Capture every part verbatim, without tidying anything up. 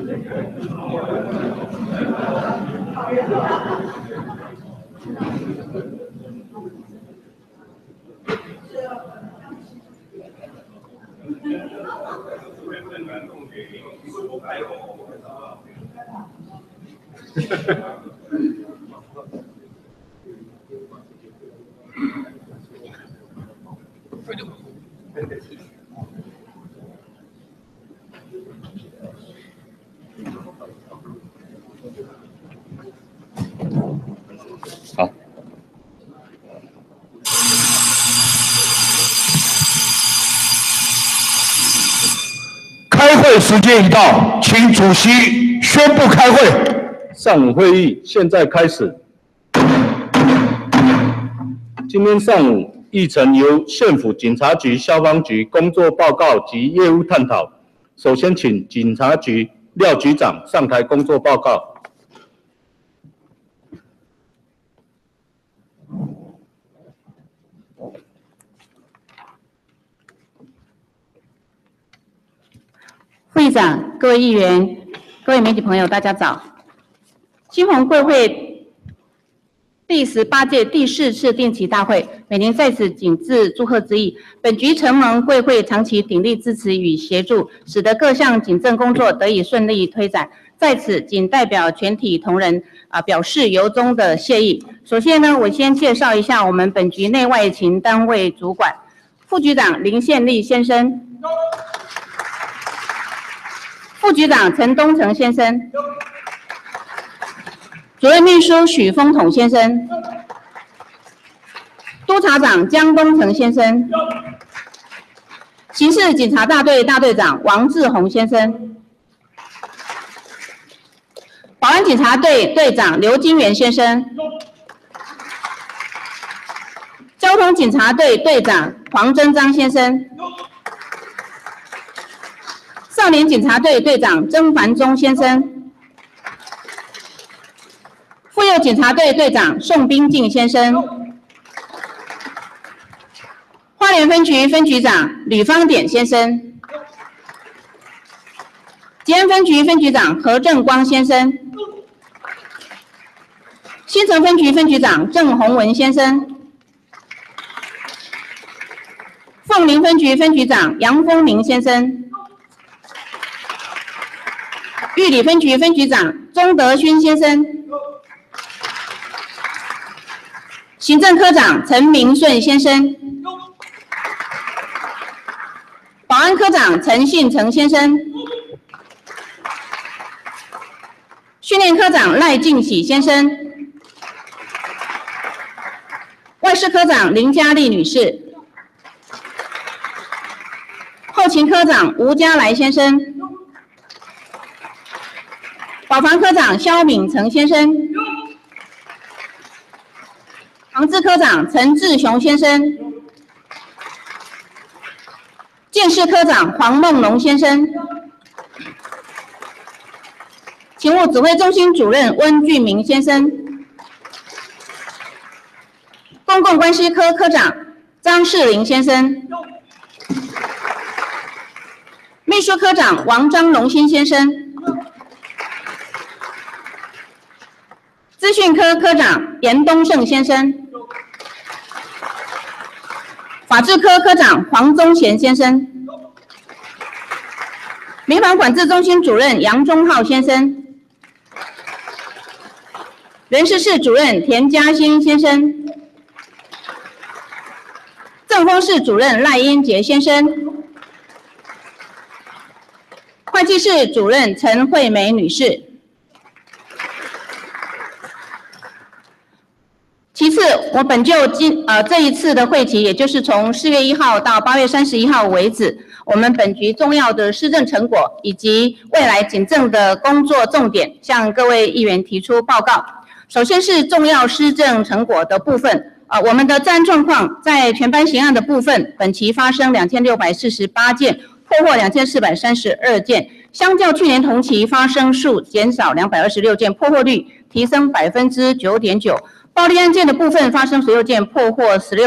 好。 开会时间已到，请主席宣布开会。 上午会议现在开始。今天上午议程由县府警察局、消防局工作报告及业务探讨。首先请警察局廖局长上台工作报告。 会议长、各位议员、各位媒体朋友，大家早。新鸿贵会第十八届第四次定期大会，每年在此谨致祝贺之意。本局承蒙贵会长期鼎力支持与协助，使得各项警政工作得以顺利推展。在此，仅代表全体同仁啊、呃、表示由衷的谢意。首先呢，我先介绍一下我们本局内外勤单位主管，副局长林宪利先生。副局长陈东成先生，主任秘书许丰统先生，督察长江东成先生，刑事警察大队大队长王志宏先生，保安警察队队长刘金元先生，交通警察队队长黄真章先生。少年警察队队长曾凡忠先生，妇幼警察队队长宋彬敬先生，花莲分局分局长吕方典先生，吉安分局分局长何正光先生，新城分局分局长郑宏文先生，凤林分局分局长杨丰明先生。玉里分局分局长钟德勋先生，行政科长陈明顺先生，保安科长陈信成先生，训练科长赖敬喜先生，外事科长林佳丽女士，后勤科长吴家来先生。保防科长肖敏成先生，防治科长陈志雄先生，建事科长黄梦龙先生，勤务指挥中心主任温俊明先生，公共关系科科长张世林先生，秘书科长王张荣新先生。资讯科科长严东胜先生，法制科科长黄宗贤先生，民防管制中心主任杨忠浩先生，人事室主任田家兴先生，政风室主任赖英杰先生，会计室主任陈惠美女士。其次，我本就今呃这一次的会期，也就是从四月一号到八月三十一号为止，我们本局重要的施政成果以及未来警政的工作重点，向各位议员提出报告。首先是重要施政成果的部分，呃，我们的治安状况在全班刑案的部分，本期发生两千六百四十八件，破获两千四百三十二件，相较去年同期发生数减少两百二十六件，破获率提升百分之九点九。暴力案件的部分发生十六件，破获十六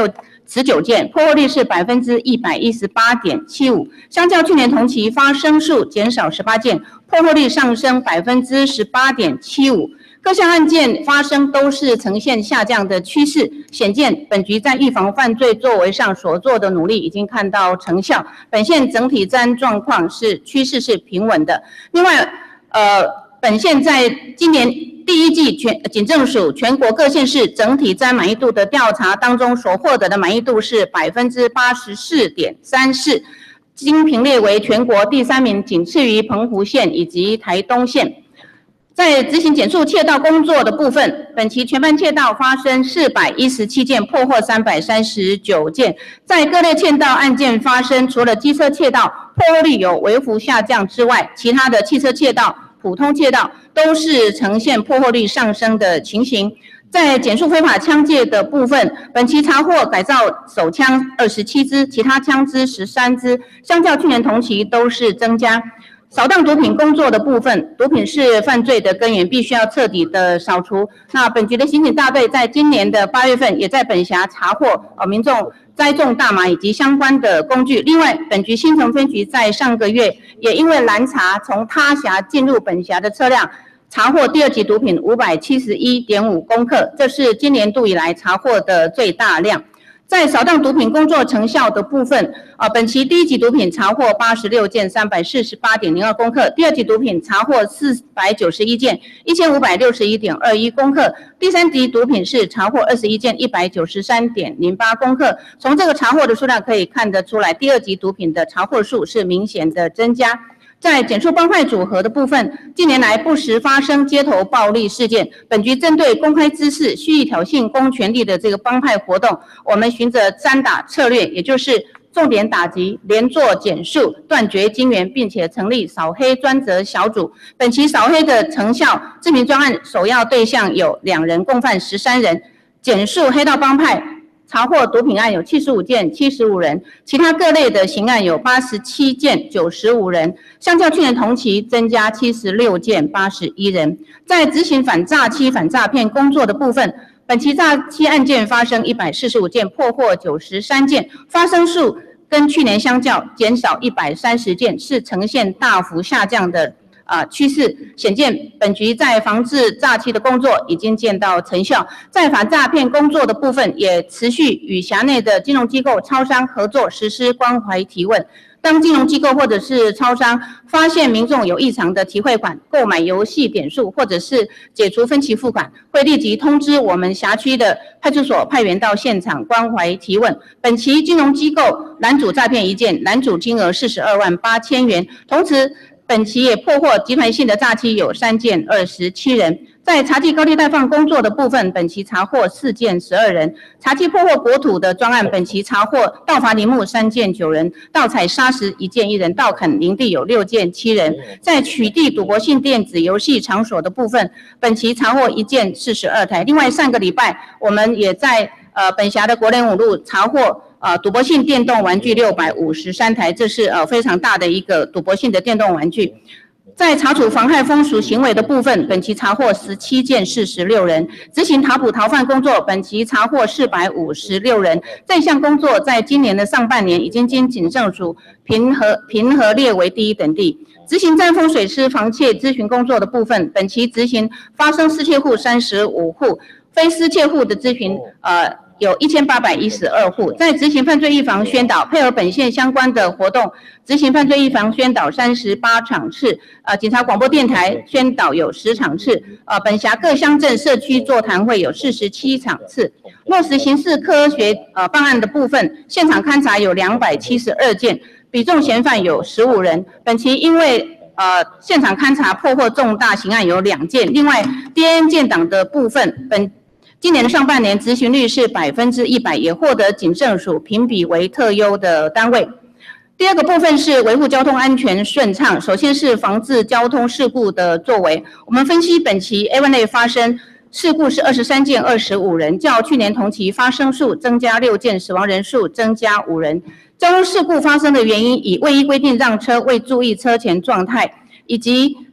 十九件，破获率是百分之一百一十八点七五，相较去年同期发生数减少十八件，破获率上升百分之十八点七五。各项案件发生都是呈现下降的趋势，显见本局在预防犯罪作为上所做的努力已经看到成效。本县整体治安状况是趋势是平稳的。另外，呃，本县在今年第一季全警政署全国各县市整体治安满意度的调查当中，所获得的满意度是百分之八十四点三四，经评列为全国第三名，仅次于澎湖县以及台东县。在执行减速窃盗工作的部分，本期全班窃盗发生四百一十七件，破获三百三十九件。在各类窃盗案件发生，除了机车窃盗破获率有微幅下降之外，其他的汽车窃盗、普通窃盗都是呈现破获率上升的情形。在减速非法枪械的部分，本期查获改造手枪二十七支，其他枪支十三支，相较去年同期都是增加。扫荡毒品工作的部分，毒品是犯罪的根源，必须要彻底的扫除。那本局的刑警大队在今年的八月份，也在本辖查获呃民众栽种大麻以及相关的工具。另外，本局新城分局在上个月也因为拦查从他辖进入本辖的车辆，查获第二级毒品五百七十一点五公克，这是今年度以来查获的最大量。在扫荡毒品工作成效的部分，啊，本期第一级毒品查获八十六件，三百四十八点零二公克；第二级毒品查获四百九十一件，一千五百六十一点二一公克；第三级毒品是查获二十一件，一百九十三点零八公克。从这个查获的数量可以看得出来，第二级毒品的查获数是明显的增加。在减速帮派组合的部分，近年来不时发生街头暴力事件。本局针对公开滋事、蓄意挑衅公权力的这个帮派活动，我们循着三打策略，也就是重点打击、连做减速、断绝经源，并且成立扫黑专责小组。本期扫黑的成效，知名专案首要对象有两人，共犯十三人，减速黑道帮派。查获毒品案有七十五件，七十五人；其他各类的刑案有八十七件，九十五人。相较去年同期增加七十六件，八十一人。在执行反诈欺、反诈骗工作的部分，本期诈欺案件发生一百四十五件，破获九十三件，发生数跟去年相较减少一百三十件，是呈现大幅下降的。啊，趋势显见，本局在防治诈欺的工作已经见到成效，在反诈骗工作的部分，也持续与辖内的金融机构、超商合作实施关怀提问。当金融机构或者是超商发现民众有异常的提汇款、购买游戏点数，或者是解除分期付款，会立即通知我们辖区的派出所派员到现场关怀提问。本期金融机构拦阻诈骗一件，拦阻金额四十二万八千元，同时本期也破获集团性的诈欺有三件，二十七人。在查缉高利贷放工作的部分，本期查获四件，十二人。查缉破获国土的专案，本期查获盗伐林木三件，九人；盗采砂石一件，一人；盗垦林地有六件，七人。在取缔赌博性电子游戏场所的部分，本期查获一件，四十二台。另外，上个礼拜我们也在呃本辖的国联五路查获。呃，赌博性电动玩具六百五十三台，这是呃非常大的一个赌博性的电动玩具。在查处妨害风俗行为的部分，本期查获十七件，四十六人；执行逃捕逃犯工作，本期查获四百五十六人。这项工作在今年的上半年已经经警政署评核评核列为第一等地。执行占风水师防窃咨询工作的部分，本期执行发生失窃户三十五户，非失窃户的咨询呃。有一千八百一十二户，在执行犯罪预防宣导，配合本县相关的活动，执行犯罪预防宣导三十八场次，呃，警察广播电台宣导有十场次，呃，本辖各乡镇社区座谈会有四十七场次，落实刑事科学呃办案的部分，现场勘查有两百七十二件，比重嫌犯有十五人。本期因为呃现场勘查破获重大刑案有两件，另外 D N A 建档的部分，本今年的上半年执行率是百分之一百，也获得警政署评比为特优的单位。第二个部分是维护交通安全顺畅，首先是防治交通事故的作为。我们分析本期 A 一 类发生事故是二十三件，二十五人，较去年同期发生数增加六件，死亡人数增加五人。交通事故发生的原因以未依规定让车、未注意车前状态以及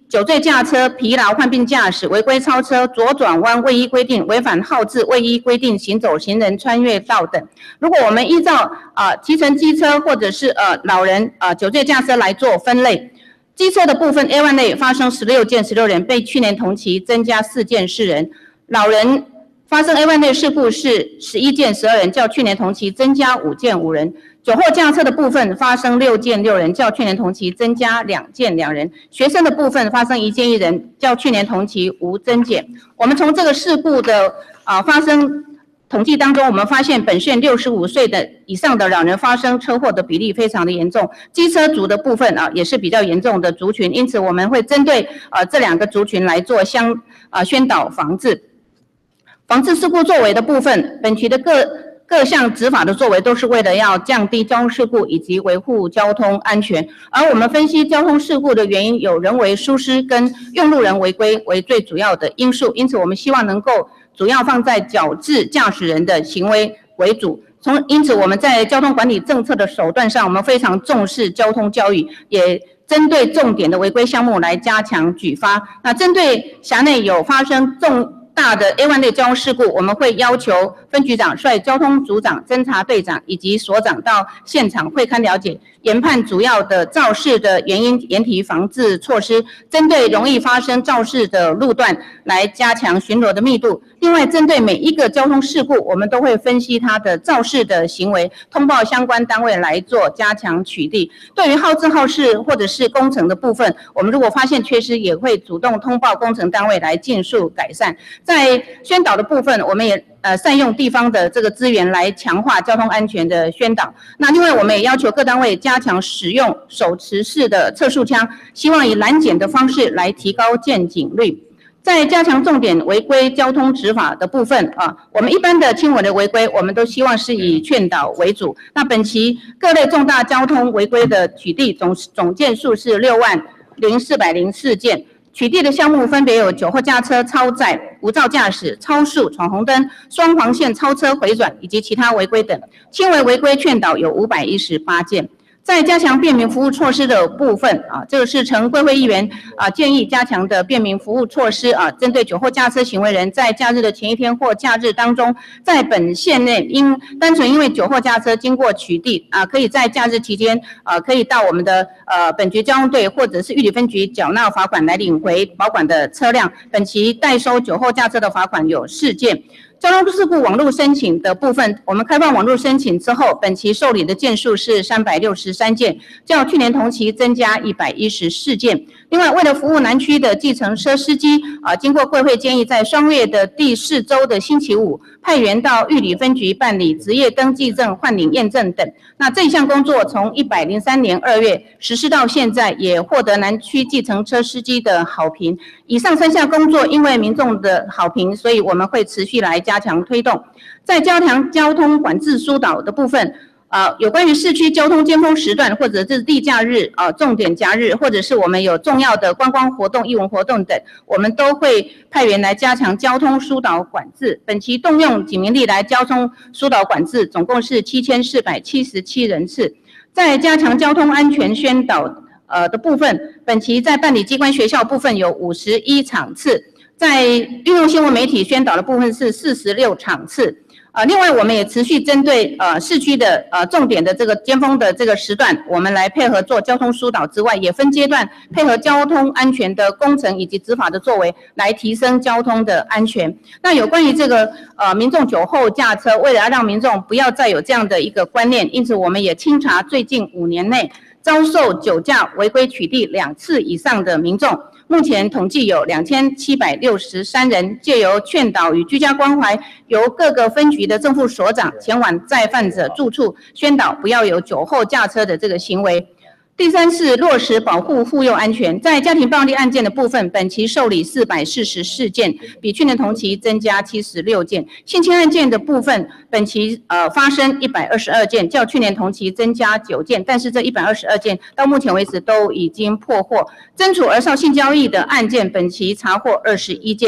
酒醉驾车、疲劳患病驾驶、违规超车、左转弯未依规定、违反号志未依规定行走行人穿越道等。如果我们依照呃骑乘机车或者是呃老人呃酒醉驾车来做分类，机车的部分 A 一 类发生十六件十六人，被去年同期增加四件四人；老人发生 A 一 类事故是十一件十二人，较去年同期增加五件五人。酒后驾车的部分发生六件六人，较去年同期增加两件两人；学生的部分发生一件一人，较去年同期无增减。我们从这个事故的啊、呃、发生统计当中，我们发现本县六十五岁的以上的老人发生车祸的比例非常的严重，机车族的部分啊也是比较严重的族群，因此我们会针对呃这两个族群来做相啊、呃、宣导防治。防治事故作为的部分，本局的各各项执法的作为都是为了要降低交通事故以及维护交通安全。而我们分析交通事故的原因，有人为疏失跟用路人违规为最主要的因素，因此我们希望能够主要放在矫治驾驶人的行为为主。从因此我们在交通管理政策的手段上，我们非常重视交通教育，也针对重点的违规项目来加强举发。那针对辖内有发生重大的 A 一 类交通事故，我们会要求分局长率交通组长、侦查队长以及所长到现场会勘了解，研判主要的肇事的原因，研提防治措施，针对容易发生肇事的路段来加强巡逻的密度。另外，针对每一个交通事故，我们都会分析它的肇事的行为，通报相关单位来做加强取缔。对于耗资耗事或者是工程的部分，我们如果发现缺失，也会主动通报工程单位来尽速改善。在宣导的部分，我们也呃善用地方的这个资源来强化交通安全的宣导。那另外，我们也要求各单位加强使用手持式的测速枪，希望以拦检的方式来提高见警率。在加强重点违规交通执法的部分啊，我们一般的轻微的违规，我们都希望是以劝导为主。那本期各类重大交通违规的取缔总总件数是六万零四百零四件。取缔的项目分别有酒后驾车、超载、无照驾驶、超速、闯红灯、双黄线超车回转以及其他违规等。轻微违规劝导有五百一十八件。在加强便民服务措施的部分啊，这个是陈贵会议员啊建议加强的便民服务措施啊，针对酒后驾车行为人在假日的前一天或假日当中，在本县内因单纯因为酒后驾车经过取缔啊，可以在假日期间啊，可以到我们的呃本局交通队或者是玉里分局缴纳罚款来领回保管的车辆。本期代收酒后驾车的罚款有四件。交通事故网络申请的部分，我们开放网络申请之后，本期受理的件数是三百六十三件，较去年同期增加一百一十四件。另外，为了服务南区的计程车司机，啊，经过贵会建议，在双月的第四周的星期五，派员到玉里分局办理职业登记证换领验证等。那这项工作从一百零三年二月实施到现在，也获得南区计程车司机的好评。以上三项工作，因为民众的好评，所以我们会持续来加强推动。在加强交通管制疏导的部分，呃，有关于市区交通尖峰时段，或者是例假日、呃重点假日，或者是我们有重要的观光活动、艺文活动等，我们都会派员来加强交通疏导管制。本期动用警民力来交通疏导管制，总共是七千四百七十七人次。在加强交通安全宣导呃的部分，本期在办理机关学校部分有五十一场次，在运用新闻媒体宣导的部分是四十六场次。呃，另外我们也持续针对呃市区的呃重点的这个尖峰的这个时段，我们来配合做交通疏导之外，也分阶段配合交通安全的工程以及执法的作为，来提升交通的安全。那有关于这个呃民众酒后驾车，为了要让民众不要再有这样的一个观念，因此我们也清查最近五年内遭受酒驾违规取缔两次以上的民众。目前统计有两千七百六十三人，借由劝导与居家关怀，由各个分局的正副所长前往在犯者住处，宣导不要有酒后驾车的这个行为。第三是落实保护妇幼安全，在家庭暴力案件的部分，本期受理四百四十四件，比去年同期增加七十六件。性侵案件的部分，本期呃发生一百二十二件，较去年同期增加九件，但是这一百二十二件到目前为止都已经破获。侦处儿少性交易的案件，本期查获二十一件。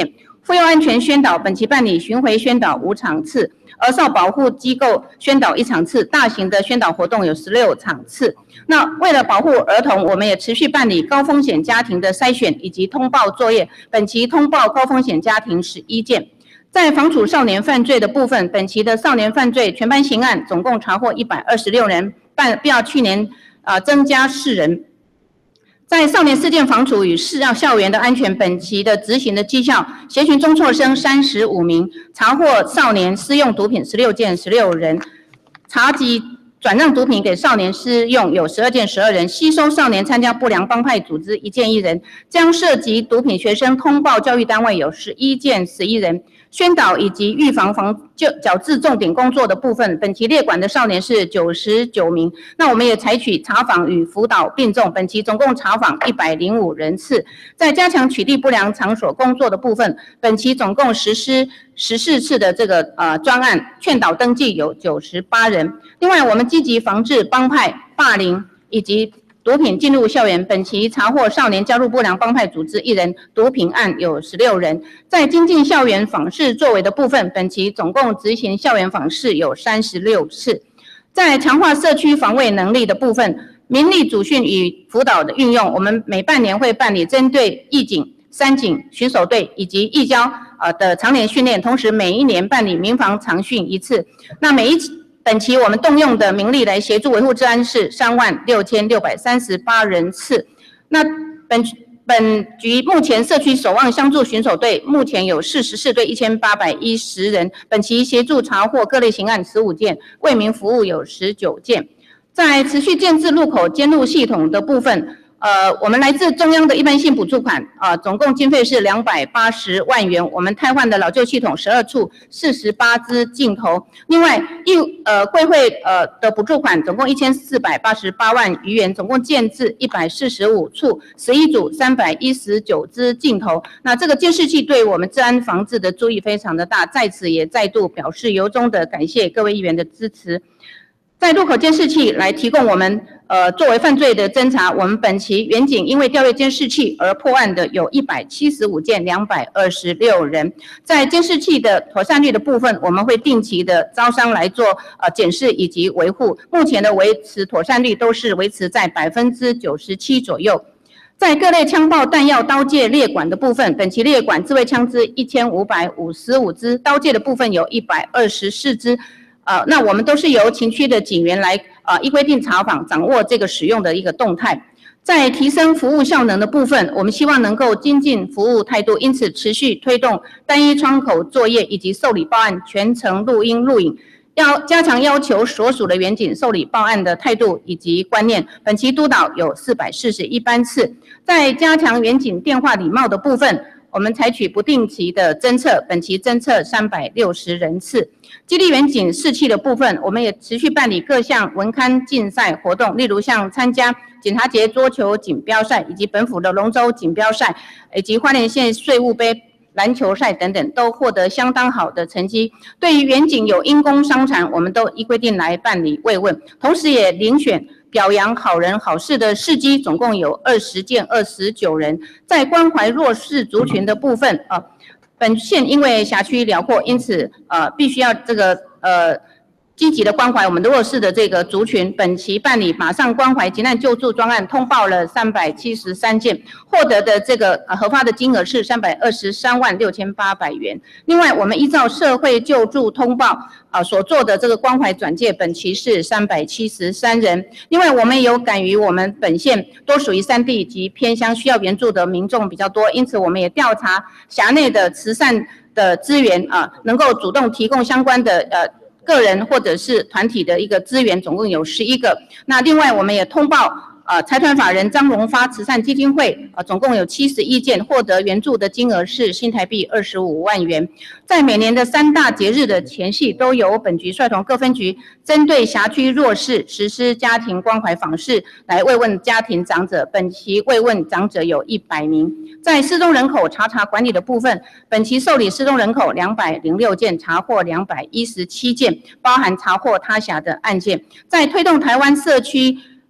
妇幼安全宣导，本期办理巡回宣导五场次，儿少保护机构宣导一场次，大型的宣导活动有十六场次。那为了保护儿童，我们也持续办理高风险家庭的筛选以及通报作业，本期通报高风险家庭十一件。在防处少年犯罪的部分，本期的少年犯罪全班刑案总共查获一百二十六人，办比去年啊、呃、增加四人。在少年事件防处与市校校园的安全，本期的执行的绩效，协群中辍生三十五名，查获少年私用毒品十六件十六人，查缉转让毒品给少年私用有十二件十二人，吸收少年参加不良帮派组织一件一人，将涉及毒品学生通报教育单位有十一件十一人。宣导以及预防防救矫治重点工作的部分，本期列管的少年是九十九名。那我们也采取查访与辅导并重，本期总共查访一百零五人次。在加强取缔不良场所工作的部分，本期总共实施十四次的这个呃专案，劝导登记有九十八人。另外，我们积极防治帮派霸凌以及毒品进入校园，本期查获少年加入不良帮派组织一人，毒品案有十六人。在精进校园访视作为的部分，本期总共执行校园访视有三十六次。在强化社区防卫能力的部分，民力主训与辅导的运用，我们每半年会办理针对义警、三警、巡守队以及义交呃的常年训练，同时每一年办理民防常训一次。那每一本期我们动用的民力来协助维护治安是三万六千六百三十八人次。那本本局目前社区守望相助巡守队目前有四十四队一千八百一十人，本期协助查获各类刑案十五件，为民服务有十九件。在持续建制路口监路系统的部分，呃，我们来自中央的一般性补助款，啊、呃，总共经费是两百八十万元。我们汰换的老旧系统十二处，四十八支镜头。另外，义呃贵会呃的补助款总共一千四百八十八万余元，总共建置一百四十五处，十一组三百一十九支镜头。那这个监视器对我们治安防治的注意非常的大，在此也再度表示由衷的感谢各位议员的支持。在路口监视器来提供我们呃作为犯罪的侦查，我们本期远警因为调阅监视器而破案的有一百七十五件，两百二十六人。在监视器的妥善率的部分，我们会定期的招商来做呃检视以及维护，目前的维持妥善率都是维持在百分之九十七左右。在各类枪炮弹药刀械列管的部分，本期列管自卫枪支一千五百五十五支，刀械的部分有一百二十四支。呃，那我们都是由勤区的警员来呃依规定查访，掌握这个使用的一个动态。在提升服务效能的部分，我们希望能够精进服务态度，因此持续推动单一窗口作业以及受理报案全程录音录影，要加强要求所属的员警受理报案的态度以及观念。本期督导有四百四十一班次，在加强员警电话礼貌的部分，我们采取不定期的侦测，本期侦测三百六十人次。激励员警士气的部分，我们也持续办理各项文刊竞赛活动，例如像参加警察节桌球锦标赛，以及本府的龙舟锦标赛，以及花莲县税务杯篮球赛等等，都获得相当好的成绩。对于员警有因公伤残，我们都依规定来办理慰问，同时也遴选表扬好人好事的事迹，总共有二十件二十九人。在关怀弱势族群的部分，呃，本县因为辖区辽阔，因此呃必须要这个呃积极的关怀我们的弱势的这个族群。本期办理马上关怀急难救助专案，通报了三百七十三件，获得的这个呃核发的金额是三百二十三万六千八百元。另外，我们依照社会救助通报啊、呃、所做的这个关怀转介，本期是三百七十三人。另外，我们有感于我们本县多属于山地及偏乡，需要援助的民众比较多，因此我们也调查辖内的慈善的资源啊、呃，能够主动提供相关的呃。个人或者是团体的一个资源，总共有十一个。那另外我们也通报呃财团法人张荣发慈善基金会，呃总共有七十一件，获得援助的金额是新台币二十五万元。在每年的三大节日的前夕，都由本局率同各分局针对辖区弱势实施家庭关怀访视，来慰问家庭长者。本期慰问长者有一百名。在失踪人口查查管理的部分，本期受理失踪人口两百零六件，查获两百一十七件，包含查获他辖的案件。在推动台湾社区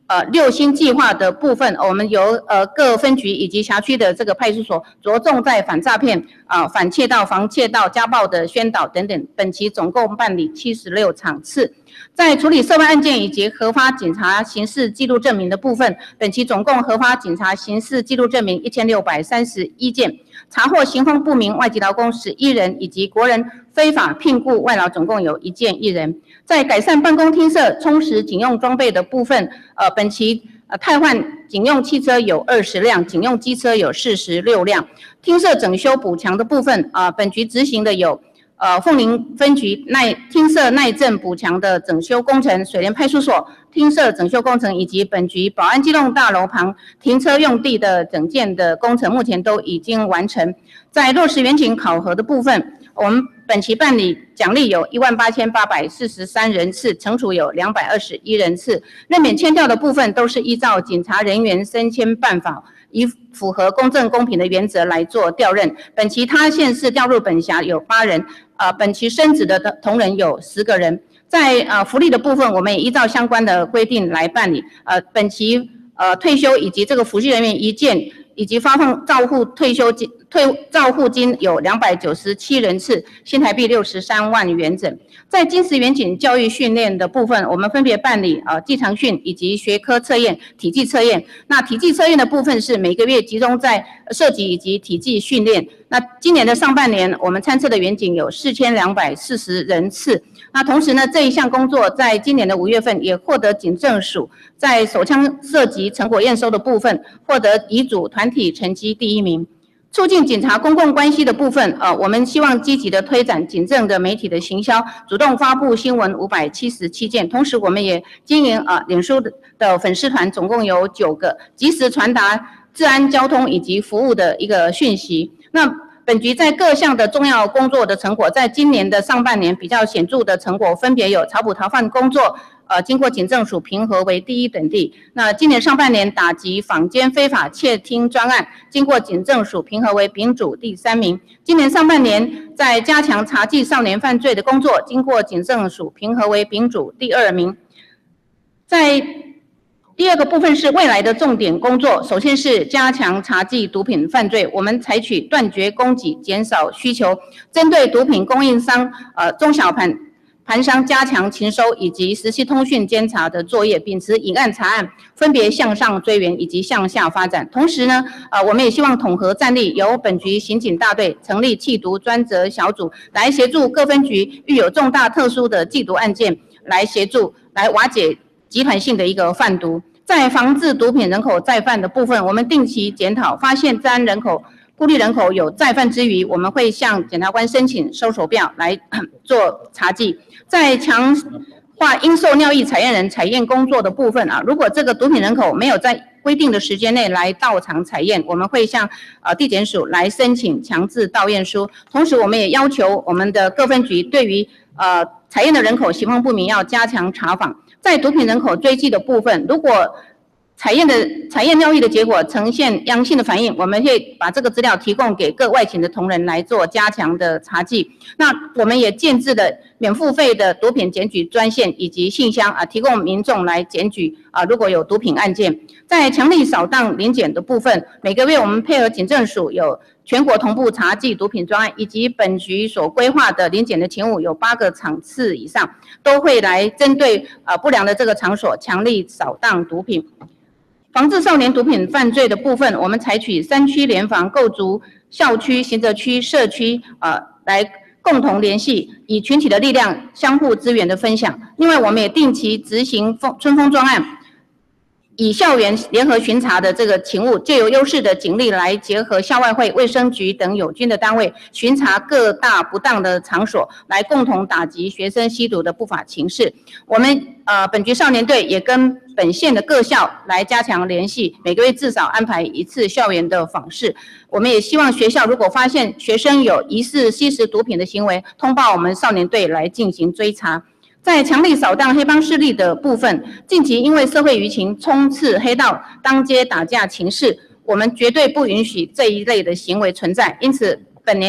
呃六星计划的部分，我们由呃各分局以及辖区的这个派出所着重在反诈骗、啊、呃、反窃盗、防窃盗、家暴的宣导等等。本期总共办理七十六场次。在处理涉外案件以及核发警察刑事记录证明的部分，本期总共核发警察刑事记录证明一千六百三十一件，查获行风不明外籍劳工十一人，以及国人非法聘雇外劳总共有一件一人。在改善办公厅舍、充实警用装备的部分，呃，本期呃汰换警用汽车有二十辆，警用机车有四十六辆。厅舍整修补强的部分，啊、呃，本局执行的有。呃，凤林分局耐厅舍耐震补强的整修工程，水莲派出所厅舍整修工程，以及本局保安机动大楼旁停车用地的整建的工程，目前都已经完成。在落实远景考核的部分，我们本期办理奖励有一万八千八百四十三人次，惩处有两百二十一人次。任免签调的部分都是依照警察人员升迁办法，以符合公正公平的原则来做调任。本期他县市调入本辖有八人。呃，本期升职的同仁有十个人，在呃福利的部分，我们也依照相关的规定来办理。呃，本期呃退休以及这个抚恤人员一件，以及发放照护退休金、退照护金有两百九十七人次，新台币六十三万元整。在金石远景教育训练的部分，我们分别办理呃技常训以及学科测验、体技测验。那体技测验的部分是每个月集中在射击以及体技训练。那今年的上半年，我们参测的远景有四千两百四十人次。那同时呢，这一项工作在今年的五月份也获得警政署在手枪射击成果验收的部分获得乙组团体成绩第一名。促进警察公共关系的部分，呃，我们希望积极的推展警政的媒体的行销，主动发布新闻五百七十七件，同时我们也经营啊、呃、脸书的粉丝团，总共有九个，及时传达治安、交通以及服务的一个讯息。那本局在各项的重要工作的成果，在今年的上半年比较显著的成果，分别有查捕逃犯工作。呃，经过警政署评核为第一等地。那今年上半年打击坊间非法窃听专案，经过警政署评核为丙组第三名。今年上半年在加强查缉少年犯罪的工作，经过警政署评核为丙组第二名。在第二个部分是未来的重点工作，首先是加强查缉毒品犯罪，我们采取断绝供给、减少需求，针对毒品供应商、呃中小盘。盘商加强勤收以及实施通讯监察的作业，秉持引案查案，分别向上追源以及向下发展。同时呢，呃，我们也希望统合战力，由本局刑警大队成立缉毒专责小组，来协助各分局遇有重大特殊的缉毒案件，来协助来瓦解集团性的一个贩毒。在防治毒品人口再犯的部分，我们定期检讨，发现治安人口。孤立人口有再犯之余，我们会向检察官申请收手表来做查缉。在强化应受尿液采验人采验工作的部分啊，如果这个毒品人口没有在规定的时间内来到场采验，我们会向呃地检署来申请强制到验书。同时，我们也要求我们的各分局对于呃采验的人口行风不明要加强查访。在毒品人口追迹的部分，如果采验的采验尿液的结果呈现阳性的反应，我们会把这个资料提供给各外勤的同仁来做加强的查缉。那我们也建置了免付费的毒品检举专线以及信箱啊，提供民众来检举啊，如果有毒品案件。在强力扫荡临检的部分，每个月我们配合警政署有全国同步查缉毒品专案，以及本局所规划的临检的勤务有八个场次以上，都会来针对啊不良的这个场所强力扫荡毒品。防治少年毒品犯罪的部分，我们采取三区联防，构筑校区、行政区、社区，呃，来共同联系，以群体的力量相互资源的分享。另外，我们也定期执行风春风专案，以校园联合巡查的这个勤务，借由优势的警力来结合校外会、卫生局等友军的单位，巡查各大不当的场所，来共同打击学生吸毒的不法情事。我们呃本局少年队也跟本县的各校来加强联系，每个月至少安排一次校园的访视。我们也希望学校如果发现学生有疑似吸食毒品的行为，通报我们少年队来进行追查。在强力扫荡黑帮势力的部分，近期因为社会舆情充斥黑道当街打架情势，我们绝对不允许这一类的行为存在。因此，本年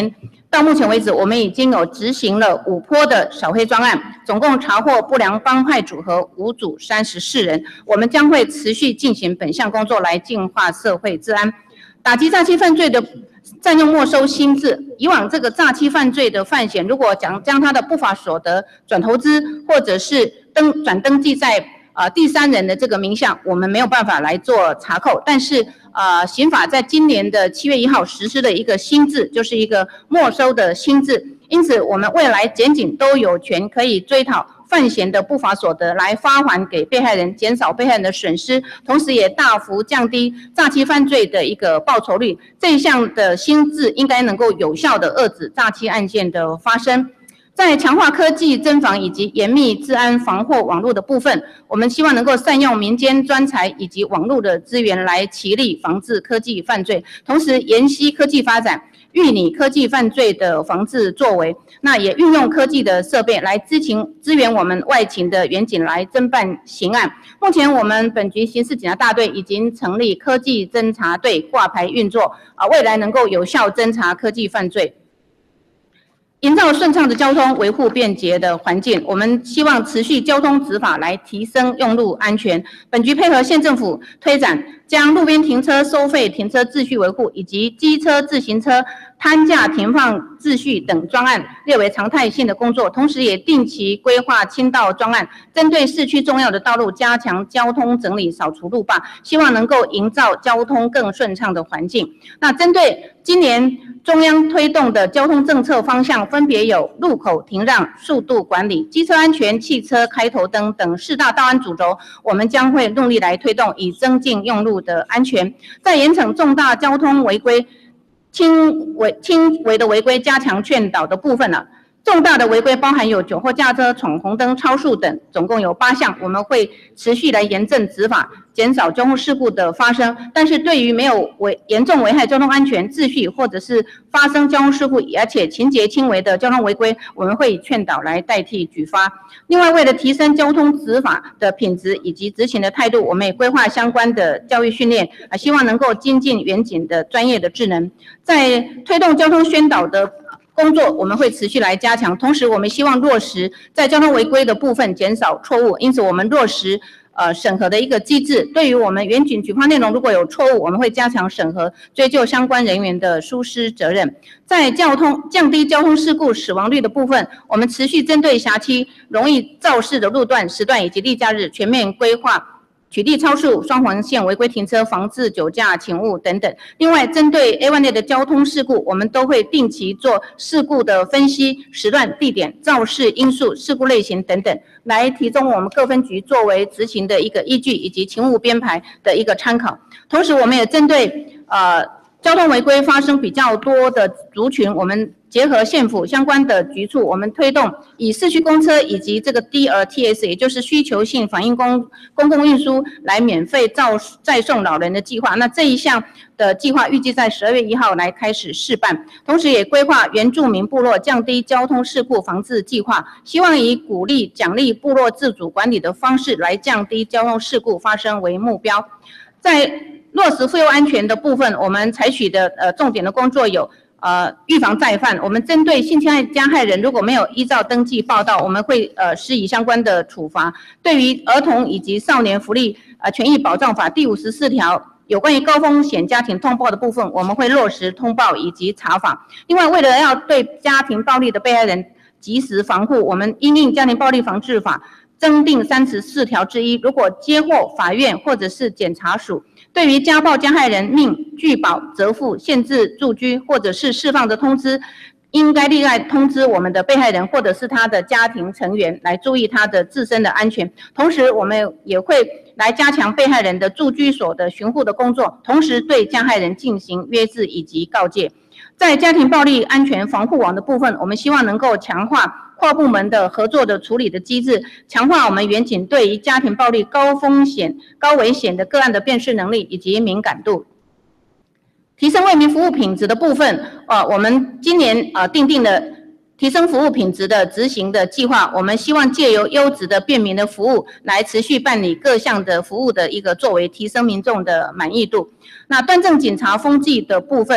到目前为止，我们已经有执行了五波的扫黑专案，总共查获不良帮派组合五组三十四人。我们将会持续进行本项工作，来净化社会治安，打击诈欺犯罪的占用没收心智。以往这个诈欺犯罪的犯嫌，如果将将他的不法所得转投资，或者是登转登记在呃第三人的这个名下，我们没有办法来做查扣。但是呃，刑法在今年的七月一号实施了一个新制，就是一个没收的新制。因此，我们未来检警都有权可以追讨犯嫌的不法所得，来发还给被害人，减少被害人的损失，同时也大幅降低诈欺犯罪的一个报酬率。这一项的新制应该能够有效的遏制诈欺案件的发生。在强化科技侦防以及严密治安防护网络的部分，我们希望能够善用民间专才以及网络的资源来齐力防治科技犯罪，同时研析科技发展，预拟科技犯罪的防治作为，那也运用科技的设备来支勤支援我们外勤的员警来侦办刑案。目前我们本局刑事警察大队已经成立科技侦查队挂牌运作，啊，未来能够有效侦查科技犯罪。营造顺畅的交通，维护便捷的环境。我们希望持续交通执法来提升用路安全。本局配合县政府推展，将路边停车收费、停车秩序维护以及机车、自行车摊架停放秩序等专案列为常态性的工作，同时也定期规划清道专案，针对市区重要的道路加强交通整理、扫除路霸，希望能够营造交通更顺畅的环境。那针对今年中央推动的交通政策方向，分别有路口停让、速度管理、机车安全、汽车开头灯等四大道安主轴，我们将会努力来推动，以增进用路的安全。在严惩重大交通违规、轻微轻微的违规，加强劝导的部分呢，重大的违规包含有酒后驾车、闯红灯、超速等，总共有八项，我们会持续来严正执法，减少交通事故的发生。但是对于没有危严重危害交通安全秩序，或者是发生交通事故而且情节轻微的交通违规，我们会以劝导来代替举发。另外，为了提升交通执法的品质以及执行的态度，我们也规划相关的教育训练，啊，希望能够精进员警的专业的智能。在推动交通宣导的工作，我们会持续来加强，同时我们希望落实在交通违规的部分减少错误，因此我们落实呃审核的一个机制，对于我们员警举发内容如果有错误，我们会加强审核，追究相关人员的疏失责任。在交通降低交通事故死亡率的部分，我们持续针对辖区容易肇事的路段、时段以及例假日全面规划取缔超速、双黄线违规停车、防治酒驾请勿等等。另外，针对 A 一 类的交通事故，我们都会定期做事故的分析、时段、地点、肇事因素、事故类型等等，来提供我们各分局作为执行的一个依据，以及勤务编排的一个参考。同时，我们也针对呃交通违规发生比较多的族群，我们结合县府相关的局处，我们推动以市区公车以及这个 D R T S， 也就是需求性反映公公共运输来免费载载送老人的计划。那这一项的计划预计在十二月一号来开始试办，同时也规划原住民部落降低交通事故防治计划，希望以鼓励奖励部落自主管理的方式来降低交通事故发生为目标。在落实妇幼安全的部分，我们采取的呃重点的工作有呃预防再犯。我们针对性侵害加害人如果没有依照登记报道，我们会呃施以相关的处罚。对于儿童以及少年福利呃权益保障法第五十四条有关于高风险家庭通报的部分，我们会落实通报以及查访。另外，为了要对家庭暴力的被害人及时防护，我们因应家庭暴力防治法增订三十四条之一，如果接获法院或者是检察署对于家暴加害人命拒保、责付、限制住居或者是释放的通知，应该立即通知我们的被害人或者是他的家庭成员，来注意他的自身的安全。同时，我们也会来加强被害人的住居所的巡护的工作，同时对加害人进行约制以及告诫。在家庭暴力安全防护网的部分，我们希望能够强化跨部门的合作的处理的机制，强化我们员警对于家庭暴力高风险、高危险的个案的辨识能力以及敏感度。提升为民服务品质的部分，呃，我们今年呃订定了提升服务品质的执行的计划，我们希望借由优质的便民的服务来持续办理各项的服务的一个作为，提升民众的满意度。那端正警察风纪的部分，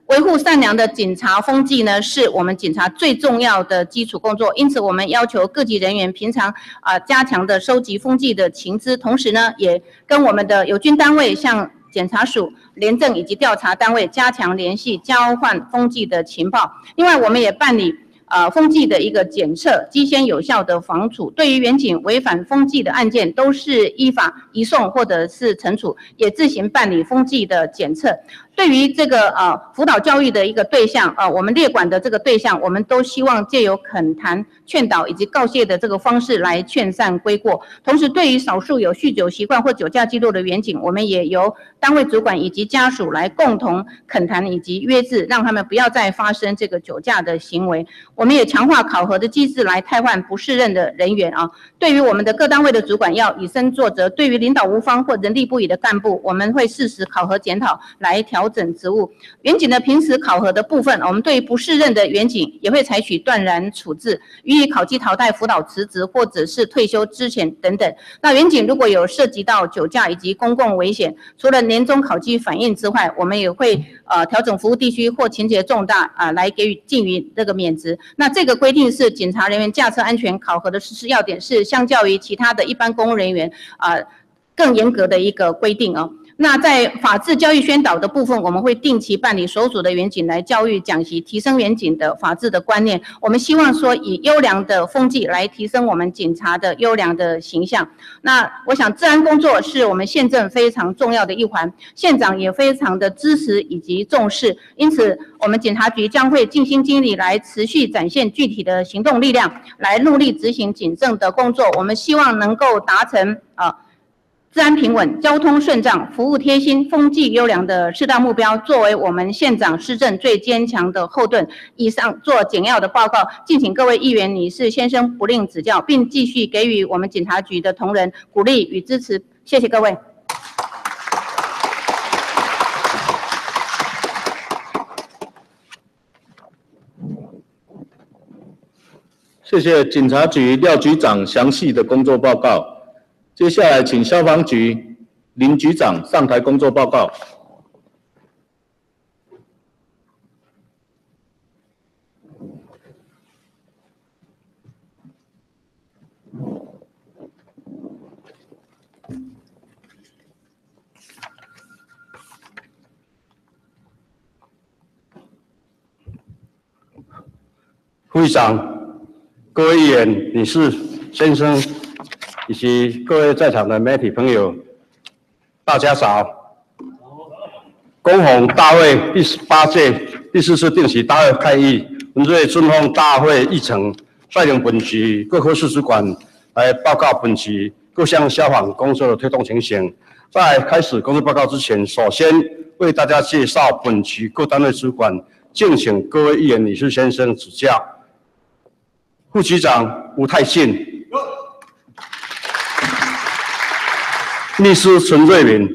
维护善良的警察风气呢，是我们警察最重要的基础工作。因此，我们要求各级人员平常啊、呃、加强的收集风纪的情资，同时呢，也跟我们的友军单位，像检察署、廉政以及调查单位加强联系，交换风纪的情报。另外，我们也办理呃风纪的一个检测，基先有效的防处。对于员警违反风纪的案件，都是依法移送或者是惩处，也自行办理风纪的检测。对于这个呃辅导教育的一个对象，呃，我们列管的这个对象，我们都希望借由恳谈、劝导以及告诫的这个方式来劝善归过。同时，对于少数有酗酒习惯或酒驾记录的员警，我们也由单位主管以及家属来共同恳谈以及约制，让他们不要再发生这个酒驾的行为。我们也强化考核的机制来汰换不适任的人员啊。对于我们的各单位的主管要以身作则，对于领导无方或人力不已的干部，我们会适时考核检讨来调整职务。员警的平时考核的部分，我们对于不适任的员警也会采取断然处置，予以考绩淘汰、辅导辞职或者是退休之前等等。那员警如果有涉及到酒驾以及公共危险，除了年终考绩反映之外，我们也会呃调整服务地区或情节重大啊、呃、来给予进于这个免职。那这个规定是警察人员驾车安全考核的实施要点，是相较于其他的一般公务人员啊、呃、更严格的一个规定哦。那在法治教育宣导的部分，我们会定期办理所属的员警来教育讲习，提升员警的法治的观念。我们希望说以优良的风气来提升我们警察的优良的形象。那我想治安工作是我们县政非常重要的一环，县长也非常的支持以及重视，因此我们警察局将会尽心尽力来持续展现具体的行动力量，来努力执行警政的工作。我们希望能够达成啊。呃治安平稳、交通顺畅、服务贴心、风纪优良的四大目标，作为我们县长施政最坚强的后盾。以上做简要的报告，敬请各位议员、理事先生不吝指教，并继续给予我们警察局的同仁鼓励与支持。谢谢各位。 谢谢警察局廖局长详细的工作报告。接下来，请消防局林局长上台工作报告。 会长、各位议员、女士、先生，以及各位在场的媒体朋友，大家早！恭逢大会第十八届第四次定期大会开议，本届尊奉大会议程，率领本局各科室主管来报告本局各项消防工作的推动情形。在开始工作报告之前，首先为大家介绍本局各单位主管，敬请各位议员、女士、先生指教。副局长吴泰信。秘书陈瑞敏，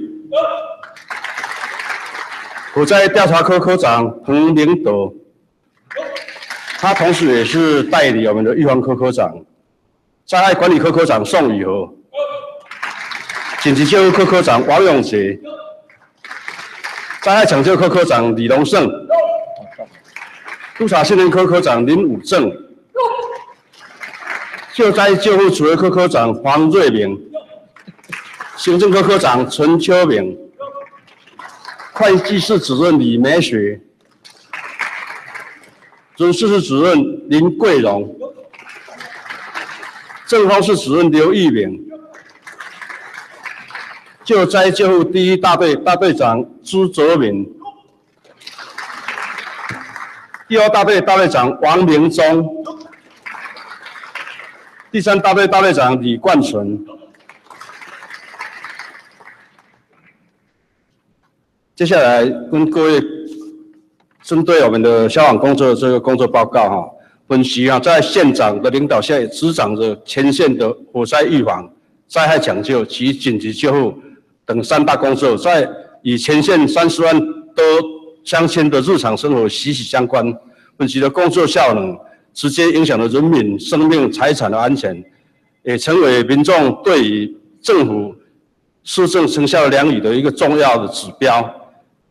火灾调查科科长彭明德，他同时也是代理我们的预防科科长，灾害管理科科长宋宇和，紧急救护科科长王永杰，灾害抢救科科长李荣胜，督察训练科科长林武正，救灾救护处理科科长黄瑞明。行政科科长陈秋明，会计室主任李美雪，人事室主任林桂荣，政风室主任刘义明，救灾救护第一大队大队长朱泽敏，第二大队大队长王明忠，第三大队大队长李冠纯。接下来跟各位针对我们的消防工作的这个工作报告哈，本局啊在县长的领导下，执掌着前线的火灾预防、灾害抢救及紧急救护等三大工作，在与前线三十万多乡亲的日常生活息息相关。本局的工作效能直接影响了人民生命财产的安全，也成为民众对于政府施政成效良率的一个重要的指标。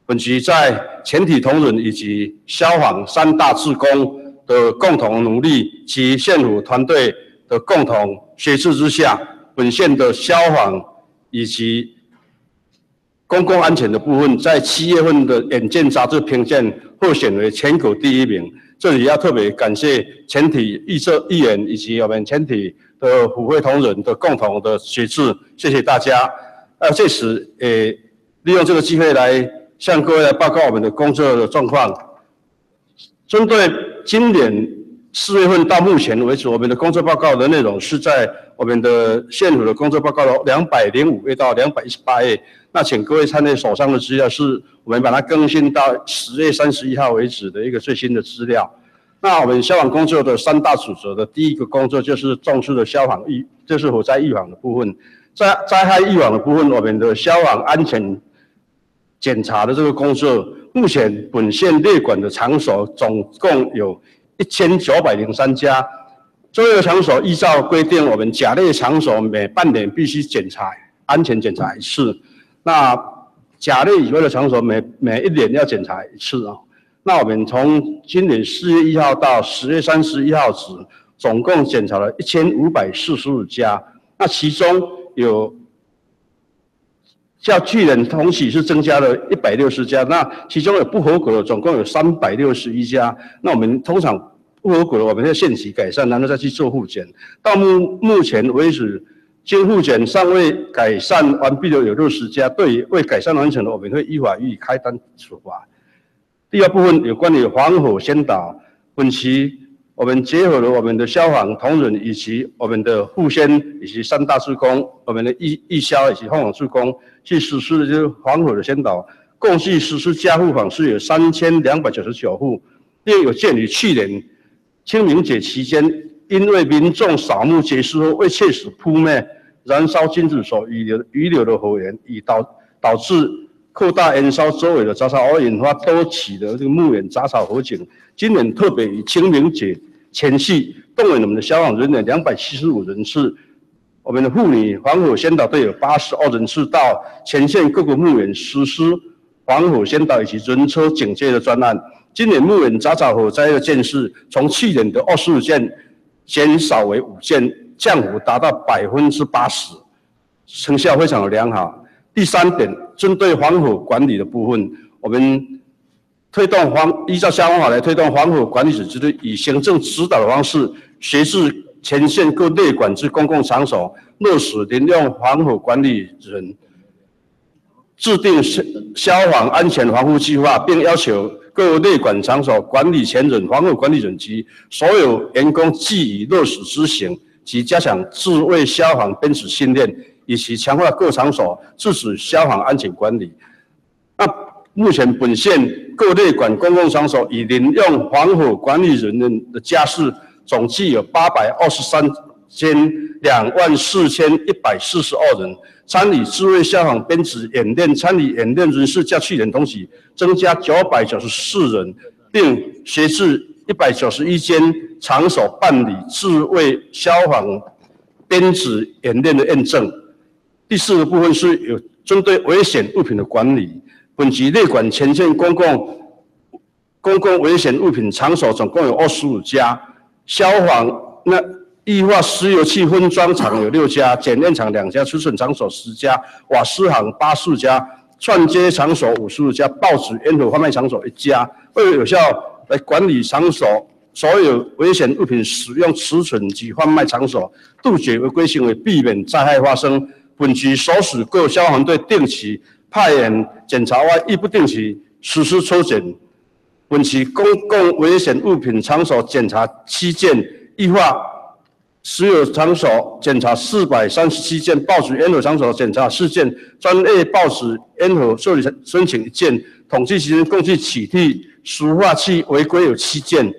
本局在全体同仁以及消防三大志工的共同努力及县府团队的共同协助之下，本县的消防以及公共安全的部分，在七月份的《眼见》杂志评鉴获选为全国第一名。这里要特别感谢全体议社议员以及我们全体的府会同仁的共同的协助，谢谢大家。呃，借此也利用这个机会来向各位来报告我们的工作的状况。针对今年四月份到目前为止，我们的工作报告的内容是在我们的县府的工作报告的两百零五页到两百一十八页。那请各位参阅手上的资料，是我们把它更新到十月三十一号为止的一个最新的资料。那我们消防工作的三大主轴的第一个工作就是重视的消防预，就是火灾预防的部分。在灾害预防的部分，我们的消防安全检查的这个工作，目前本县列管的场所总共有一千九百零三家。所有场所依照规定，我们甲类场所每半年必须检查安全检查一次。那甲类以外的场所每每一年要检查一次啊。那我们从今年四月一号到十月三十一号止，总共检查了一千五百四十五家。那其中有较去年同期是增加了一百六十家，那其中有不合格的，总共有三百六十一家。那我们通常不合格的，我们要限期改善，然后再去做复检。到目目前为止，经复检尚未改善完毕的有六十家，对于未改善完成的，我们会依法予以开单处罚。第二部分有关于防火先导，本期我们结合了我们的消防同仁以及我们的护先以及三大志工，我们的义义消以及防火志工去实施的就是防火的先导，共计实施家户访视有三千两百九十九户。另有鉴于去年清明节期间，因为民众扫墓结束后未切实扑灭燃烧金属所遗留遗留的火源，以导导致扩大燃烧周围的杂草，而引发多起的这个墓园杂草火警。今年特别于清明节前夕，动员我们的消防人员两百七十五人次，我们的妇女防火先导队有八十二人次到前线各个墓园实施防火先导以及人车警戒的专案。今年墓园杂草火灾的件事，从去年的二十五件减少为五件，降幅达到百分之八十，成效非常的良好。第三点，针对防火管理的部分，我们推动防依照消防法来推动防火管理组织，以行政指导的方式，协助前线各类管制公共场所落实联用防火管理人，制定消防安全防护计划，并要求各类管场所管理前人、防火管理人及所有员工记以落实执行，及加强自卫消防编制训练，以及强化各场所自主消防安全管理。那目前本县各类管公共场所已联用防火管理人员的家事总计有八百二十三间，两万四千一百四十二人。参与自卫消防编制演练，参与演练人士较去年同期增加九百九十四人，并协助一百九十一间场所办理自卫消防编制演练的验证。第四个部分是有针对危险物品的管理，本局列管前线公共公共危险物品场所总共有二十五家，消防那液化石油气分装厂有六家，检验厂两家，储存场所十家，瓦斯行八十家，串接场所五十五家，报纸烟火贩卖场所一家。为了有效来管理场所所有危险物品使用、储存及贩卖场所，杜绝违规行为，避免灾害发生。本局所属各消防队定期派员检查外，亦不定期实施抽检。本局公共危险物品场所检查七件，液化石油场所检查四百三十七件，报纸烟火场所检查四件，专业报纸烟火受理申请一件，统计期间共计取缔塑化器违规有七件。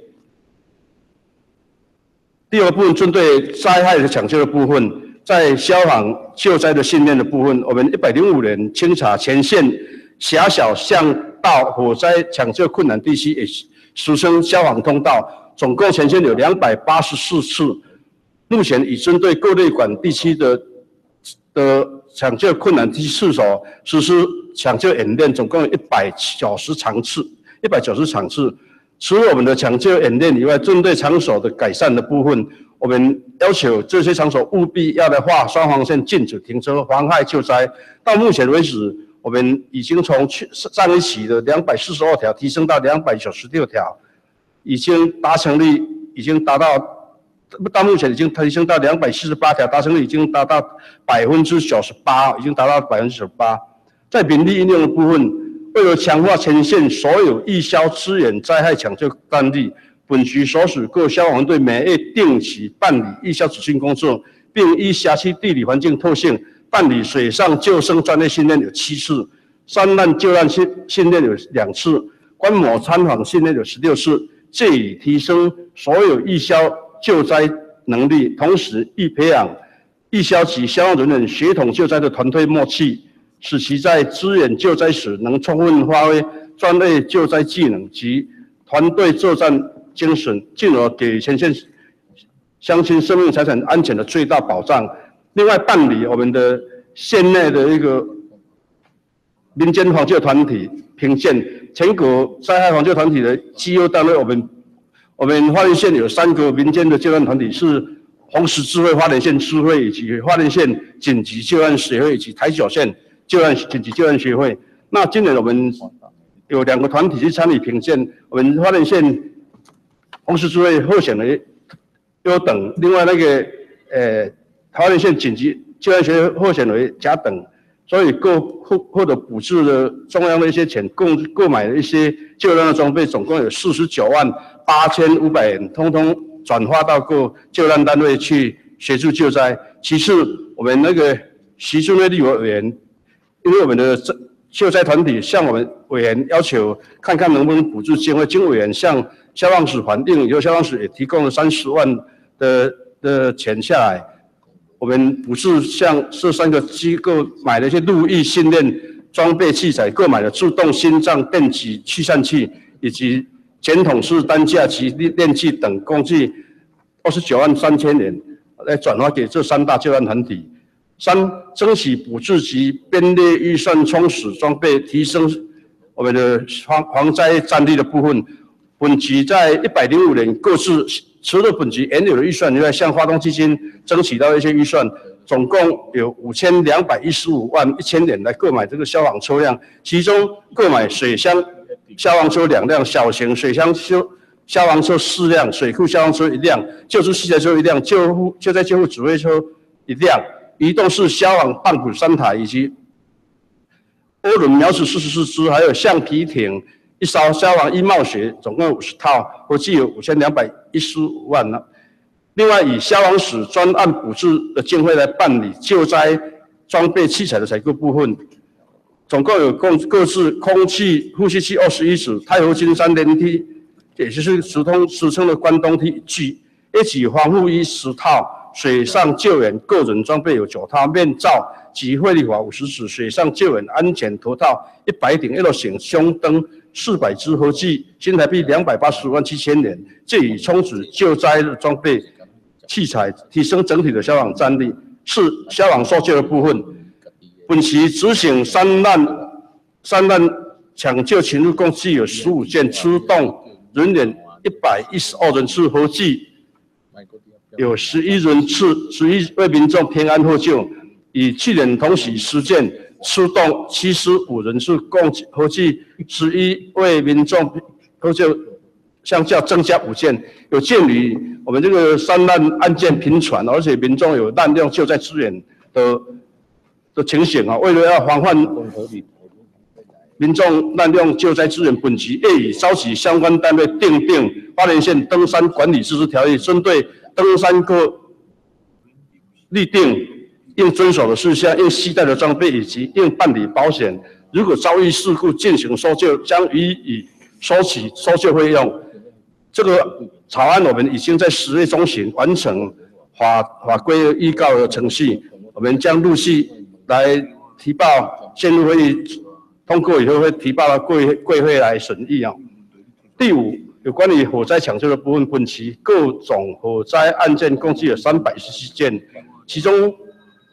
第二部分针对灾害的抢救的部分，在消防救灾的训练的部分，我们一百零五年清查前线狭小巷道火灾抢救困难地区，也俗称消防通道，总共前线有两百八十四次。目前已针对各类管地区的的抢救困难梯次所实施抢救演练，总共有一百九十场次，一百九十场次。除了我们的抢救演练以外，针对场所的改善的部分，我们要求这些场所务必要来画双黄线，禁止停车，妨害救灾。到目前为止，我们已经从去上一期的两百四十二条提升到两百九十六条，已经达成率已经达到。到目前已经提升到两百四十八条，达成率已经达到百分之九十八，已经达到百分之九十八。在兵力运用的部分，为了强化前线所有义消支援灾害抢救战力，本局所属各消防队每月定期办理义消指训工作，并依辖区地理环境特性办理水上救生专业训练有七次，山难救难训训练有两次，观摩参访训练有十六次，借以提升所有义消救灾能力，同时亦培养义消及消防人员协同救灾的团队默契，使其在支援救灾时能充分发挥专业救灾技能及团队作战精神，进而给前线乡亲生命财产安全的最大保障。另外，办理我们的县内的一个民间防救团体评鉴，全国灾害防救团体的绩优单位，我们。我们花莲县有三个民间的救援团体，是红十字会花莲县支会，以及花莲县紧急救援协会，以及台九县救援紧急救援协会。那今年我们有两个团体去参与评鉴，我们花莲县红十字会获选为优等，另外那个呃花莲县紧急救援协会获选为甲等。所以购获获得补助的中央的一些钱，购购买的一些救难的装备，总共有四十九万八千五百元，通通转发到各救难单位去协助救灾。其次，我们那个徐俊威立委员，因为我们的救灾团体向我们委员要求，看看能不能补助经费，经委员向消防署反映，以后消防署也提供了三十万的的钱下来。我们补助向这三个机构买了一些陆役训练装备器材，购买了自动心脏电击气散器以及简筒式担架及练器等，共计二十九万三千元，来转发给这三大救援团体。三、争取补助及编列预算充实装备，提升我们的防防灾战力的部分。本局在一百零五年各自。除了本局原有的预算以外，向发动基金争取到一些预算，总共有五千两百一十五万一千元来购买这个消防车辆，其中购买水箱消防车两辆，小型水箱消消防车四辆，水库消防车一辆，救助器材车一辆，救护救灾救护指挥车一辆，移动式消防棒鼓三台，以及涡轮瞄准四十四支，还有橡皮艇。一艘消防衣帽鞋，总共五十套，合计有五千两百一十五万了。另外，以消防署专案补助的经费来办理救灾装备器材的采购部分，总共有共各自空气呼吸器二十一组，太湖金山连梯，也就是俗通俗称的关东梯一具，一级防护衣十套，水上救援个人装备有九套，面罩及绘丽法五十组，水上救援安全头套一百顶 L 型胸灯。四百支，合计新台币两百八十万七千元，借以充实救灾的装备器材，提升整体的消防战力。是消防搜救的部分，本期执行山难山难抢救勤务共计有十五件，出动人员一百一十二人次，合计有十一人次，十一位民众平安获救。与去年同期十件。出动七十五人次，共合计十一位民众获救，相较增加五件。有鉴于我们这个山难案件频传，而且民众有滥用救灾资源的的情形啊，为了要防范民众滥用救灾资源，本局业已召集相关单位订定花莲县登山管理自治条例，针对登山客立定。应遵守的事项、应携带的装备以及应办理保险。如果遭遇事故进行搜救，将予以收取搜救费用。这个草案我们已经在十月中旬完成法法规预告的程序，我们将陆续来提报县务会议通过以后会提报到贵贵会来审议啊。第五，有关于火灾抢救的部分，本期各种火灾案件共计有三百一十七件，其中。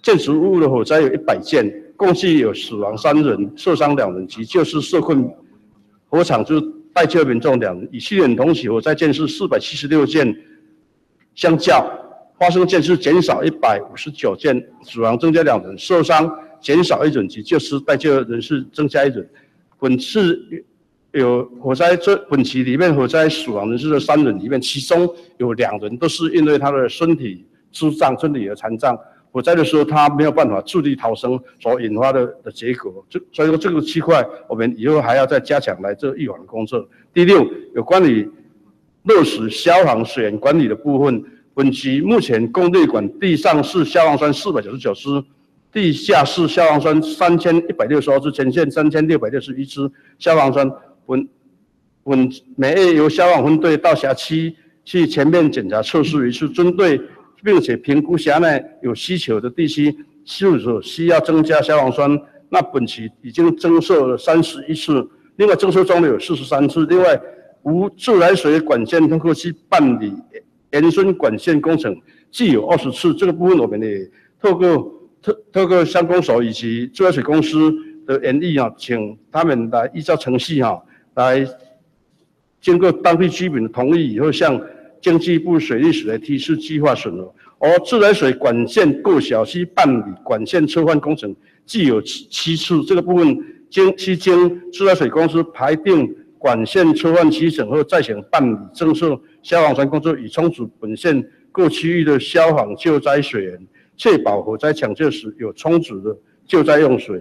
建筑物的火灾有一百件，共计有死亡三人、受伤两人及救失受困火场之待救民众两人。与去年同期火灾件数四百七十六件相较，发生件数减少一百五十九件，死亡增加两人，受伤减少一人及救失待救人士增加一人。本次有火灾这本期里面火灾死亡人士的三人里面，其中有两人都是因为他的身体智障、身体的残障。火灾的时候，他没有办法自力逃生所引发的的结果，这所以说这个区块我们以后还要再加强来做预防工作。第六，有关于落实消防水源管理的部分，本期目前供内管地上是消防栓四百九十九支，地下是消防栓三千一百六十二支，前线三千六百六十一支消防栓。本本每月由消防分队到辖区去全面检查测试一次，针对并且评估辖内有需求的地区是否需要增加消防栓。那本期已经增设了三十一次，另外增设中的有四十三次。另外，无自来水管线通过去办理延伸管线工程，既有二十次。这个部分我们也透过透透过乡公所以及自来水公司的研议啊，请他们来依照程序哈、啊，来经过当地居民的同意以后，向经济部水利署来提出计划审核。而自来水管线各小区办理管线撤换工程，既有七次。这个部分经需经自来水公司排定管线撤换期审后，再行办理增设消防栓工作，以充足本县各区域的消防救灾水源，确保火灾抢救时有充足的救灾用水。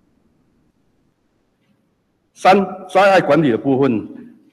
三、灾害管理的部分。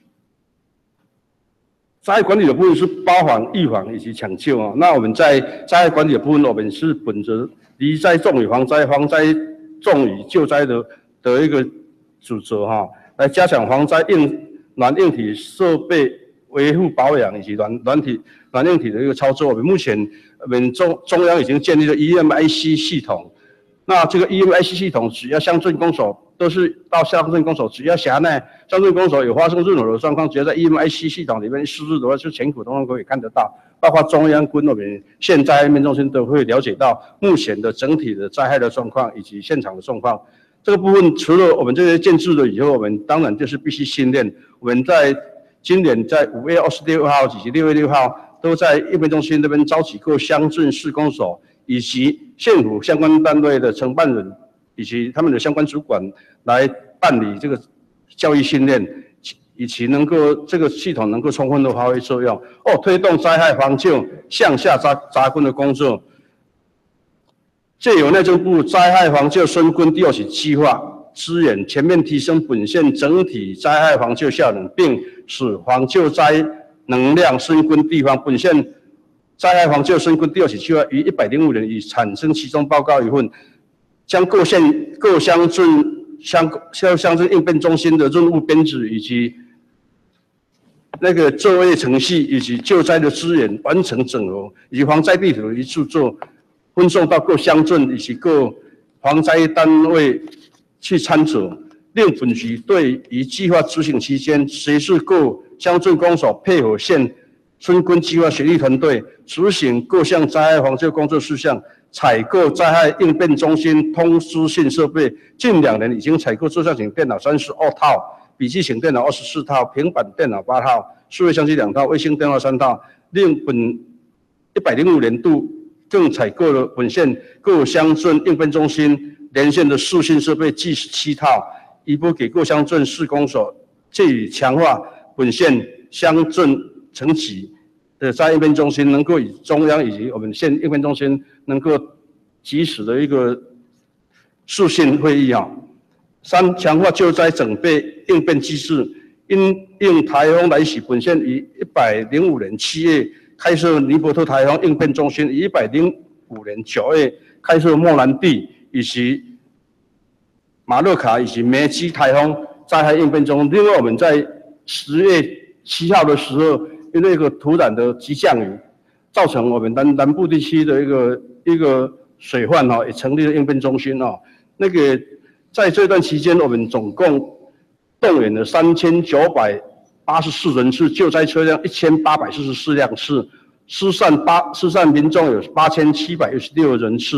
灾害管理的部分是包含预防以及抢救啊。那我们在灾害管理的部分，我们是本着离灾重于防灾、防灾重于救灾的的一个主责哈、啊，来加强防灾硬软硬体设备维护保养以及软软体软硬体的一个操作。我们目前我们中中央已经建立了 E M I C 系统，那这个 E M I C 系统只要乡镇公所。都是到乡镇公所，只要辖内乡镇公所有发生任何的状况，只要在 E M I C 系统里面输入的话，是全国通通可以看得到，包括中央跟我们县灾害面中心都会了解到目前的整体的灾害的状况以及现场的状况。这个部分除了我们这些建制了以后，我们当然就是必须训练。我们在今年在五月二十六号以及六月六号，都在应变中心那边召集过乡镇市公所以及县府相关单位的承办人。以及他们的相关主管来办理这个教育训练，以及能够这个系统能够充分的发挥作用。哦，推动灾害防救向下扎扎根的工作，借由内政部灾害防救深耕第二期计划资源，全面提升本县整体灾害防救效能，并使防救灾能量深耕地方。本县灾害防救深耕第二期计划于一百零五年已产生其中报告一份。将各县各乡镇乡乡乡镇应变中心的任务编制以及那个作业程序以及救灾的资源完成整合，以及防灾地图的制作，分送到各乡镇以及各防灾单位去参照。令本局对于计划执行期间，随时各乡镇公所配合县深耕计划协力团队，执行各项灾害防救工作事项。采购灾害应变中心通资讯设备，近两年已经采购桌上型电脑三十二套，笔记型电脑二十四套，平板电脑八套，数位相机两套，卫星电话三套。另本一百零五年度更采购了本县各乡镇应变中心连线的视讯设备计十七套，移拨给各乡镇市公所，借以强化本县乡镇层级的灾害应变中心能够与中央以及我们县应变中心能够及时的一个视讯会议啊。三、强化救灾准备应变机制，因应台风来袭，本县于一百零五年七月开设尼伯特台风应变中心，于一百零五年九月开设莫兰蒂以及马洛卡以及梅基台风灾害应变中心。另外，我们在十月七号的时候。因为一个土壤的急降雨，造成我们南南部地区的一个一个水患哈，也成立了应变中心哦。那个在这段期间，我们总共动员了三千九百八十四人次，救灾车辆一千八百四十四辆次，失散八失散民众有八千七百一十六人次，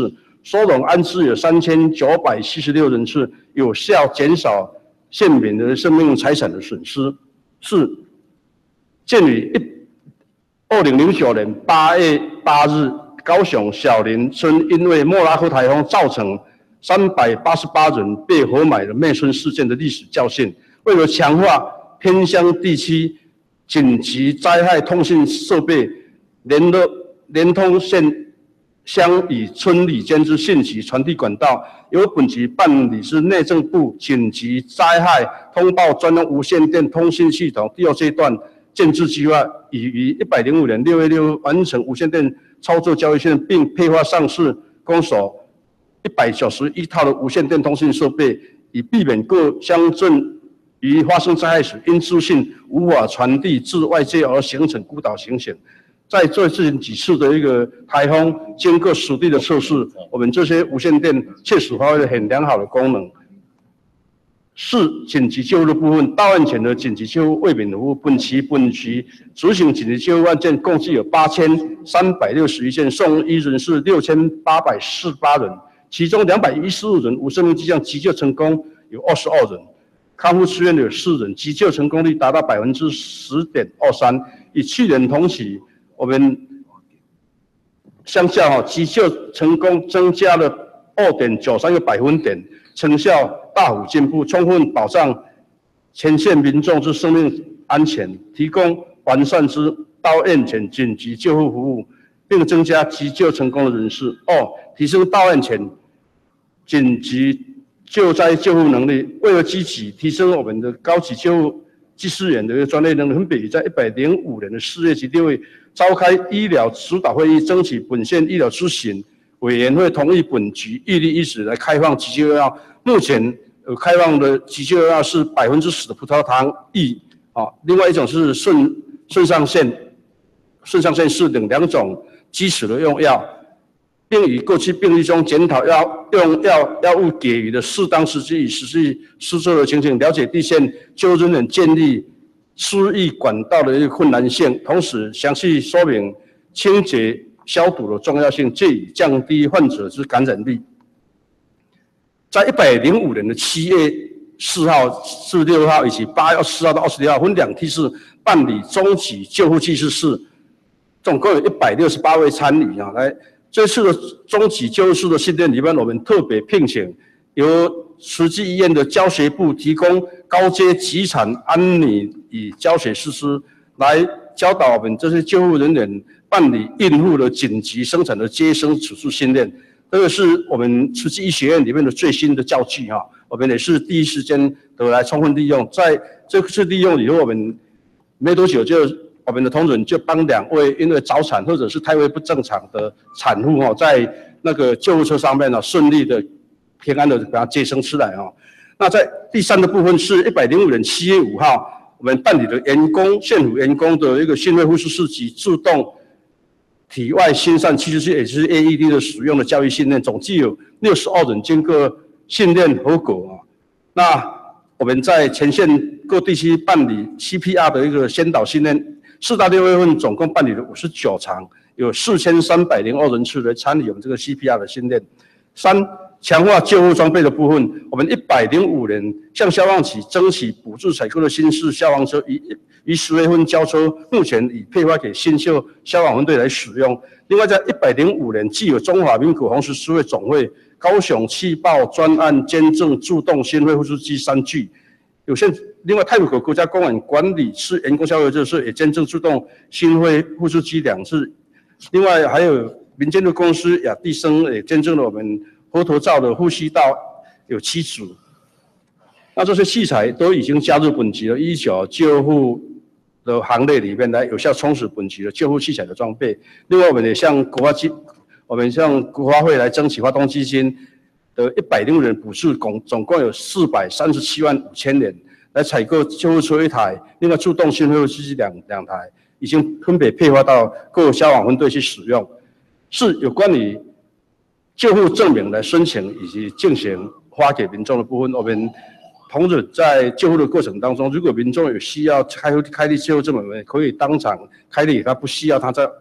收容安置有三千九百七十六人次，有效减少县民的生命财产的损失。四，鉴于二零零九年八月八日，高雄小林村因为莫拉克台风造成三百八十八人被活埋的灭村事件的历史教训，为了强化偏乡地区紧急灾害通信设备联络联通县乡与村里间之信息传递管道，由本局办理是内政部紧急灾害通报专用无线电通信系统第二阶段建制计划，已于一百零五年六月六日完成无线电操作交易线，并配发上市公所一百九十一套的无线电通信设备，以避免各乡镇于发生灾害时因资讯无法传递至外界而形成孤岛情形。在这几次的一个台风，经过实地的测试，我们这些无线电确实发挥了很良好的功能。四、紧急救护的部分，到案前的紧急救护为民服务，本期本局执行紧急救护案件共计有八千三百六十一件，送医人是六千八百四十八人，其中两百一十五人无生命迹象急救成功有二十二人，康复出院的有四人，急救成功率达到百分之十点二三，与去年同期。我们相较哈，急救成功增加了二点九三个百分点，成效大幅进步，充分保障前线民众之生命安全，提供完善之到院前紧急救护服务，并增加急救成功的人士。二、提升到院前紧急救灾救护能力，为了积极提升我们的高级救护技师员的一个专业能力，分别在一百零五年的四月及六月召开医疗指导会议，争取本县医疗咨询委员会同意本局预立一时来开放急救药。目前有开放的急救药是百分之十的葡萄糖液啊，另外一种是肾肾上腺肾上腺素等两种基础的用药，并以过去病例中检讨药用药药物给予的适当时机与实际施作的情形，了解地县救护人员建立输液管道的一个困难性，同时详细说明清洁消毒的重要性，借以降低患者之感染率。在一百零五年的七月四号至六号，以及八月四号到二十六号，分两梯次办理中级救护技师室，总共有一百六十八位参与啊。来，这次的中级救护室的训练里面，我们特别聘请由慈济医院的教学部提供高阶急产安宁与教学师资，来教导我们这些救护人员办理孕妇的紧急生产的接生手术训练。这个是我们慈济医学院里面的最新的教具哈，我们也是第一时间得来充分利用。在这次利用以后，我们没多久就我们的同仁就帮两位因为早产或者是胎位不正常的产妇哈，在那个救护车上面呢顺利的平安的把它接生出来啊。那在第三个部分是一百零五年七月五号，我们办理的员工县府员工的一个心肺复苏式及自动体外心疝器械，也就是 A E D 的使用的教育训练，总计有六十二人经过训练合格啊。那我们在前线各地区办理 C P R 的一个先导训练，四到六月份总共办理了五十九场，有四千三百零二人次来参与我们这个 C P R 的训练。三、强化救护装备的部分，我们一百零五年向消防局争取补助采购的新式消防车，于于十月份交车，目前已配发给新秀消防分队来使用。另外，在一百零五年，既有中华民国红十字会总会、高雄气爆专案监证自动心肺复苏机三具，有限。另外，太鲁阁国家公园管理室员工消费者是也监证自动心肺复苏机两次。另外，还有民间的公司亚地生也监证了我们佛陀罩的呼吸道有七组。那这些器材都已经加入本局的医疗救护的行列里面，来有效充实本局的救护器材的装备。另外，我们也向国发基，我们向国发会来争取发动基金的一百零五人补助，共总共有四百三十七万五千元，来采购救护车一台，另外自动心肺复苏机两两台，已经分别配发到各消防分队去使用。是有关于救护证明的申请以及进行发给民众的部分，我们同仁在救护的过程当中，如果民众有需要开开立救护证明，可以当场开立，他不需要他再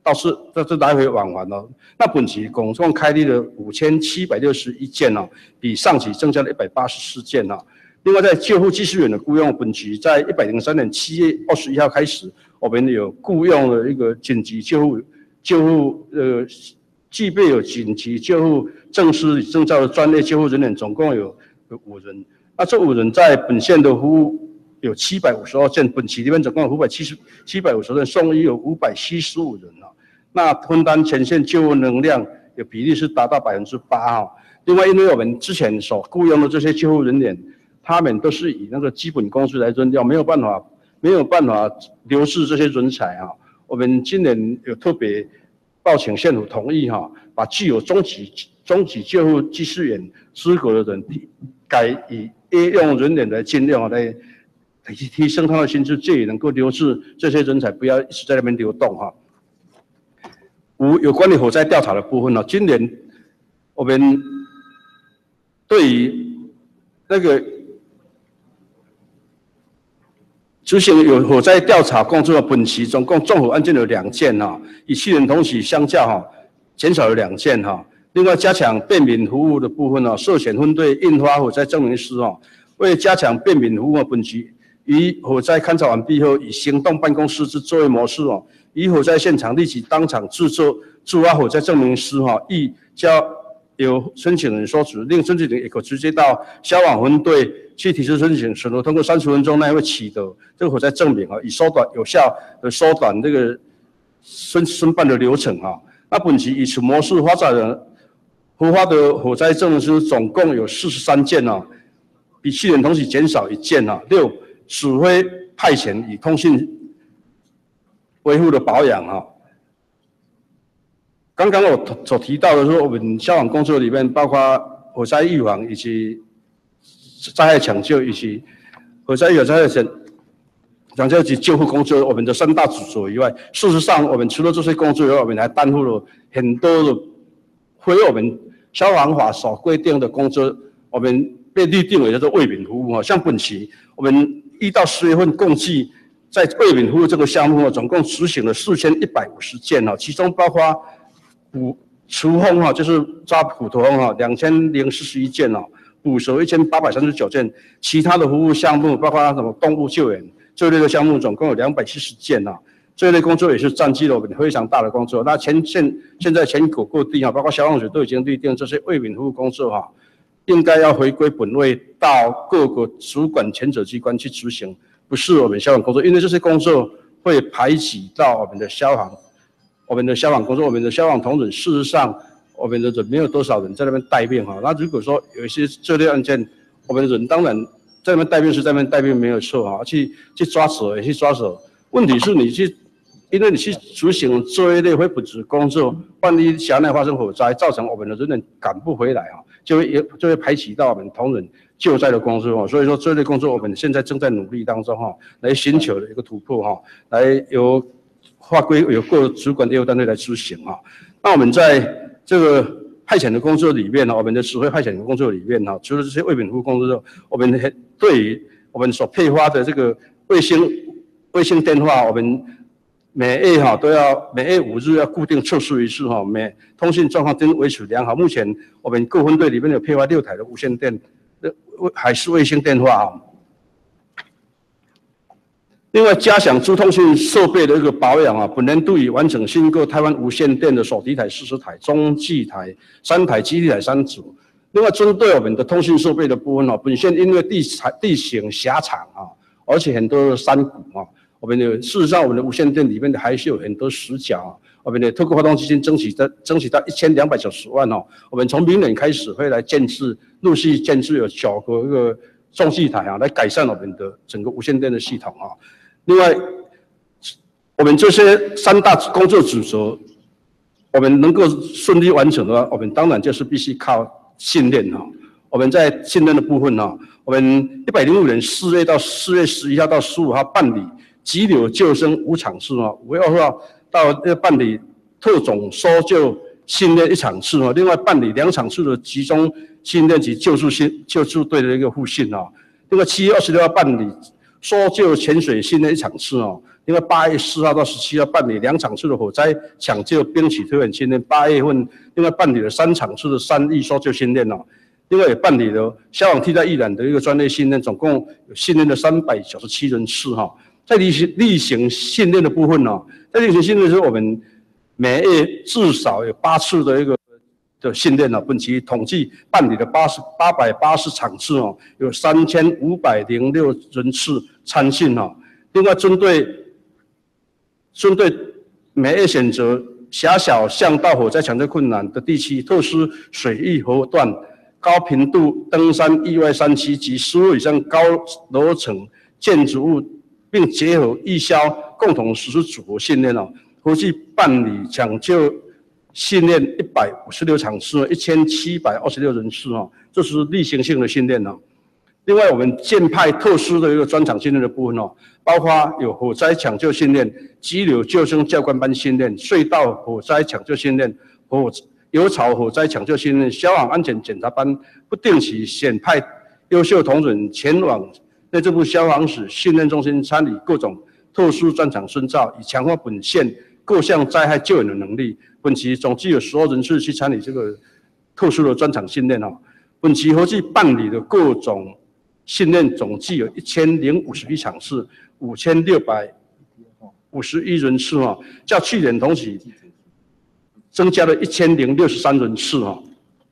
到是这这来回往返哦。那本期总共开立了五千七百六十一件哦，比上期增加了一百八十四件哦。另外，在救护技术员的雇用，本期在一百零三年七月二十一号开始，我们有雇用了一个紧急救护救护呃具备有紧急救护证书与证照的专业救护人员，总共有有五人。那这五人在本县的服务有七百五十二件，本期里面总共有五百七十七百五十人，送医有五百七十五人啊。那分担前线救护能量的比例是达到百分之八哈。另外，因为我们之前所雇佣的这些救护人员，他们都是以那个基本工资来征调，没有办法没有办法流失这些人才啊。我们今年有特别报请县府同意哈，把具有中级中级救护技术员资格的人，改以业用人员来尽量来提提升他的薪资，这也能够留住这些人才，不要一直在那边流动哈。五有关于火灾调查的部分呢，今年我们对于那个执行有火灾调查工作的本期总共纵火案件有两件哈，与去年同期相较哈，减少了两件哈。另外，加强便民服务的部分呢，涉险分队印发火灾证明书哈，为加强便民服务，本期于火灾勘查完毕后，以行动办公室之作业模式哦，于火灾现场立即当场制作制发火灾证明书哈，亦交由申请人所指令，申请人也可直接到消防分队去提出申请，审核通过三十分钟内会取得这个火灾证明啊，以缩短有效的缩短这个申申办的流程啊。那本期以此模式发展的核发的火灾证明书总共有四十三件啊，比去年同期减少一件啊。六，指挥派遣与通信维护的保养啊。刚刚我所提到的说，我们消防工作里面包括火灾预防以及灾害抢救以及火灾预防、灾害抢抢救及救护工作，我们的三大主轴以外，事实上我们除了这些工作以外，我们还担负了很多的非我们消防法所规定的工作，我们被律定为叫做为民服务啊。像本期我们一到十月份共计在为民服务这个项目总共执行了四千一百五十件啊，其中包括捕除蜂哈，就是抓捕头蜂哈，两千零四十一件哦，捕蛇一千八百三十九件，其他的服务项目包括什么动物救援这类的项目，总共有两百七十件啊。这类工作也是占据了我们非常大的工作。那前现现在全国各地哈，包括消防局都已经律定这些为民服务工作哈，应该要回归本位，到各个主管权责机关去执行，不是我们消防工作，因为这些工作会排挤到我们的消防。我们的消防工作，我们的消防同仁，事实上，我们的人没有多少人在那边带病哈。那如果说有一些这类案件，我们的人当然在那边带病是在那边带病没有错哈，去去抓手也去抓手。问题是你去，因为你去执行这一类非本职工作，万一辖内发生火灾，造成我们的人员赶不回来哈，就会也就会排挤到我们同仁救灾的工作哈。所以说这类工作我们现在正在努力当中哈，来寻求的一个突破哈，来由划归有各主管业务单位来执行啊。那我们在这个派遣的工作里面呢，我们的指挥派遣的工作里面呢，除了这些为民服务工作，我们对于我们所配发的这个卫星卫星电话，我们每月哈都要每月五日要固定测试一次哈，每通信状况都维持良好。目前我们各分队里面有配发六台的无线电海事卫星电话啊。另外，加强资通讯设备的一个保养啊，本年度已完成新购台湾无线电的手提台四十台、中继台三台、基地台三组。另外，针对我们的通讯设备的部分啊，本县因为地地形狭长啊，而且很多山谷啊，我们的事实上我们的无线电里面的还是有很多死角啊。我们的透过发动基金争取的争取到一千两百九十万哦，我们从明年开始会来建制，陆续建制有九个一个中继台啊，来改善我们的整个无线电的系统啊。另外，我们这些三大工作主轴，我们能够顺利完成的话，我们当然就是必须靠训练哈。我们在训练的部分哈，我们一百零五年四月到四月十一号到十五号办理急流救生五场次哈，五月二号到要办理特种搜救训练一场次哈，另外办理两场次的集中训练及救助训救助队的一个复训哈。另外七月二十六号办理搜救潜水训练一场次哦。另外八月四号到十七号办理两场次的火灾抢救兵器推演训练，八月份另外办理了三场次的山域搜救训练哦。另外也办理了消防替代役男的一个专业训练，总共有训练了三百九十七人次哈。在例行例行训练的部分哦，在例行训练的时候，我们每月至少有八次的一个的训练哦。本期统计办理了八十八百八十场次哦，有三千五百零六人次参训哦。另外针对针对每月选择狭小巷道火灾抢救困难的地区、特殊水域河段、高频度登山意外山区及十五以上高楼层建筑物，并结合义消共同实施组合训练哦，合计办理抢救训练一百五十六场次，一千七百二十六人次哦，这是例行性的训练哦。另外，我们建派特殊的一个专场训练的部分哦，包括有火灾抢救训练、急流救生教官班训练、隧道火灾抢救训练、火油槽火灾抢救训练、消防安全检查班，不定期选派优秀同仁前往内政部消防室训练中心参与各种特殊专场深造，以强化本县各项灾害救援的能力。本期总计有十二人次去参与这个特殊的专场训练哦。本期合计办理的各种训练总计有一千零五十一场次，五千六百五十一人次哈，较去年同期增加了一千零六十三人次哈。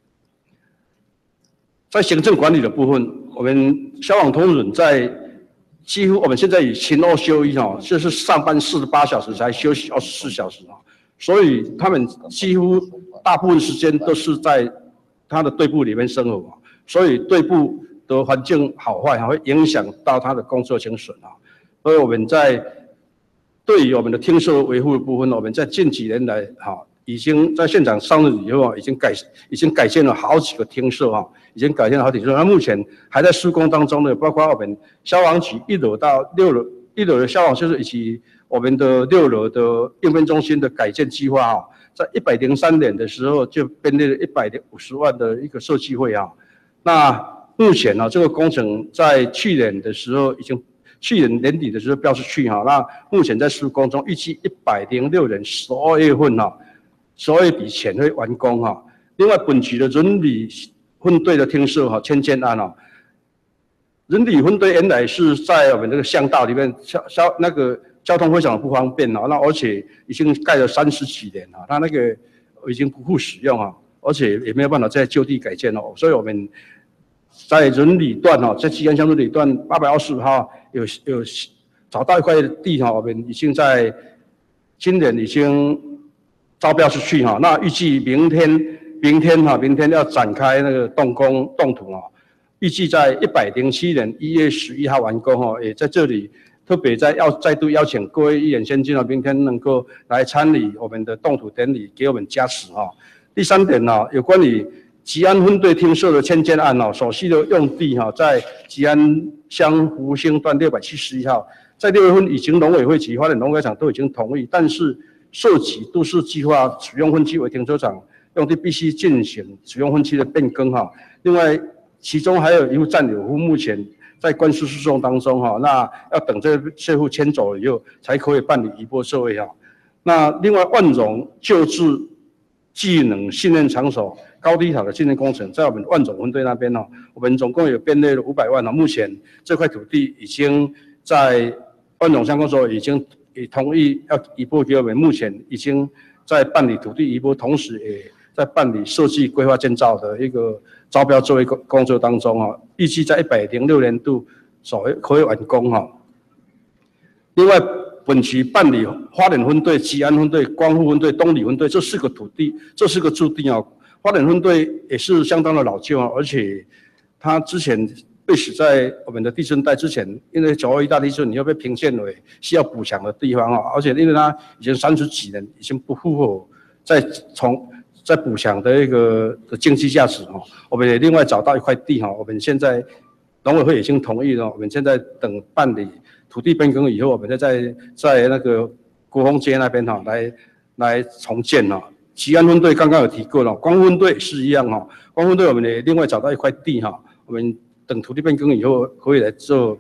在行政管理的部分，我们消防同仁在几乎我们现在以勤二休一哈，就是上班四十八小时才休息二十四小时哈，所以他们几乎大部分时间都是在他的队部里面生活，所以队部的环境好坏还会影响到他的工作情损啊。所以我们在对于我们的厅舍维护的部分，我们在近几年来哈，已经在现场上任以后啊，已经改已经改建了好几个厅舍哈，已经改建了好几个。那目前还在施工当中的，包括我们消防局一楼到六楼，一楼的消防就是以及我们的六楼的应变中心的改建计划啊，在一百零三年的时候就编列了一百五十万的一个设计费啊。那目前呢、啊，这个工程在去年的时候已经，去年年底的时候标示去哈，那目前在施工中，预计一百零六年十二月份哈、啊，十二月底前会完工哈、啊。另外，本局的人理分队的厅舍哈迁建案啊，人理分队原来是在我们这个巷道里面，交交那个交通非常不方便啊，那而且已经盖了三十几年了，它那个已经不复使用啊，而且也没有办法再就地改建哦，所以我们在人理段哈，在基安乡人理段八百二十五号有有找到一块地哈，我们已经在今年已经招标出去哈，那预计明天明天哈，明天要展开那个动工动土啊，预计在一百零七年一月十一号完工哈，也在这里特别在要再度邀请各位议员先进啊，明天能够来参与我们的动土典礼，给我们加持哈。第三点呢，有关于吉安分队厅舍的迁建案哦，所需的用地哈，在吉安乡福兴段六百七十一号，在六月份已经农委会及花莲农改场都已经同意，但是涉及都市计划使用分区为停车场用地，必须进行使用分区的变更哈。另外，其中还有一户占有户目前在官司诉讼当中哈，那要等这这户迁走了以后，才可以办理移拨社会哈。那另外，万荣救治技能训练场所高低塔的训练工程，在我们万种分队那边哦，我们总共有编列了五百万哦。目前这块土地已经在万种乡公所已经也同意要移拨给我们，目前已经在办理土地移拨，同时也在办理设计规划建造的一个招标作业工作当中哦，预计在一百零六年度所可以完工哈。另外，本期办理花莲分队、吉安分队、光复分队、东里分队这四个土地，这四个驻地啊，花莲分队也是相当的老旧啊，而且它之前被死在我们的地震带之前，因为九二一大地震，你要被评鉴为需要补强的地方啊，而且因为它已经三十几年，已经不符合再从再补强的一个的经济价值哈。我们也另外找到一块地哈，我们现在农委会已经同意了，我们现在等办理土地变更以后，我们再在在那个国风街那边哈来来重建哈。吉安分队刚刚有提过了，光分队是一样哈。光分队我们也另外找到一块地哈，我们等土地变更以后可以来做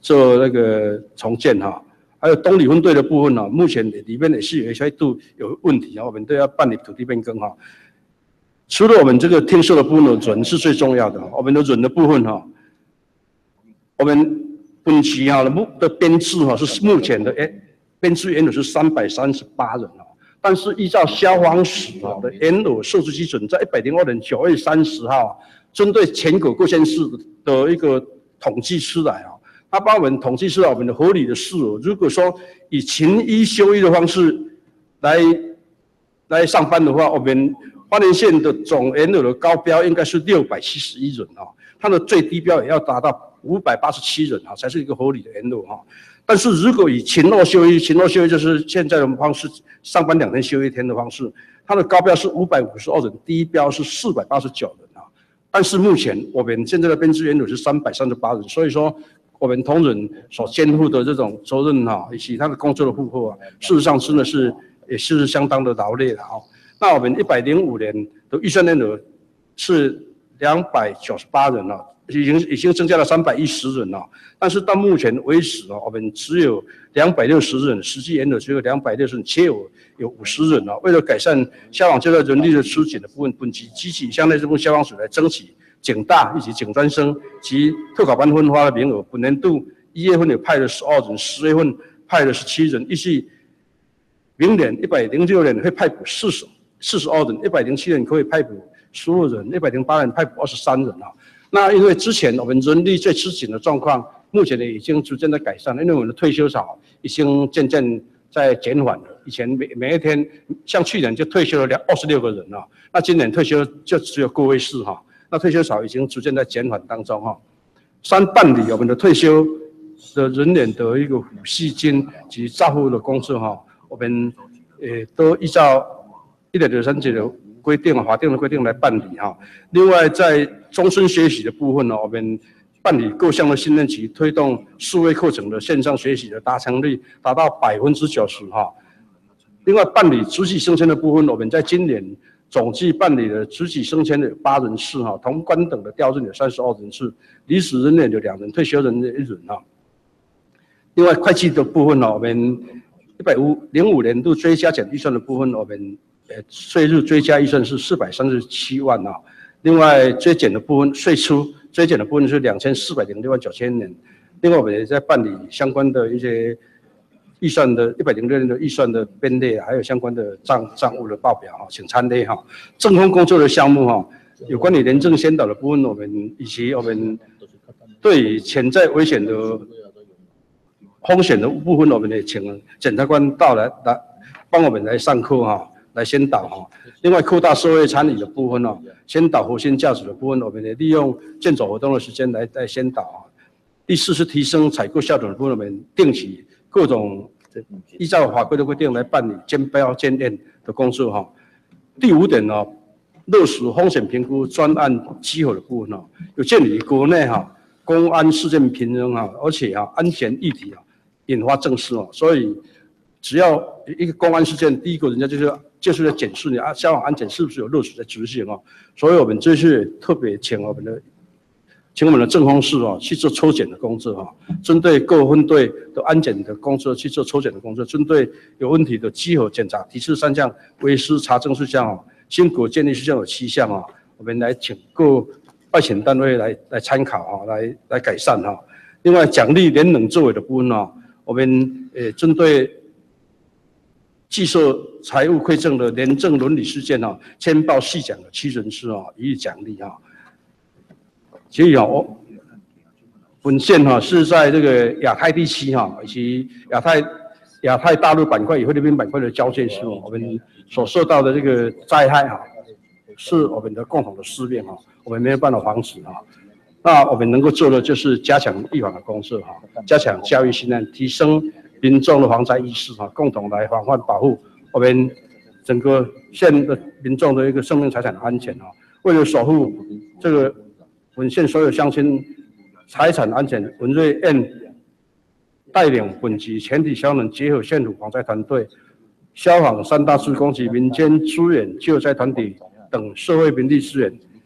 做那个重建哈。还有东里分队的部分呢，目前里面也是有一些度有问题啊，我们都要办理土地变更哈。除了我们这个天数的部分呢，人是最重要的。我们的人的部分哈，我们本期哈的目的编制哈是目前的哎编制原额是三百三十八人哈。但是依照消防署的原额设置基准，在一百零二年九月三十号，针对全国各县市的一个统计出来啊，他帮我们统计出来我们的合理的事额。如果说以勤一休一的方式来来上班的话，我们花莲县的总原额的高标应该是六百七十一人啊，它的最低标也要达到五百八十七人啊，才是一个合理的原额哈。但是如果以勤二休一，勤二休一就是现在的方式，上班两天休一天的方式，它的高标是五百五十二人，低标是四百八十九人啊。但是目前我们现在的编制原额是三百三十八人，所以说我们同仁所肩负的这种责任哈，以及他的工作的负荷啊，事实上真的是也是相当的劳累的啊。那我们一百零五年的预算原额是两百九十八人了。已经已经增加了三百一十人了，但是到目前为止啊，我们只有两百六十人，实际原额只有两百六十人，且有有五十人啊。为了改善消防这个人力的吃紧的部分，本期积极向内政部消防署来争取警大以及警专生及特考班分发的名额。本年度一月份有派了十二人，十月份派了十七人，预计明年一百零六年会派补四十四十二人，一百零七年可以派补十五人，一百零八年派补二十三人啊。那因为之前我们人力最吃紧的状况，目前呢已经逐渐的改善了，因为我们的退休潮已经渐渐在减缓了。以前每每一天，像去年就退休了两二十六个人啊，那今年退休就只有个位数哈。那退休潮已经逐渐在减缓当中哈。三办理我们的退休的人员的一个抚恤金及照护的工作哈，我们呃都依照一百九十三节的规定啊，法定的规定来办理哈。另外，在终身学习的部分呢，我们办理各项的训练及推动数位课程的线上学习的达成率达到百分之九十哈。另外，办理职级升迁的部分，我们在今年总计办理的职级升迁的有八人次哈，同官等的调任有三十二人次，离职人员有两人，退休人员一人哈。另外，会计的部分呢，我们一百零五年度追加减预算的部分，我们呃税入追加预算是四百三十七万啊。另外，追减的部分，税出追减的部分是两千四百零六万九千元。另外，我们也在办理相关的一些预算的一百零六年的预算的编列，还有相关的账账务的报表哈，请参列哈。政风工作的项目哈，有关于廉政宣导的部分，我们以及我们对潜在危险的风险的部分，我们也请检察官到来来帮我们来上课哈，来宣导哈。另外，扩大社会参与的部分哦，宣导核心价值的部分，我们也利用健走活动的时间来来宣导啊。第四是提升采购效率的部分，我们定期各种依照法规的规定来办理监标监验的工作哈。第五点呢，落实风险评估专案稽核的部分哦，有鉴于国内哈公安事件频仍哈，而且哈安全议题啊引发重视哦，所以只要一个公安事件，第一个人家就是就是在检视你啊，消防安全是不是有落实在执行哦。所以我们这次特别请我们的，请我们的政风室哦去做抽检的工作哈，针对各分队的安检的工作去做抽检的工作，针对有问题的稽核检查提示三项为师查证事项哦，新股建立事项有七项哦，我们来请各外遣单位来来参考哈，来来改善哈。另外奖励廉能作为的部分哦，我们呃针对计设财务馈赠的廉政伦理事件啊，签报细奖的七人次啊，予以奖励啊。所以啊，我本县哈是在这个亚太地区哈，以及亚太亚太大陆板块与菲律宾板块的交界处，我们所受到的这个灾害哈，是我们的共同的思辨哈，我们没有办法防止哈。那我们能够做的就是加强预防的工作哈，加强教育训练，提升民众的防灾意识哈，共同来防范保护我们整个县的民众的一个生命财产的安全哈。为了守护这个本县所有乡亲财产安全，文瑞燕带领本级全体消能结合县府防灾团队、消防三大志工及民间资源救灾团体等社会民力资源，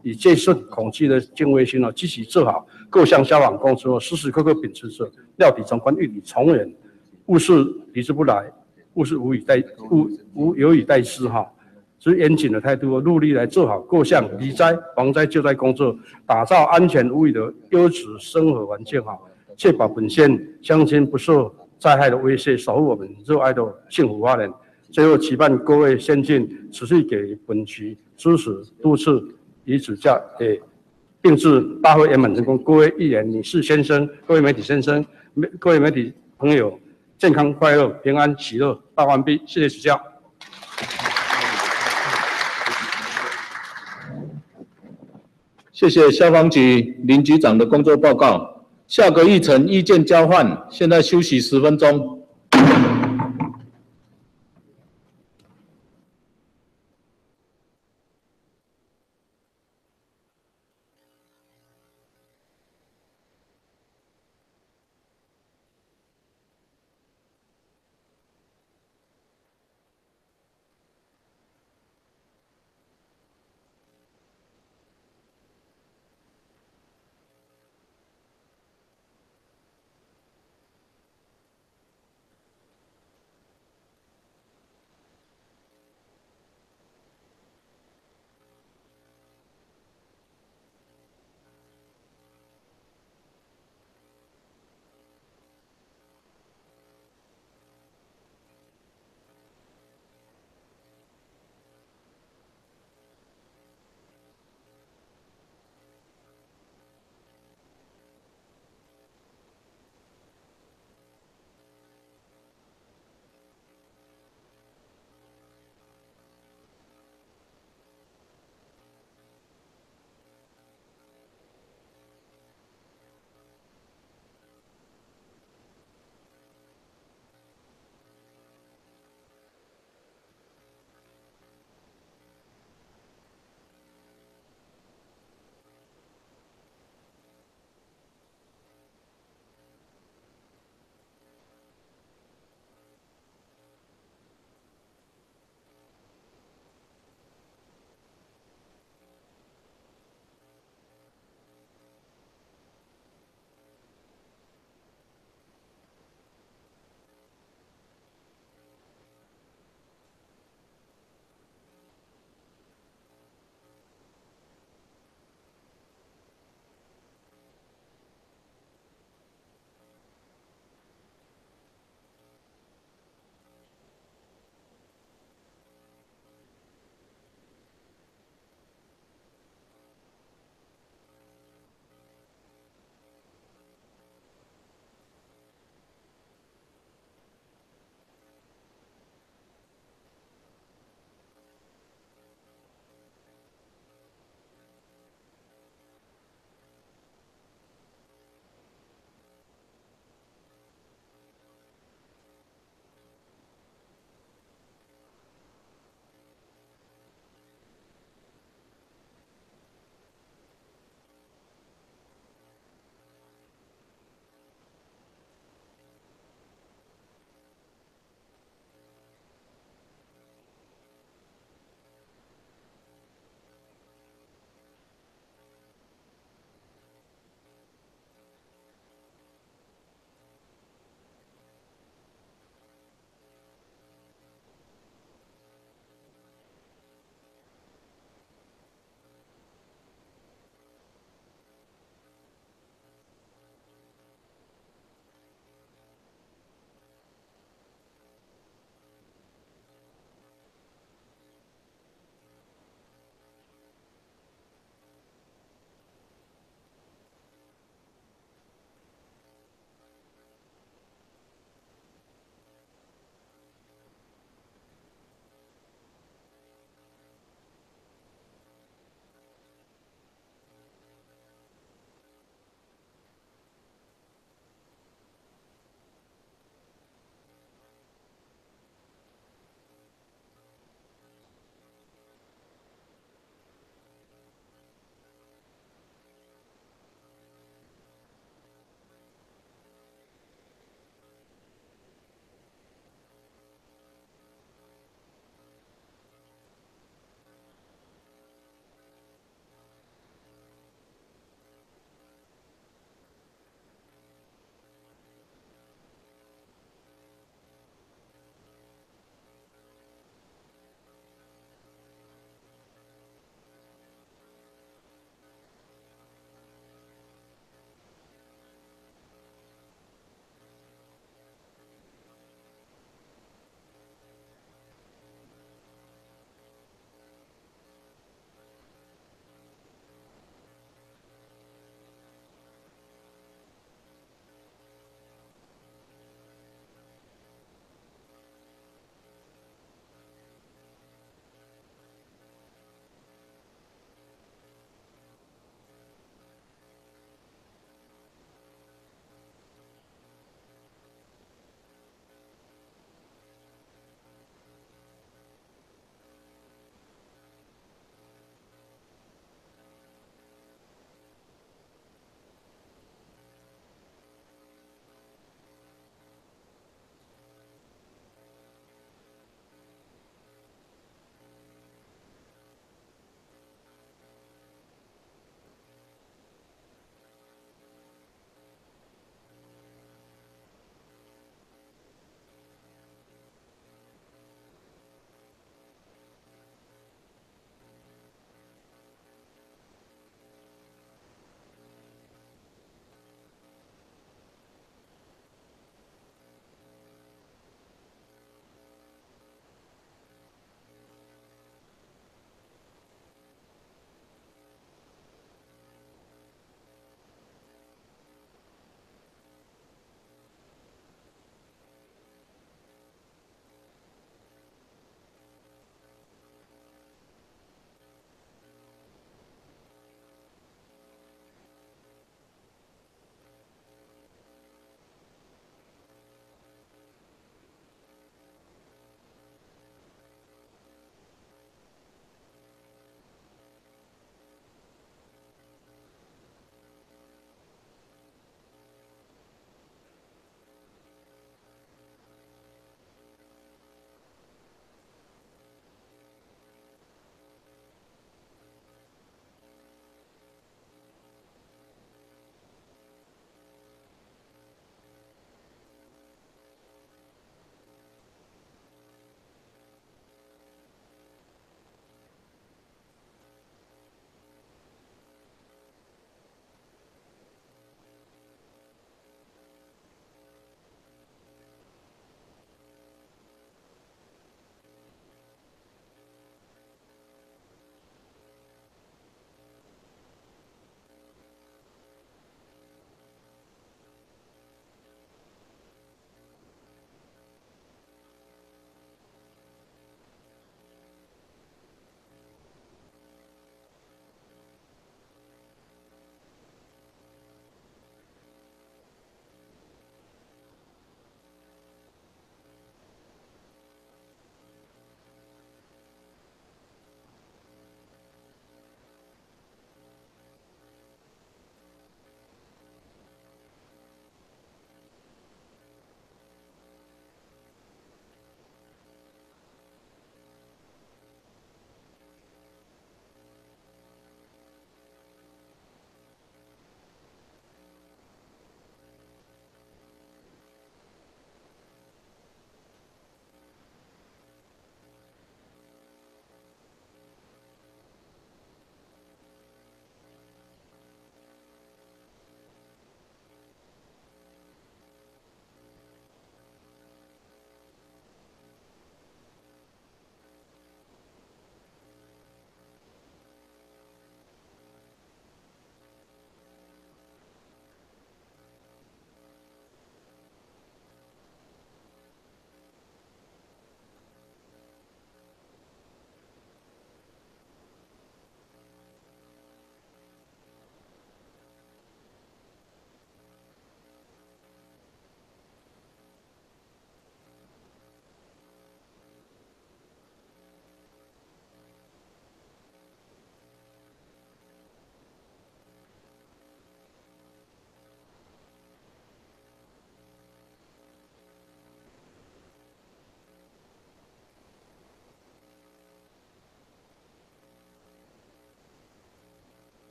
以戒慎恐惧的敬畏心哦，积极做好各项消防工作，时时刻刻秉持着料敌从宽，御敌从严，务事敌之不来，务事无以待务无有以待之哈。是严谨的态度，努力来做好各项理灾、防灾、救灾工作，打造安全无虞的优质生活环境哈，确保本县乡亲不受灾害的威胁，守护我们热爱的幸福花莲。最后，期盼各位先进持续给本局支持、督促与指教，诶，并致大会圆满成功。各位议员、女士、先生，各位媒体先生、各位媒体朋友，健康、快乐、平安、喜乐，大完毕。谢谢指教。 谢谢消防局林局长的工作报告。下个议程意见交换，现在休息十分钟。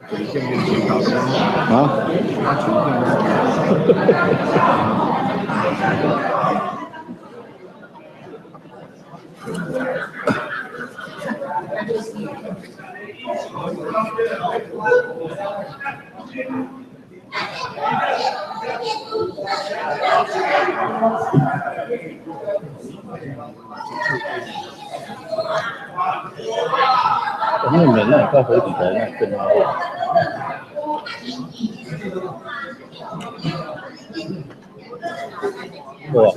啊？ 我们没那个合理的那个吗？哇！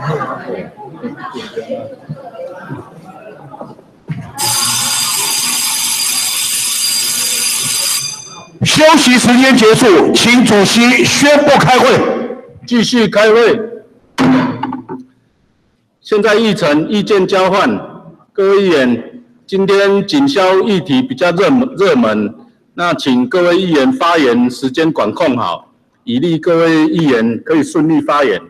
休息时间结束，请主席宣布开会。 继续开会。现在议程意见交换，各位议员，今天警消议题比较热门热门，那请各位议员发言时间管控好，以利各位议员可以顺利发言。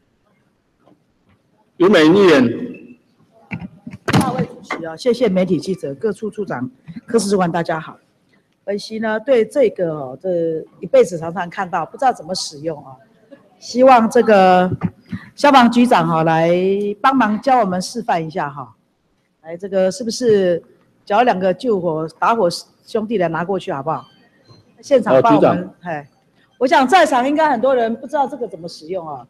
尤美议员。 大卫主席啊，谢谢媒体记者、各处处长、科室主管，大家好。本席呢对这个哦，这一辈子常常看到，不知道怎么使用啊，希望这个消防局长哈来帮忙教我们示范一下哈。来，这个是不是找两个救火打火兄弟来拿过去好不好？现场帮我们，哎，我想在场应该很多人不知道这个怎么使用啊。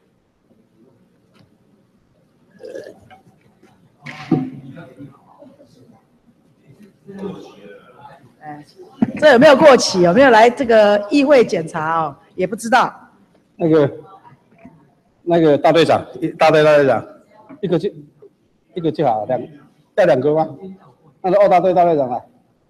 哎，这有没有过期？有没有来这个议会检查哦？也不知道。 那个那个大队长，大队大队长，一个就一个就好，两带两个吗？那个二大队大队长来，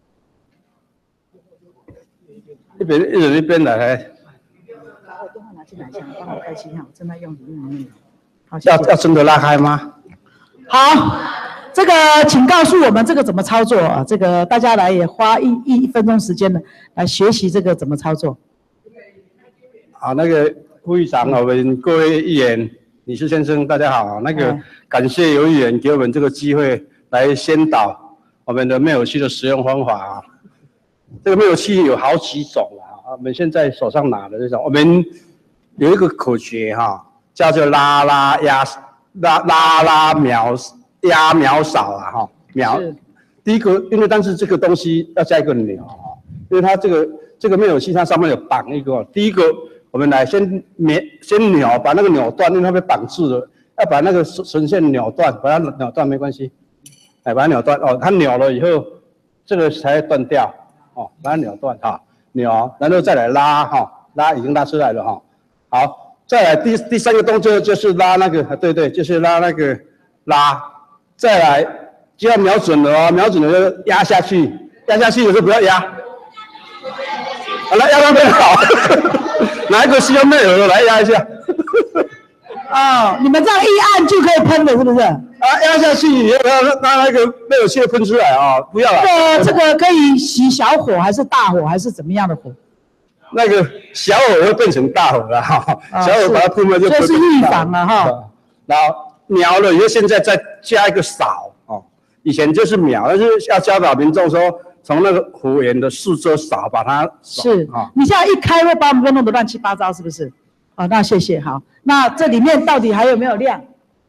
一边一人一边来。 把我电话拿进来一下，帮我开信号，正在用里面。好， 要要真的拉开吗？ 好。这个，请告诉我们这个怎么操作啊？这个大家来也花一一一分钟时间呢，来学习这个怎么操作。 好，那个会长，我们各位议员、理事先生，大家好。那个感谢有议员给我们这个机会来宣导我们的灭火器的使用方法啊。这个灭火器有好几种啊，我们现在手上拿的这种，我们有一个口诀哈、啊，叫做拉拉压拉拉拉秒。压秒少啊，哈秒。第一个，因为但是这个东西要加一个钮啊，因为它这个这个灭火器它上面有绑一个。第一个，我们来先免先扭，把那个扭断，因为它被绑住了，要把那个绳线扭断，把它扭断没关系，哎，把它扭断哦，它扭了以后，这个才会断掉哦，把它扭断哈，扭，然后再来拉哈，拉已经拉出来了哈，好，再来第第三个动作就是拉那个，对对，就是拉那个拉。再来就要瞄准了哦，瞄准了就压下去，压下去的时候不要压，好了，压到更好。拿一个吸烟内耳来压一下。 哦，你们这样一按就可以喷的，是不是？啊， 压下去以后，让让那个灭火器喷出来啊、哦，不要了。 这个这个可以熄小火还是大火还是怎么样的火？ 那个小火会变成大火了哈，啊、小火把它喷了就这是预防了哈。 然后瞄了以后，现在再加一个扫哦。以前就是瞄，但是要教导民众说，从那个火源的四周扫，把它是啊。你现在一开会把我们弄得乱七八糟，是不是？好，那谢谢。好，那这里面到底还有没有亮？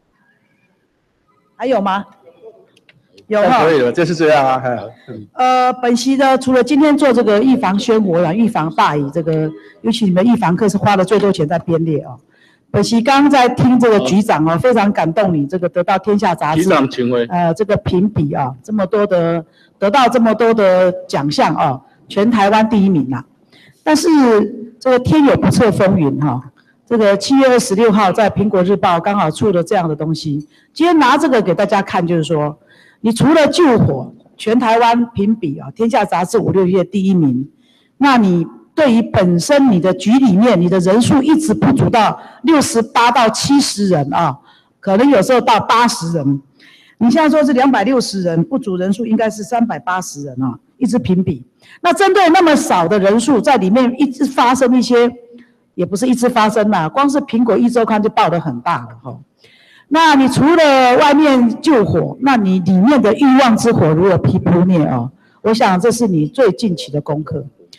还有吗？有哈。 可以了，就是这样啊。 呃，本席呢，除了今天做这个预防宣国啊，预防大乙这个，尤其你们预防课是花了最多钱在编列哦。本席刚刚在听这个局长哦，非常感动你这个得到天下杂志局长请回呃这个评比啊，这么多的得到这么多的奖项啊，全台湾第一名呐、啊。但是这个天有不测风云哈、啊，这个七月二十六号在苹果日报刚好出了这样的东西，今天拿这个给大家看，就是说，你除了救火，全台湾评比啊，天下杂志五六月第一名，那你对于本身你的局里面，你的人数一直不足到六十八到七十人啊，可能有时候到八十人。你现在说是两百六十人，不足人数应该是三百八十人啊，一直评比。那针对那么少的人数，在里面一直发生一些，也不是一直发生啦，光是苹果一周刊就报得很大了哈。那你除了外面救火，那你里面的欲望之火如何扑灭啊？我想这是你最近期的功课。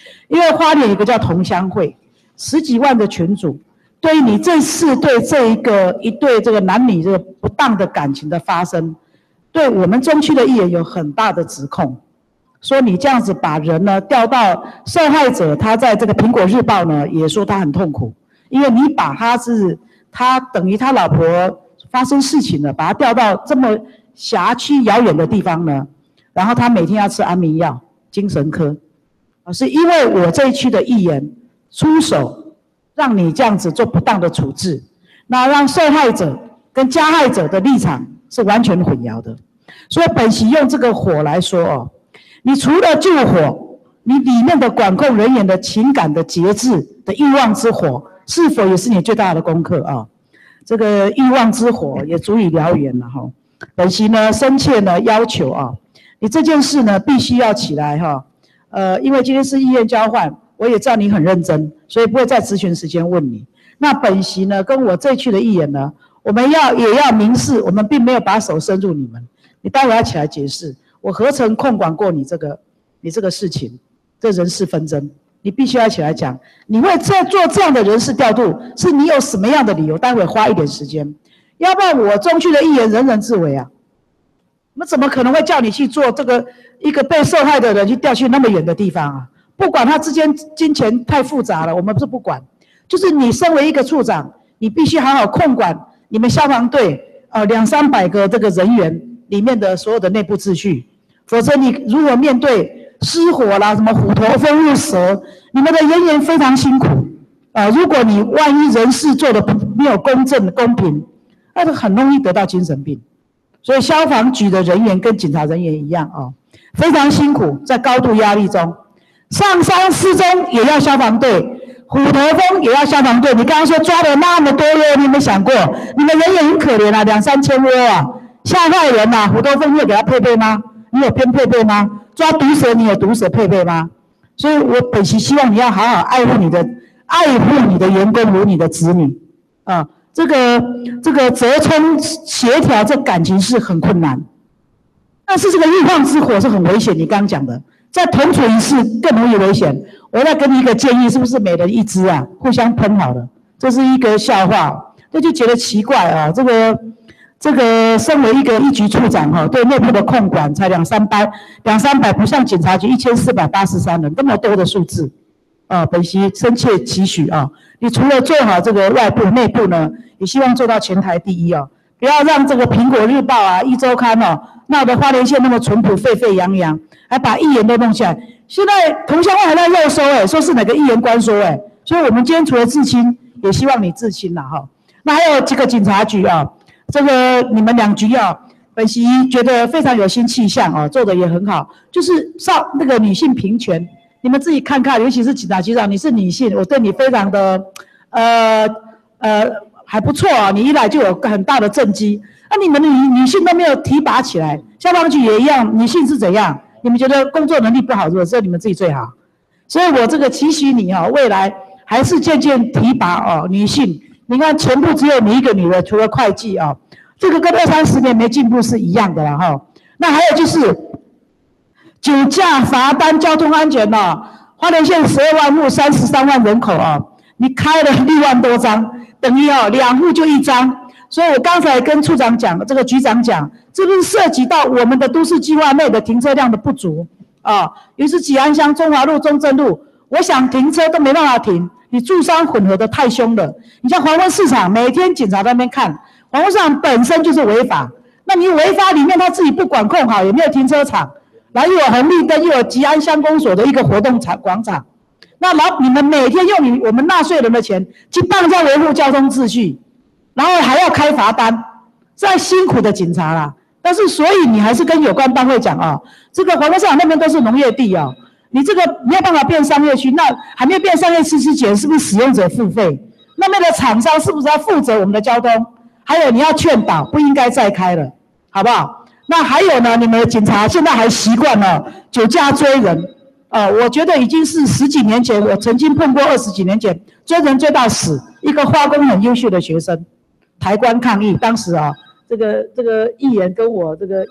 因为花莲有一个叫同乡会，十几万的群组，对于你这次对这一个一对这个男女这个不当的感情的发生，对我们中区的议员有很大的指控，说你这样子把人呢调到受害者，他在这个苹果日报呢也说他很痛苦，因为你把他是他等于他老婆发生事情了，把他调到这么辖区遥远的地方呢，然后他每天要吃安眠药，精神科，啊，是因为我这一区的议员出手，让你这样子做不当的处置，那让受害者跟加害者的立场是完全混淆的。所以本席用这个火来说哦，你除了救火，你里面的管控人员的情感的节制的欲望之火，是否也是你最大的功课啊？这个欲望之火也足以燎原了哈。本席呢深切呢要求啊，你这件事呢必须要起来哈。呃，因为今天是意见交换，我也知道你很认真，所以不会在咨询时间问你。那本席呢跟我这一区的议员呢，我们要也要明示，我们并没有把手伸入你们。你待会要起来解释，我何曾控管过你这个你这个事情，这人事纷争，你必须要起来讲。你会这做这样的人事调度，是你有什么样的理由？待会花一点时间，要不然我中区的议员人人自危啊。我们怎么可能会叫你去做这个一个被受害的人去调去那么远的地方啊？不管他之间金钱太复杂了，我们不是不管，就是你身为一个处长，你必须好好控管你们消防队呃两三百个这个人员里面的所有的内部秩序，否则你如何面对失火啦、什么虎头蜂入蛇，你们的人员非常辛苦啊、呃！如果你万一人事做的没有公正公平，那就很容易得到精神病。所以消防局的人员跟警察人员一样啊、哦，非常辛苦，在高度压力中，上山失踪也要消防队，虎头蜂也要消防队。你刚刚说抓了那么多窝，你有没有想过，你们人员很可怜啊，两三千窝啊，吓坏人呐、啊！虎头蜂你有给他配备吗？你有编配备吗？抓毒蛇你有毒蛇配备吗？所以我本席希望你要好好爱护你的爱护你的员工如你的子女啊。这个这个折冲协调这感情是很困难，但是这个欲望之火是很危险。你刚刚讲的，在同处一室更容易危险。我再给你一个建议，是不是每人一支啊？互相喷好了，这是一个笑话，这就觉得奇怪啊。这个这个身为一个一局处长哈，对内部的控管才两三百两三百，不像警察局一千四百八十三人这么多的数字。啊，本席深切期许啊！你除了做好这个外部、内部呢，也希望做到全台第一哦！不要让这个苹果日报啊、一周刊哦，闹得花莲县那么淳朴、沸沸扬扬，还把议员都弄下来。现在同乡会还在肉收哎，说是哪个议员官说哎，所以我们今天除了自清，也希望你自清了哈。那还有这个警察局啊，这个你们两局啊，本席觉得非常有新气象啊，做的也很好，就是少那个女性平权。你们自己看看，尤其是警察局长，你是女性，我对你非常的，呃呃还不错啊。你一来就有很大的政绩，那、啊、你们的女女性都没有提拔起来，消防局也一样，女性是怎样？你们觉得工作能力不好，是不是？只有你们自己最好。所以我这个期许你哦，未来还是渐渐提拔哦女性。你看全部只有你一个女的，除了会计哦，这个跟二三十年没进步是一样的啦哈。那还有就是。酒驾罚单、交通安全哦，花莲县十二万户、三十三万人口哦，你开了六万多张，等于哦两户就一张。所以我刚才跟处长讲，这个局长讲，这不是涉及到我们的都市计划内的停车量的不足啊？尤其是吉安乡、中华路、中正路，我想停车都没办法停，你住商混合的太凶了。你像黄昏市场，每天警察在那边看，黄昏市场本身就是违法，那你违法里面他自己不管控好，也没有停车场。然后又有红绿灯，又有吉安乡公所的一个活动场广场，那老你们每天用你我们纳税人的钱去帮着维护交通秩序，然后还要开罚单，再辛苦的警察啦。但是所以你还是跟有关单位讲哦，这个黄昏市场那边都是农业地哦，你这个没有办法变商业区，那还没有变商业区之前，是不是使用者付费？那边的厂商是不是要负责我们的交通？还有你要劝导，不应该再开了，好不好？那还有呢？你们的警察现在还习惯了酒驾追人，呃，我觉得已经是十几年前，我曾经碰过二十几年前追人追到死，一个化工很优秀的学生，台关抗议，当时啊，这个这个议员跟我这个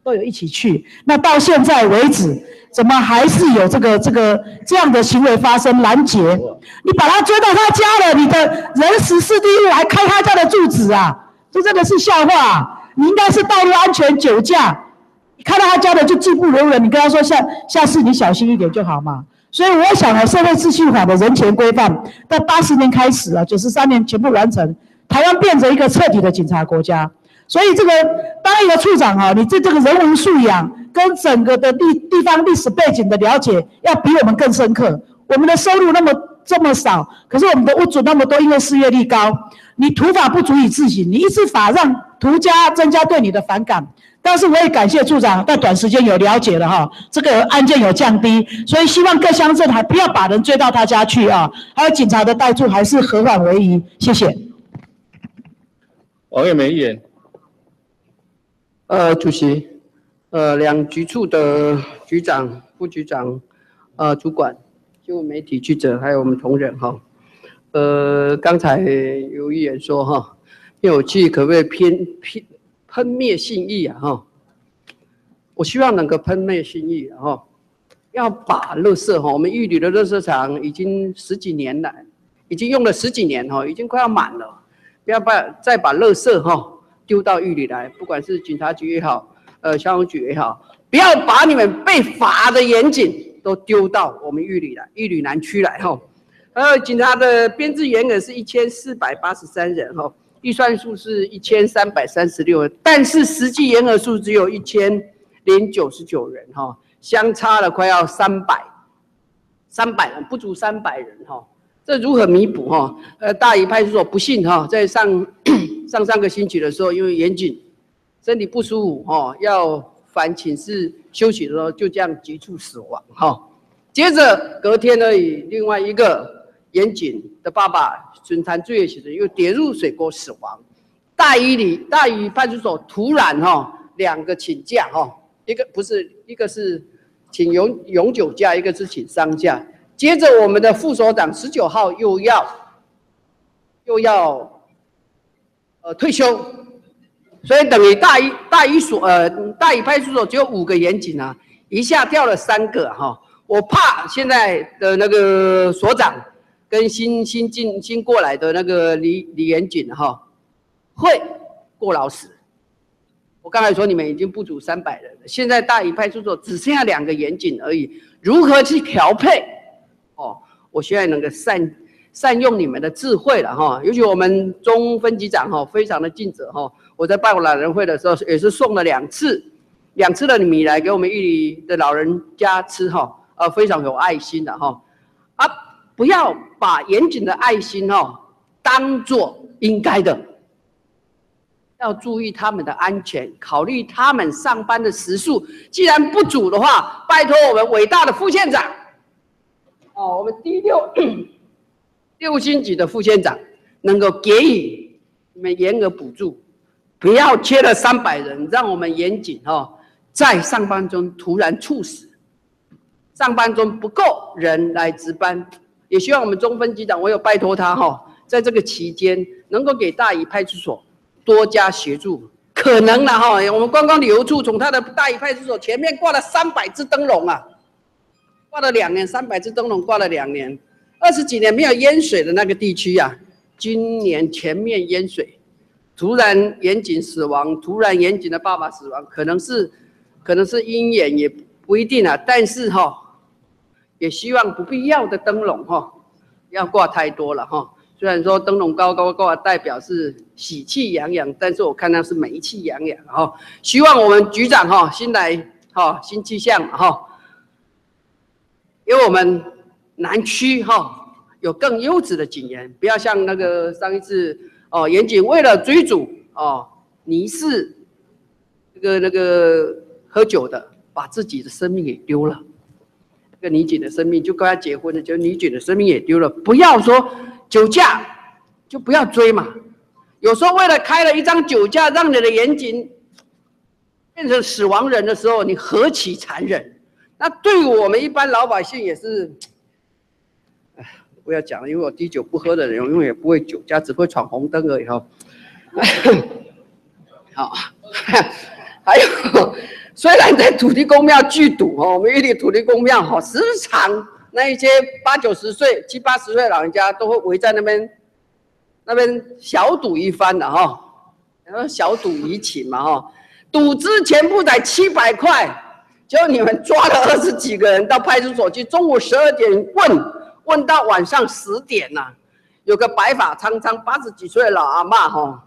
都有一起去。那到现在为止，怎么还是有这个这个这样的行为发生拦截？你把他追到他家了，你的人十四地狱还开他家的住址啊？这真的是笑话啊！你应该是道路安全酒驾，看到他家的就技不如人，你跟他说下下次你小心一点就好嘛。所以我想啊，社会秩序法的人权规范，在八十年开始啊，九十三年全部完成，台湾变成一个彻底的警察国家。所以这个当一个处长啊，你对这个人文素养跟整个的地地方历史背景的了解，要比我们更深刻。我们的收入那么这么少，可是我们的屋主那么多，因为失业率高，你土法不足以自行，你一次法让涂家增加对你的反感。但是我也感谢处长在短时间有了解了哈，这个案件有降低，所以希望各乡镇还不要把人追到他家去啊，还有警察的带住还是和缓为宜，谢谢。 王月梅议员。 呃，主席，呃，两局处的局长、副局长、呃，主管、新闻媒体记者，还有我们同仁哈，呃，刚才有议员说哈，灭火器可不可以偏偏喷灭性意啊哈？我希望能够喷灭性意哈，要把垃圾哈，我们玉里的垃圾场已经十几年来，已经用了十几年哈，已经快要满了，不要把再把垃圾哈。丢到狱里来，不管是警察局也好，呃，消防局也好，不要把你们被罚的严谨都丢到我们狱里来，狱里南区来哈。还有警察的编制员额是一千四百八十三人哈，预算数是一千三百三十六人，但是实际员额数只有一千零九十九人哈，相差了快要三百，三百人不足三百人哈。这如何弥补哈？呃，大宜派出所不幸哈，在上上上个星期的时候，因为严谨身体不舒服哈，要返寝室休息的时候，就这样急促死亡哈。接着隔天而已，另外一个严谨的爸爸损残罪业刑人又跌入水沟死亡。大宜里大宜派出所突然哈两个请假哈，一个不是一个是请永永久假，一个是请丧假。接着我们的副所长十九号又要又要呃退休，所以等于大一大一所呃大一派出所只有五个严警啊，一下跳了三个哈。我怕现在的那个所长跟新新进新过来的那个李李严警哈会过劳死。我刚才说你们已经不足三百人了，现在大一派出所只剩下两个严警而已，如何去调配？哦，我现在能够善善用你们的智慧了哈，尤其我们中分局长哈，非常的尽责哈。我在办老人会的时候，也是送了两次两次的米来给我们玉里的老人家吃哈，呃，非常有爱心的哈。啊，不要把严谨的爱心哈当做应该的，要注意他们的安全，考虑他们上班的时数，既然不足的话，拜托我们伟大的副县长。哦，我们第六六星级的副县长能够给予你们严额补助，不要缺了三百人，让我们严谨哈，在上班中突然猝死，上班中不够人来值班，也希望我们中分局长，我有拜托他哈，在这个期间能够给大宜派出所多加协助，可能了哈，我们观光旅游处从他的大宜派出所前面挂了三百只灯笼啊。挂了两年，三百只灯笼挂了两年，二十几年没有淹水的那个地区啊，今年全面淹水，突然严谨死亡，突然严谨的爸爸死亡，可能是可能是因缘也不一定啊，但是哈、哦，也希望不必要的灯笼哈，不要挂太多了哈。虽然说灯笼高高挂代表是喜气洋洋，但是我看那是霉气洋洋哈。希望我们局长哈新来哈新气象哈。因为我们南区哈有更优质的警员，不要像那个上一次哦，严警为了追逐哦疑似那个那个喝酒的，把自己的生命给丢了。那个女警的生命就跟他结婚了，就女警的生命也丢了。不要说酒驾，就不要追嘛。有时候为了开了一张酒驾，让你的严警变成死亡人的时候，你何其残忍！那对于我们一般老百姓也是，哎，不要讲了，因为我滴酒不喝的人，永远也不会酒驾，只会闯红灯而已哈。好，还有虽然在土地公庙聚赌哦，我们玉里土地公庙哈，时常那一些八九十岁、七八十岁的老人家都会围在那边那边小赌一番的哈，然后小赌怡情嘛哈，赌资全部才七百块，结果你们抓了二十几个人到派出所去，中午十二点问，问到晚上十点呐、啊，有个白发苍苍八十几岁的老阿嬷哈。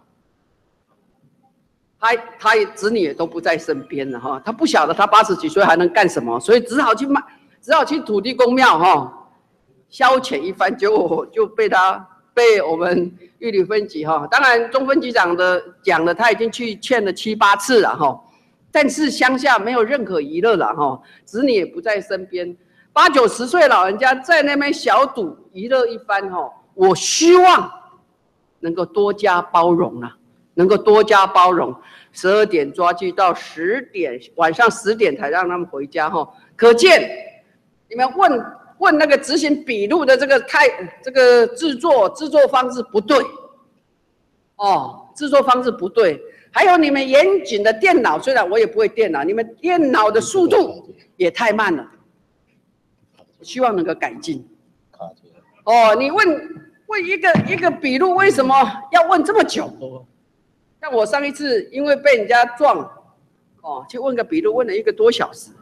他他子女也都不在身边了哈，他不晓得他八十几岁还能干什么，所以只好去卖，只好去土地公庙哈，消遣一番。结果就被他被我们玉里分局哈，当然中分局长的讲了，他已经去劝了七八次了哈，但是乡下没有任何娱乐了哈，子女也不在身边，八九十岁老人家在那边小赌娱乐一番哈，我希望能够多加包容啊。能够多加包容，十二点抓去到十点，晚上十点才让他们回家哈。可见你们问问那个执行笔录的这个开这个制作制作方式不对，哦，制作方式不对。还有你们严谨的电脑，虽然我也不会电脑，你们电脑的速度也太慢了，希望能够改进。哦，你问问一个一个笔录，为什么要问这么久？像我上一次因为被人家撞，哦，去问个笔录，问了一个多小时。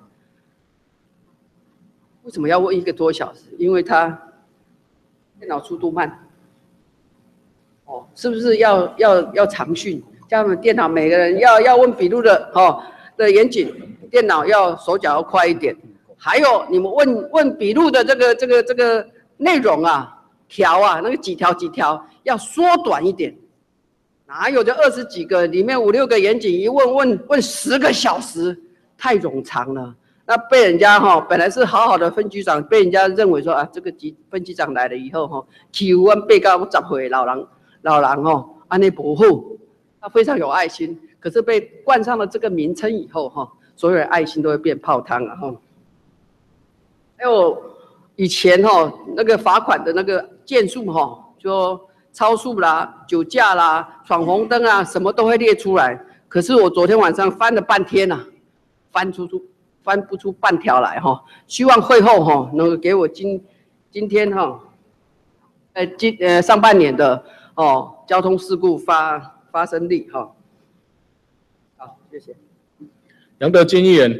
为什么要问一个多小时？因为他电脑速度慢。哦，是不是要要要常训？叫他们电脑每个人要要问笔录的哦的严谨，电脑要手脚要快一点。还有你们问问笔录的这个这个这个内容啊，条啊，那个几条几条要缩短一点。哪有这二十几个，里面五六个严谨，一问问问十个小时，太冗长了。那被人家哈、哦，本来是好好的分局长，被人家认为说啊，这个局分局长来了以后哈、哦，欺负我被告十岁老人老人哦，安尼不好，他非常有爱心，可是被冠上了这个名称以后哈、哦，所有的爱心都会变泡汤了哈。还有以前哈、哦，那个罚款的那个件数哈、哦，就。超速啦、酒驾啦、闯红灯啊，什么都会列出来。可是我昨天晚上翻了半天啊，翻出出翻不出半条来哈。希望会后哈能够给我今今天哈，呃今呃上半年的哦交通事故发发生率哈。好，谢谢。 杨德金议员。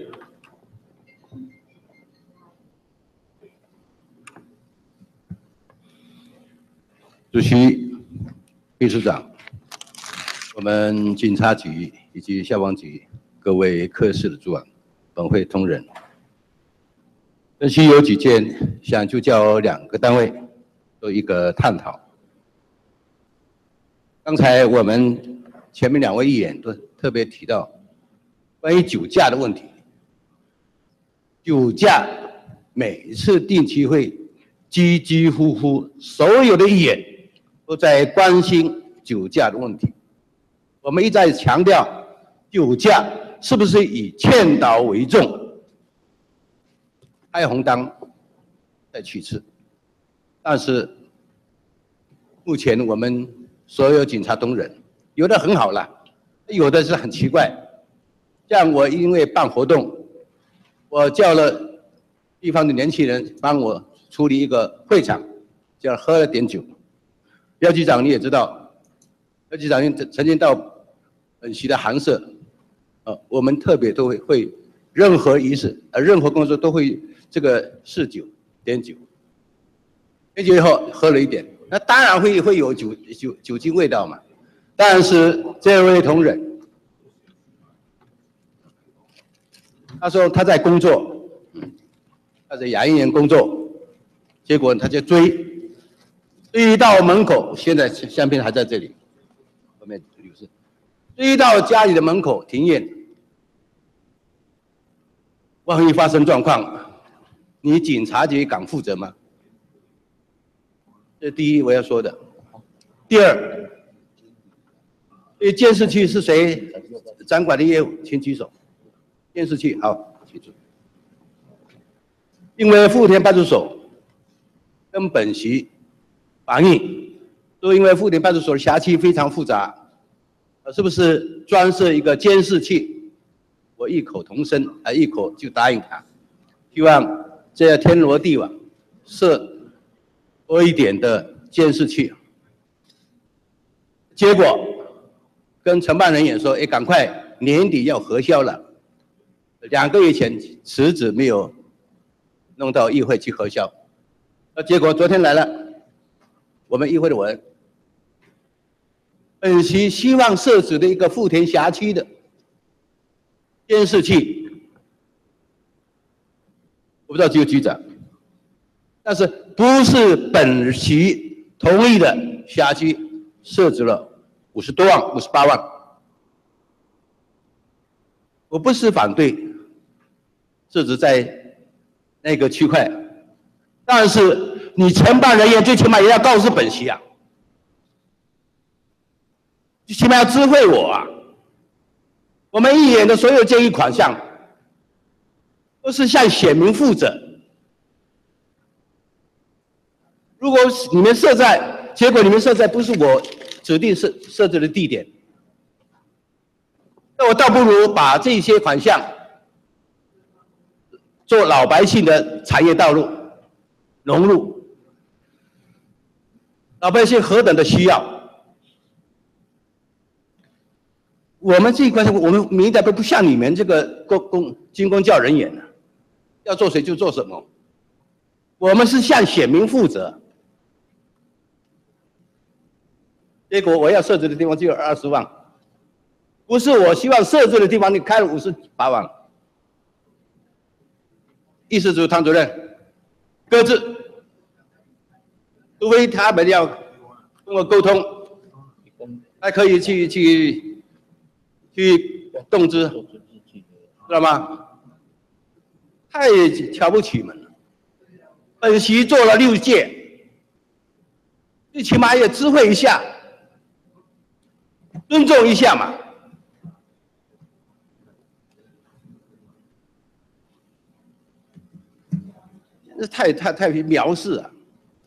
主席、秘书长，我们警察局以及消防局各位科室的主管，本会同仁，分析有几件，想就叫两个单位做一个探讨。刚才我们前面两位议员都特别提到关于酒驾的问题，酒驾每次定期会几几乎乎所有的议员。都在关心酒驾的问题，我们一再强调，酒驾是不是以劝导为重？开红灯再其次，但是目前我们所有警察同仁，有的很好了，有的是很奇怪。像我因为办活动，我叫了地方的年轻人帮我处理一个会场，叫喝了点酒。廖局长你也知道，廖局长曾经到本席的寒舍，呃，我们特别都会会任何仪式，呃，任何工作都会这个试酒点酒，点酒以后喝了一点，那当然会会有酒酒酒精味道嘛。但是这位同仁，他说他在工作，他在牙医院工作，结果他就追。追到门口，现在相片还在这里，后面女士，追到家里的门口停验，万一发生状况，你警察局敢负责吗？这是第一我要说的。第二，对监视器是谁掌管的业务，请举手。监视器好，记住。因为富田派出所跟本席。防疫，都因为富田派出所的辖区非常复杂，呃，是不是专设一个监视器？ 我异口同声啊，异口就答应他，希望这样天罗地网设多一点的监视器。结果跟承办人员说：“哎，赶快年底要核销了。”两个月前辞职没有弄到议会去核销，那结果昨天来了，我们议会的文，本席希望设置的一个富田辖区的监视器，我不知道这个局长，但是不是本席同意的辖区设置了五十多万、五十八万，我不是反对设置在那个区块，但是你承办人员最起码也要告诉本席啊，最起码要知会我啊。我们议员的所有建议款项都是向选民负责。如果你们设在，结果你们设在不是我指定设设置的地点，那我倒不如把这些款项做老百姓的产业道路融入，老百姓何等的需要。我们这一块，我们民意代表不像你们这个公公军公教人员呢，要做谁就做什么。我们是向选民负责。结果我要设置的地方只有二十万，不是我希望设置的地方你开了五十八万。议事组唐主任，搁置，除非他们要跟我沟通，还可以去去。去动之，知道吗？太瞧不起你们了。本席做了六届，最起码也知会一下，尊重一下嘛。这太太太藐视啊！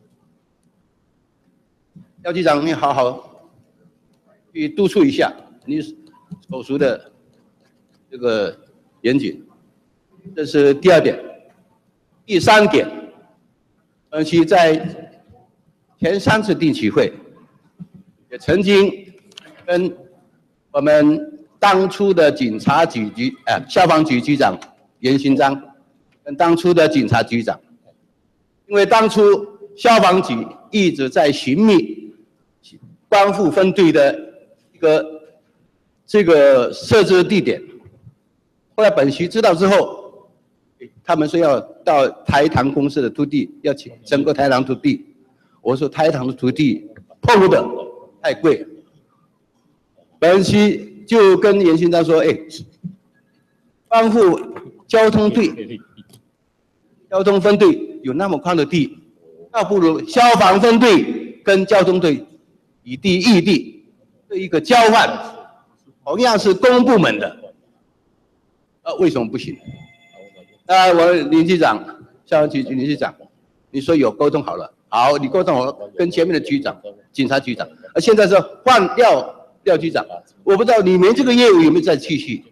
廖局长，你好好去督促一下，你所属的这个严谨，这是第二点。第三点，本席在前三次定期会也曾经跟我们当初的警察局局呃消防局局长严新章，跟当初的警察局长，因为当初消防局一直在寻觅光复分队的一个。这个设置的地点，后来本席知道之后，他们说要到台糖公司的土地，要去整个台糖土地。我说台糖的土地碰的太贵，本席就跟严新章说：“哎，光复交通队、交通分队有那么宽的地，倒不如消防分队跟交通队以地易地，这一个交换。”同样是公部门的，呃，为什么不行？那我林局长、消防局林局长，你说有沟通好了，好，你沟通好了，跟前面的局长、警察局长，而现在是换廖廖局长，我不知道你们这个业务有没有在继续？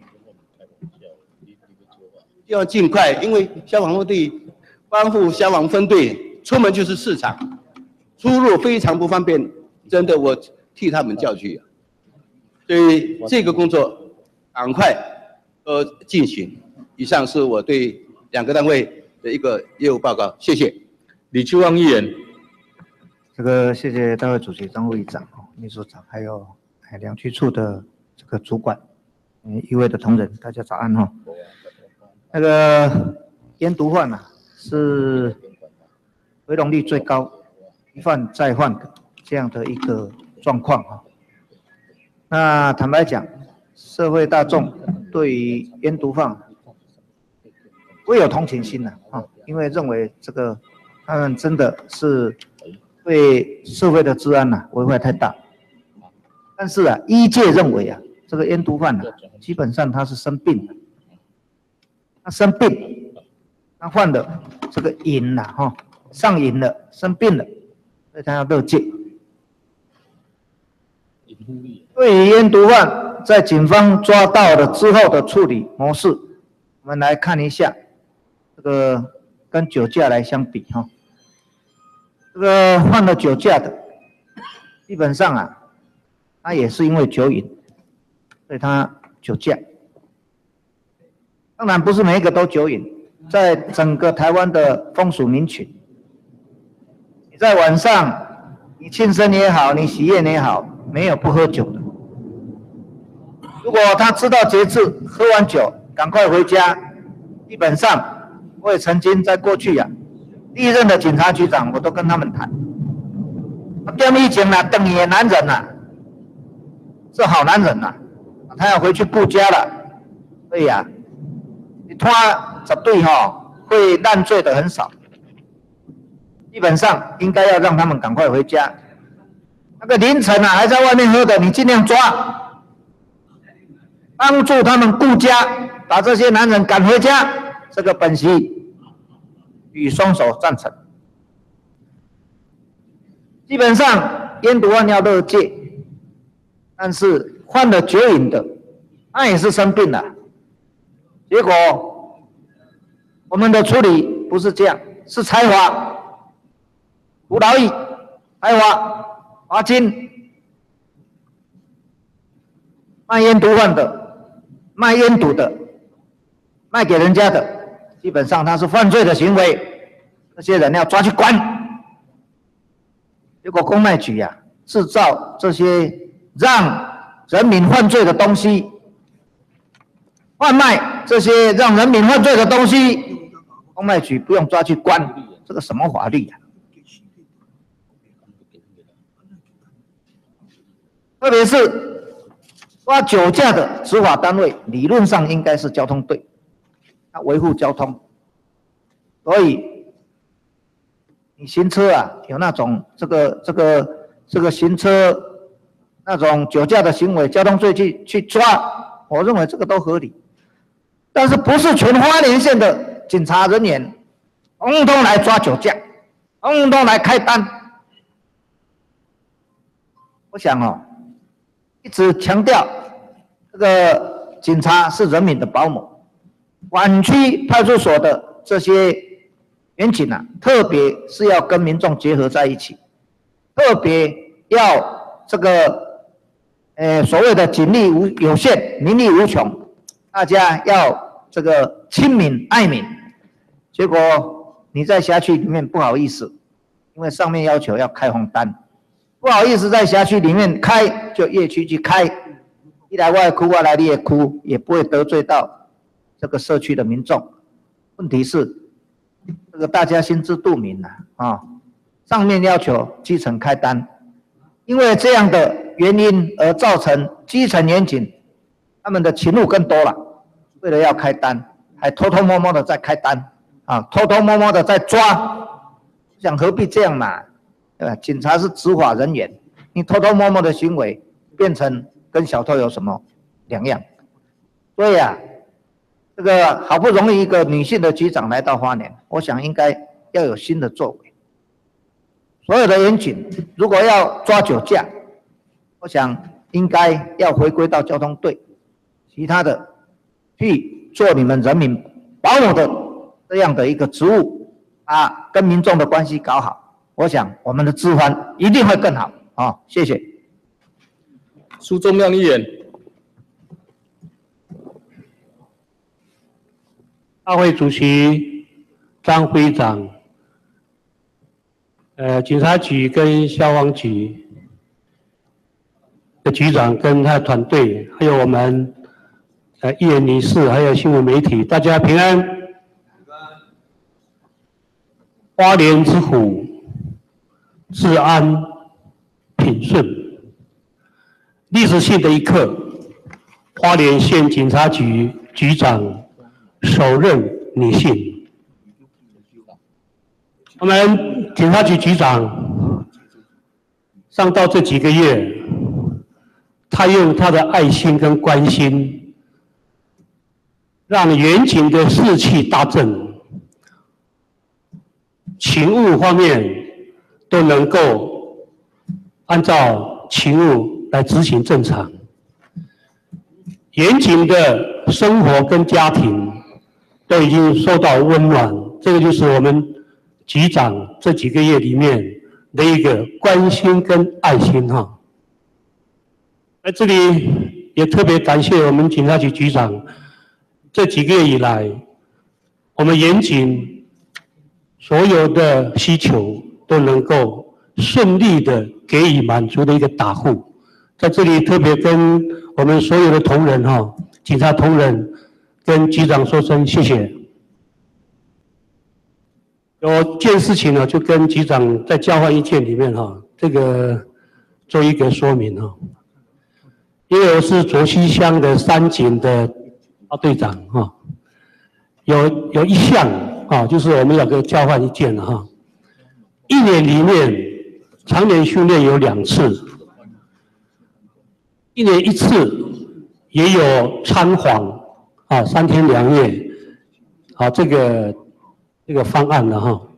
要尽快，因为消防队、光复消防分队出门就是市场，出入非常不方便，真的我替他们叫屈。所以这个工作赶快呃进行。以上是我对两个单位的一个业务报告，谢谢。 李秋旺议员， 这个谢谢大会主席张会长、秘书长，还有两区处的这个主管，嗯，一位的同仁，大家早安哈。那个烟毒贩啊，是回笼率最高，一犯再犯的这样的一个状况哈。那坦白讲，社会大众对于烟毒贩会有同情心的啊，因为认为这个他们真的是对社会的治安呐、啊、危害太大。但是啊，医界认为啊，这个烟毒贩啊，基本上他是生病的，他生病，他患了这个瘾了哈，上瘾了，生病了，所以他要勒戒。对于烟毒贩， 在警方抓到了之后的处理模式，我们来看一下，这个跟酒驾来相比哈，这个犯了酒驾的，基本上啊，他也是因为酒瘾，所以他酒驾。当然不是每一个都酒瘾，在整个台湾的风俗民情，你在晚上，你庆生也好，你喜宴也好，没有不喝酒的。如果他知道节制，喝完酒赶快回家，基本上我也曾经在过去呀、啊，第一任的警察局长，我都跟他们谈，他们以前呢，等野男人呐、啊，是好男人呐、啊，他要回去顾家了，所以呀、啊，你他绝对哈、哦、会烂醉的很少，基本上应该要让他们赶快回家。那个凌晨啊还在外面喝的，你尽量抓，帮助他们顾家，把这些男人赶回家。这个本席与双手赞成。基本上烟毒案要勒戒，但是患了酒瘾的，他也是生病了。结果我们的处理不是这样，是裁罚、服劳役、裁罚、罚金。卖烟毒贩的、卖烟毒的、卖给人家的，基本上他是犯罪的行为，这些人要抓去关。结果公卖局呀、啊，制造这些让人民犯罪的东西，贩卖这些让人民犯罪的东西，公卖局不用抓去关，这个什么法律呀、啊？特别是抓酒驾的执法单位，理论上应该是交通队，要维护交通，所以你行车啊，有那种这个这个这个行车那种酒驾的行为，交通队去去抓，我认为这个都合理。但是不是全花莲县的警察人员，统统来抓酒驾，统统来开单。我想哦，一直强调这个警察是人民的保姆，管区派出所的这些员警啊，特别是要跟民众结合在一起，特别要这个，呃，所谓的警力无有限，民力无穷，大家要这个亲民爱民。结果你在辖区里面不好意思，因为上面要求要开红单，不好意思在辖区里面开，就夜区去开，一来我也哭，二来你也哭，也不会得罪到这个社区的民众。问题是，这个大家心知肚明呐、啊，啊，上面要求基层开单，因为这样的原因而造成基层员警他们的勤务更多了，为了要开单，还偷偷摸摸的在开单，啊，偷偷摸摸的在抓，想何必这样嘛？对吧？警察是执法人员，你偷偷摸摸的行为变成跟小偷有什么两样？所以啊。这个好不容易一个女性的局长来到花莲，我想应该要有新的作为。所有的员警如果要抓酒驾，我想应该要回归到交通队，其他的去做你们人民保姆的这样的一个职务啊，跟民众的关系搞好，我想我们的治安一定会更好。好，谢谢。 苏仲亮议员。 大会主席张会长，呃，警察局跟消防局的局长跟他的团队，还有我们呃议员女士，还有新闻媒体，大家平安。花莲之虎，治安平顺，历史性的一刻，花莲县警察局局长首任女性，我们警察局局长上到这几个月，他用他的爱心跟关心，让员警的士气大振，勤务方面都能够按照勤务来执行正常。 远景的生活跟家庭都已经受到温暖，这个就是我们局长这几个月里面的一个关心跟爱心哈。在这里也特别感谢我们警察局局长，这几个月以来，我们远景所有的需求都能够顺利的给予满足的一个答复。在这里特别跟我们所有的同仁哈，警察同仁跟局长说声谢谢。有件事情呢，就跟局长在交换意见里面哈，这个做一个说明哈。因为我是卓溪乡的三警的队长哈，有有一项啊，就是我们有个交换意见了哈。一年里面常年训练有两次，一年一次也有参访啊，三天两夜啊，这个这个方案了哈。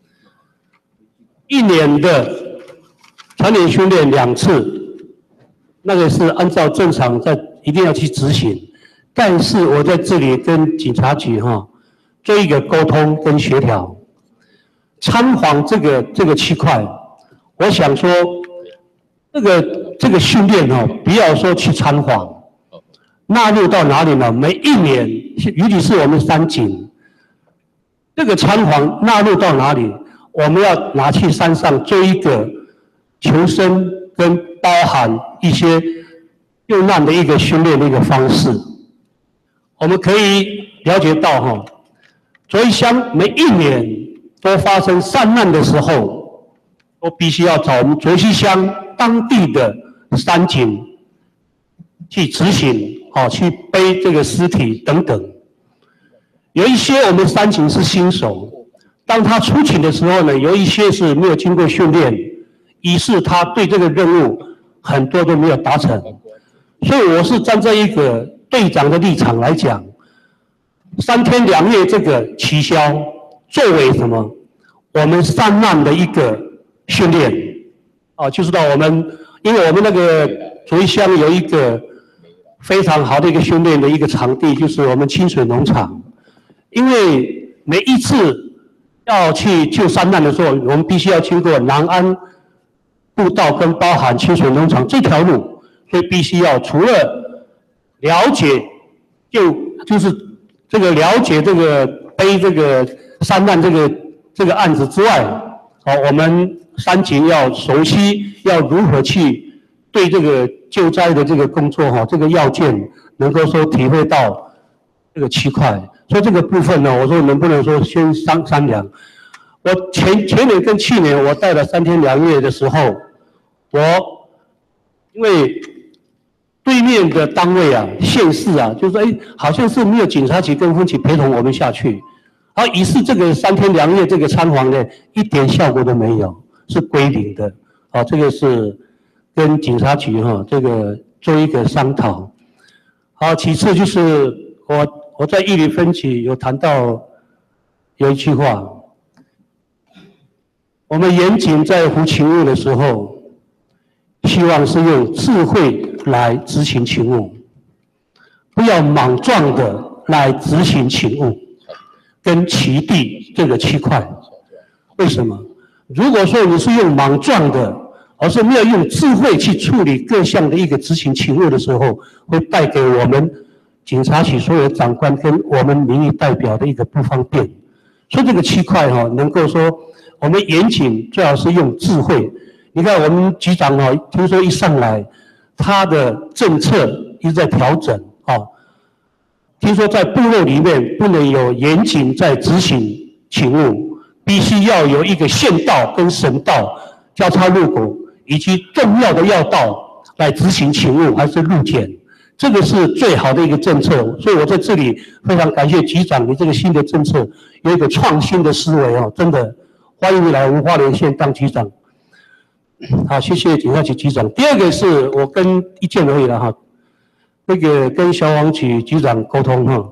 一年的常年训练两次。那个是按照正常在一定要去执行，但是我在这里跟警察局哈做一个沟通跟协调。参访这个这个区块，我想说，这个这个训练哈，不要说去参访，纳入到哪里呢？每一年，尤其是我们三警，这个参访纳入到哪里？我们要拿去山上做一个求生跟包含一些救难的一个训练的一个方式，我们可以了解到哈，卓溪乡每一年都发生山难的时候，都必须要找我们卓溪乡当地的山警去执行，啊，去背这个尸体等等。有一些我们山警是新手，当他出勤的时候呢，有一些是没有经过训练，于是他对这个任务很多都没有达成，所以我是站在一个队长的立场来讲，三天两夜这个取消，作为什么？我们山难的一个训练，啊，就是到我们，因为我们那个卓溪乡有一个非常好的一个训练的一个场地，就是我们清水农场，因为每一次要去救山难的时候，我们必须要经过南安步道跟包含清水农场这条路，所以必须要除了了解就就是这个了解这个背这个山难这个这个案子之外，好，我们山警要熟悉要如何去对这个救灾的这个工作哈，这个要件能够说体会到这个区块，所以这个部分呢，我说能不能说先商商量？我前前年跟去年我带了三天两夜的时候。我因为对面的单位啊、县市啊，就说哎，好像是没有警察局跟分局陪同我们下去，而于是这个三天两夜这个参访呢，一点效果都没有，是归零的。啊，这个是跟警察局哈、啊、这个做一个商讨。好，其次就是我我在玉里分局有谈到有一句话，我们远警在服勤务的时候。希望是用智慧来执行勤务，不要莽撞的来执行勤务，跟其地这个区块。为什么？如果说你是用莽撞的，而是没有用智慧去处理各项的一个执行勤务的时候，会带给我们警察局所有的长官跟我们民意代表的一个不方便。所以这个区块哈，能够说我们远警最好是用智慧。你看我们局长哦，听说一上来，他的政策一直在调整啊。听说在部落里面不能有远警在执行勤务，必须要有一个县道跟省道交叉路口以及重要的要道来执行勤务，还是路检，这个是最好的一个政策。所以我在这里非常感谢局长，你这个新的政策有一个创新的思维哦，真的欢迎你来我们花莲县当局长。好，谢谢警察局局长。第二个是我跟意见而已了哈，那个跟消防局局长沟通哈。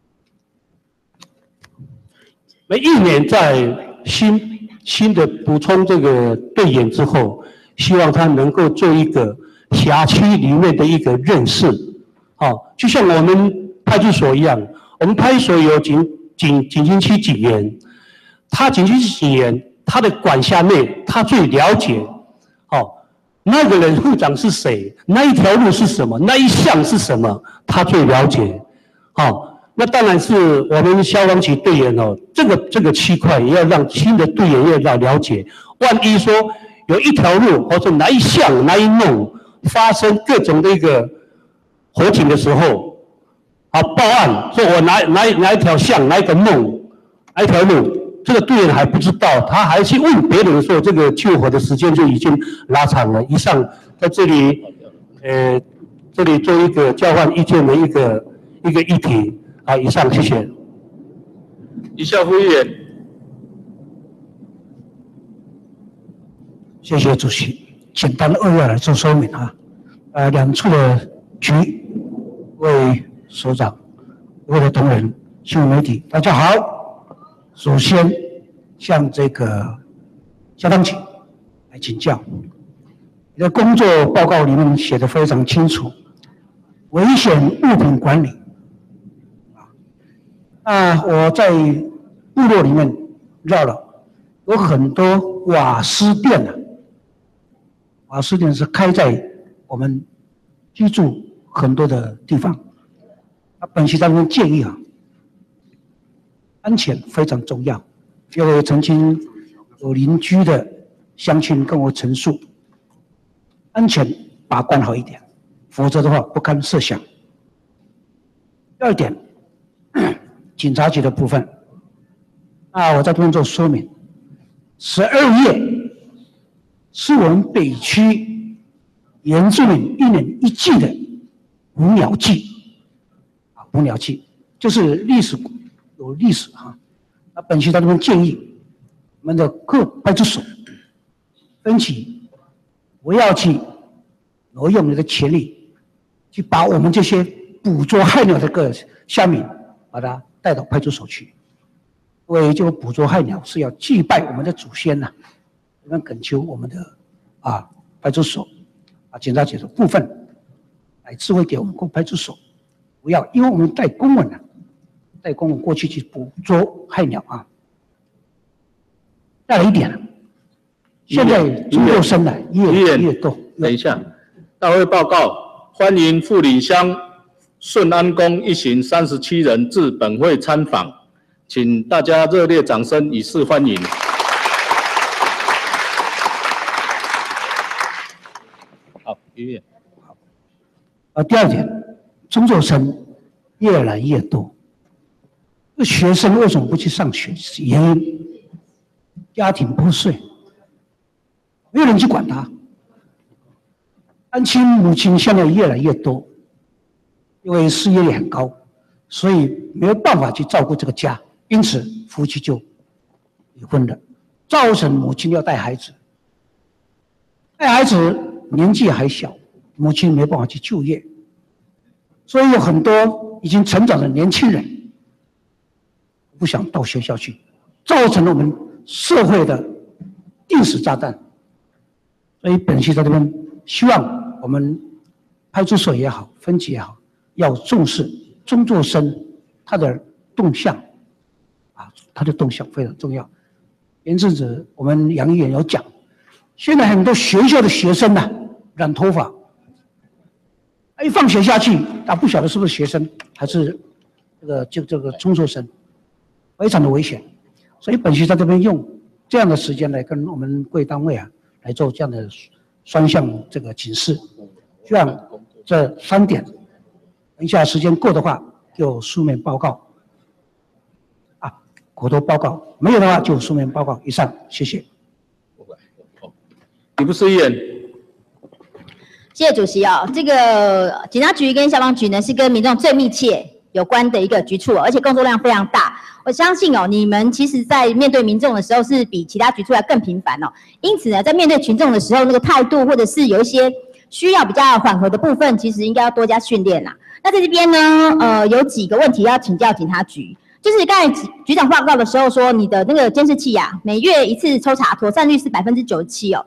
每一年在新新的补充这个队员之后，希望他能够做一个辖区里面的一个认识， 好，就像我们派出所一样，我们派出所有警警警军区警员，他警军区警员，他的管辖内他最了解，好，那个人护长是谁，那一条路是什么，那一项是什么，他最了解，好，那当然是我们消防局队员哦，这个这个区块也要让新的队员要了解，万一说有一条路或者哪一项哪一弄发生各种的一个火警的时候，啊，报案说我哪哪哪一条巷哪一个弄哪一条路，这个队员还不知道，他还去问别人说这个救火的时间就已经拉长了。以上在这里，呃，这里做一个交换意见的一个一个议题啊。以上谢谢。 以下副议员。 谢谢主席，简单扼要来做说明啊。呃，两处的局，为所长，各位的同仁、新闻媒体，大家好。首先向这个消防局来请教，你的工作报告里面写得非常清楚，危险物品管理。啊，我在部落里面绕了，有很多瓦斯店啊。瓦斯店是开在我们居住很多的地方。那本席当中建议啊，安全非常重要。因为曾经有邻居的乡亲跟我陈述，安全把关好一点，否则的话不堪设想。第二点，警察局的部分，那我在这边做说明。十二月是我们北区原住民一年一季的捕鸟季，啊，捕鸟季就是历史有历史啊。那本期在这边建议，我们的各派出所分期不要去挪用你的权利，去把我们这些捕捉害鸟的个乡民，把它带到派出所去。因为这个捕捉害鸟是要祭拜我们的祖先呐、啊，我们恳求我们的啊派出所啊警察局的部分来智慧给我们各派出所，不要因为我们带公文啊，带公文过去去捕捉害鸟啊。再来一点，现在中幼生呢越越多。 等一下，大会报告，欢迎富里乡顺安宫一行三十七人至本会参访，请大家热烈掌声以示欢迎。好，于院。 啊，第二点，中幼生越来越多，这学生为什么不去上学？原因家庭破碎，没有人去管他。单亲母亲现在越来越多，因为失业率很高，所以没有办法去照顾这个家，因此夫妻就离婚了，造成母亲要带孩子，带孩子年纪还小，母亲没办法去就业，所以有很多已经成长的年轻人不想到学校去，造成了我们社会的定时炸弹。所以本席在这边希望我们派出所也好，分局也好，要重视中辍生他的动向啊，他的动向非常重要。前阵子我们杨议员有讲，现在很多学校的学生呢、啊、染头发，一放学下去，他不晓得是不是学生还是这个就这个中辍生，非常的危险。所以本席在这边用这样的时间来跟我们贵单位啊来做这样的双向这个警示，希望这三点，等一下时间够的话就书面报告，啊，口头报告，没有的话就书面报告。以上，谢谢。 李不思议员。 谢谢主席哦，这个警察局跟消防局呢是跟民众最密切有关的一个局处、哦，而且工作量非常大。我相信哦，你们其实在面对民众的时候是比其他局处要更频繁哦。因此呢，在面对群众的时候，那个态度或者是有一些需要比较缓和的部分，其实应该要多加训练啦。那在这边呢，呃，有几个问题要请教警察局，就是刚才局长报告的时候说，你的那个监视器啊，每月一次抽查，妥善率是百分之九十七哦。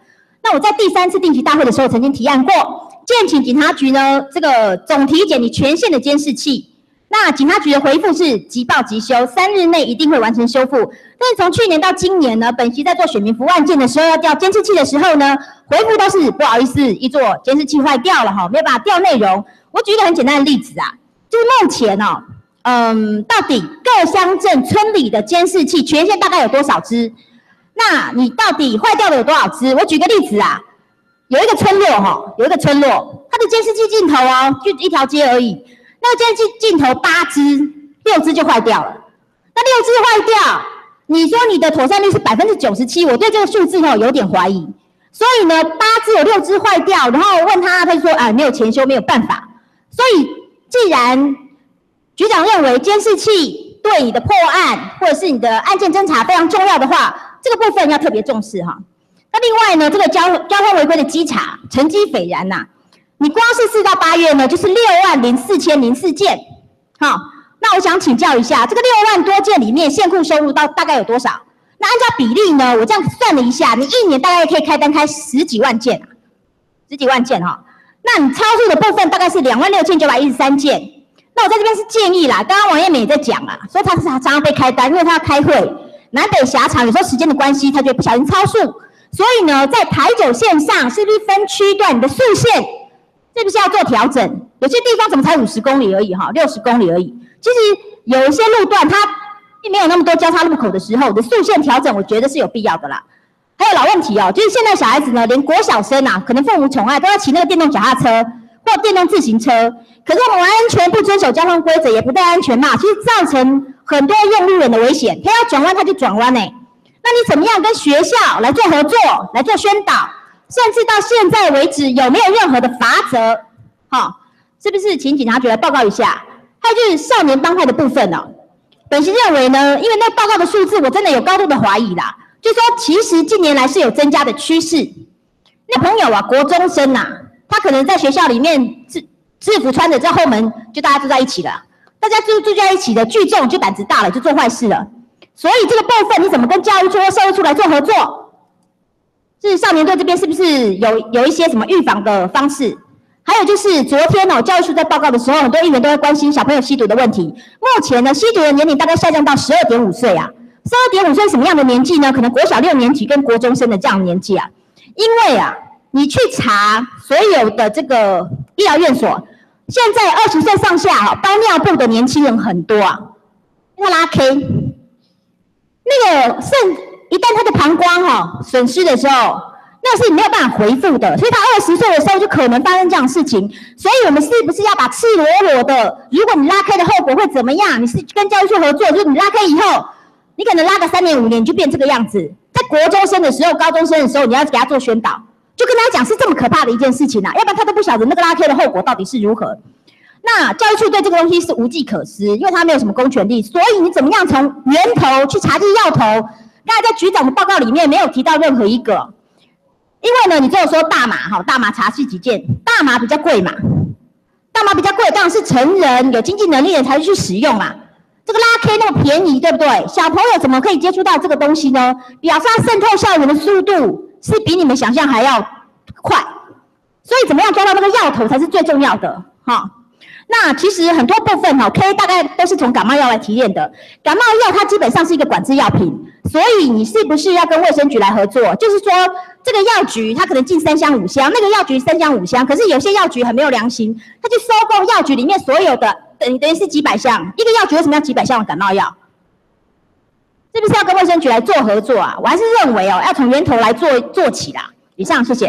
那我在第三次定期大会的时候曾经提案过，建请警察局呢这个总体检你全县的监视器。那警察局的回复是即报即修，三日内一定会完成修复。但是从去年到今年呢，本席在做选民服务案件的时候，要调监视器的时候呢，回复都是不好意思，一做监视器坏掉了哈，没有办法调内容。我举一个很简单的例子啊，就是目前哦，嗯，到底各乡镇村里的监视器全县大概有多少支？那你到底坏掉的有多少支？我举个例子啊，有一个村落哈，有一个村落，它的监视器镜头哦，就一条街而已。那监视器镜头八支，六支就坏掉了。那六支坏掉，你说你的妥善率是百分之九十七，我对这个数字哦有点怀疑。所以呢，八支有六支坏掉，然后问他，他就说啊没有钱修，没有办法。所以既然局长认为监视器对你的破案或者是你的案件侦查非常重要的话，这个部分要特别重视哈。那另外呢，这个交交通违规的稽查成绩斐然呐、啊。你光是四到八月呢，就是六万零四千零四件，好，那我想请教一下，这个六万多件里面，现库收入到大概有多少？那按照比例呢，我这样算了一下，你一年大概可以开单开十几万件，十几万件哈。那你超速的部分大概是两万六千九百一十三件。那我在这边是建议啦，刚刚王燕美也在讲啊，说他是常常被开单，因为他要开会，南北狭长，有时候时间的关系，他就不小心超速。所以呢，在台九线上是不是分区段你的速限？是不是要做调整？有些地方怎么才五十公里而已哈，六十公里而已。其实有一些路段它并没有那么多交叉路口的时候，的速限调整，我觉得是有必要的啦。还有老问题哦，就是现在小孩子呢，连国小生啊，可能父母宠爱都要骑那个电动脚踏车或电动自行车，可是我们完全不遵守交通规则，也不戴安全帽，其实造成很多用路人的危险。他要转弯他就转弯呢、欸，那你怎么样跟学校来做合作，来做宣导？甚至到现在为止，有没有任何的罚则？好、哦，是不是请警察局来报告一下？还有就是少年帮派的部分哦，本席认为呢，因为那报告的数字，我真的有高度的怀疑啦。就说其实近年来是有增加的趋势。那朋友啊，国中生呐、啊，他可能在学校里面制制服穿着在后门，就大家住在一起了，大家住住在一起的聚众就胆子大了，就做坏事了。所以这个部分你怎么跟教育处或社会处来做合作？是少年队这边是不是有有一些什么预防的方式？还有就是昨天哦，教育处在报告的时候，很多议员都在关心小朋友吸毒的问题。目前呢，吸毒的年龄大概下降到十二点五岁啊。十二点五岁什么样的年纪呢？可能国小六年级跟国中生的这样的年纪啊。因为啊，你去查所有的这个医疗院所，现在二十岁上下啊，包尿布的年轻人很多啊，因为他拉 K， 那个肾。一旦他的膀胱哈、哦、损失的时候，那是没有办法回复的，所以他二十岁的时候就可能发生这样的事情。所以我们是不是要把赤裸裸的，如果你拉开的后果会怎么样？你是跟教育处合作，就是你拉开以后，你可能拉个三年五年你就变这个样子。在国中生的时候、高中生的时候，你要给他做宣导，就跟他讲是这么可怕的一件事情啊，要不然他都不晓得那个拉开的后果到底是如何。那教育处对这个东西是无计可施，因为他没有什么公权力，所以你怎么样从源头去查这药头？刚才在局长的报告里面没有提到任何一个，因为呢，你只有说大麻哈，大麻查是几件，大麻比较贵嘛，大麻比较贵，当然是成人有经济能力的人才会去使用嘛。这个拉 K 那么便宜，对不对？小朋友怎么可以接触到这个东西呢？表示它渗透校园的速度是比你们想象还要快，所以怎么样抓到那个药头才是最重要的哈。那其实很多部分哈 ，K 大概都是从感冒药来提炼的。感冒药它基本上是一个管制药品，所以你是不是要跟卫生局来合作？就是说，这个药局它可能进三箱五箱，那个药局三箱五箱，可是有些药局很没有良心，他去收购药局里面所有的，等等于是几百箱。一个药局为什么要几百箱的感冒药？是不是要跟卫生局来做合作啊？我还是认为哦，要从源头来做做起啦。以上，谢谢。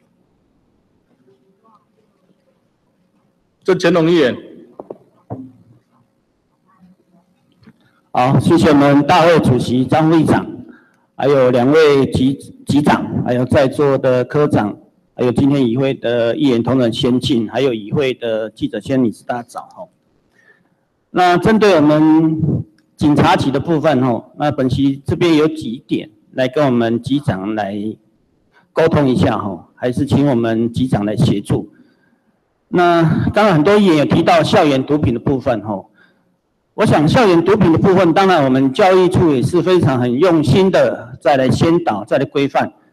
郑乾隆议员， 好，谢谢我们大会主席张会长，还有两位局局长，还有在座的科长，还有今天议会的议员同仁先进，还有议会的记者先女士大家早哈。那针对我们警察局的部分哈，那本席这边有几点来跟我们局长来沟通一下哈，还是请我们局长来协助。那刚刚很多议员有提到校园毒品的部分哈，我想校园毒品的部分，当然我们教育处也是非常很用心的再来宣导、再来规范。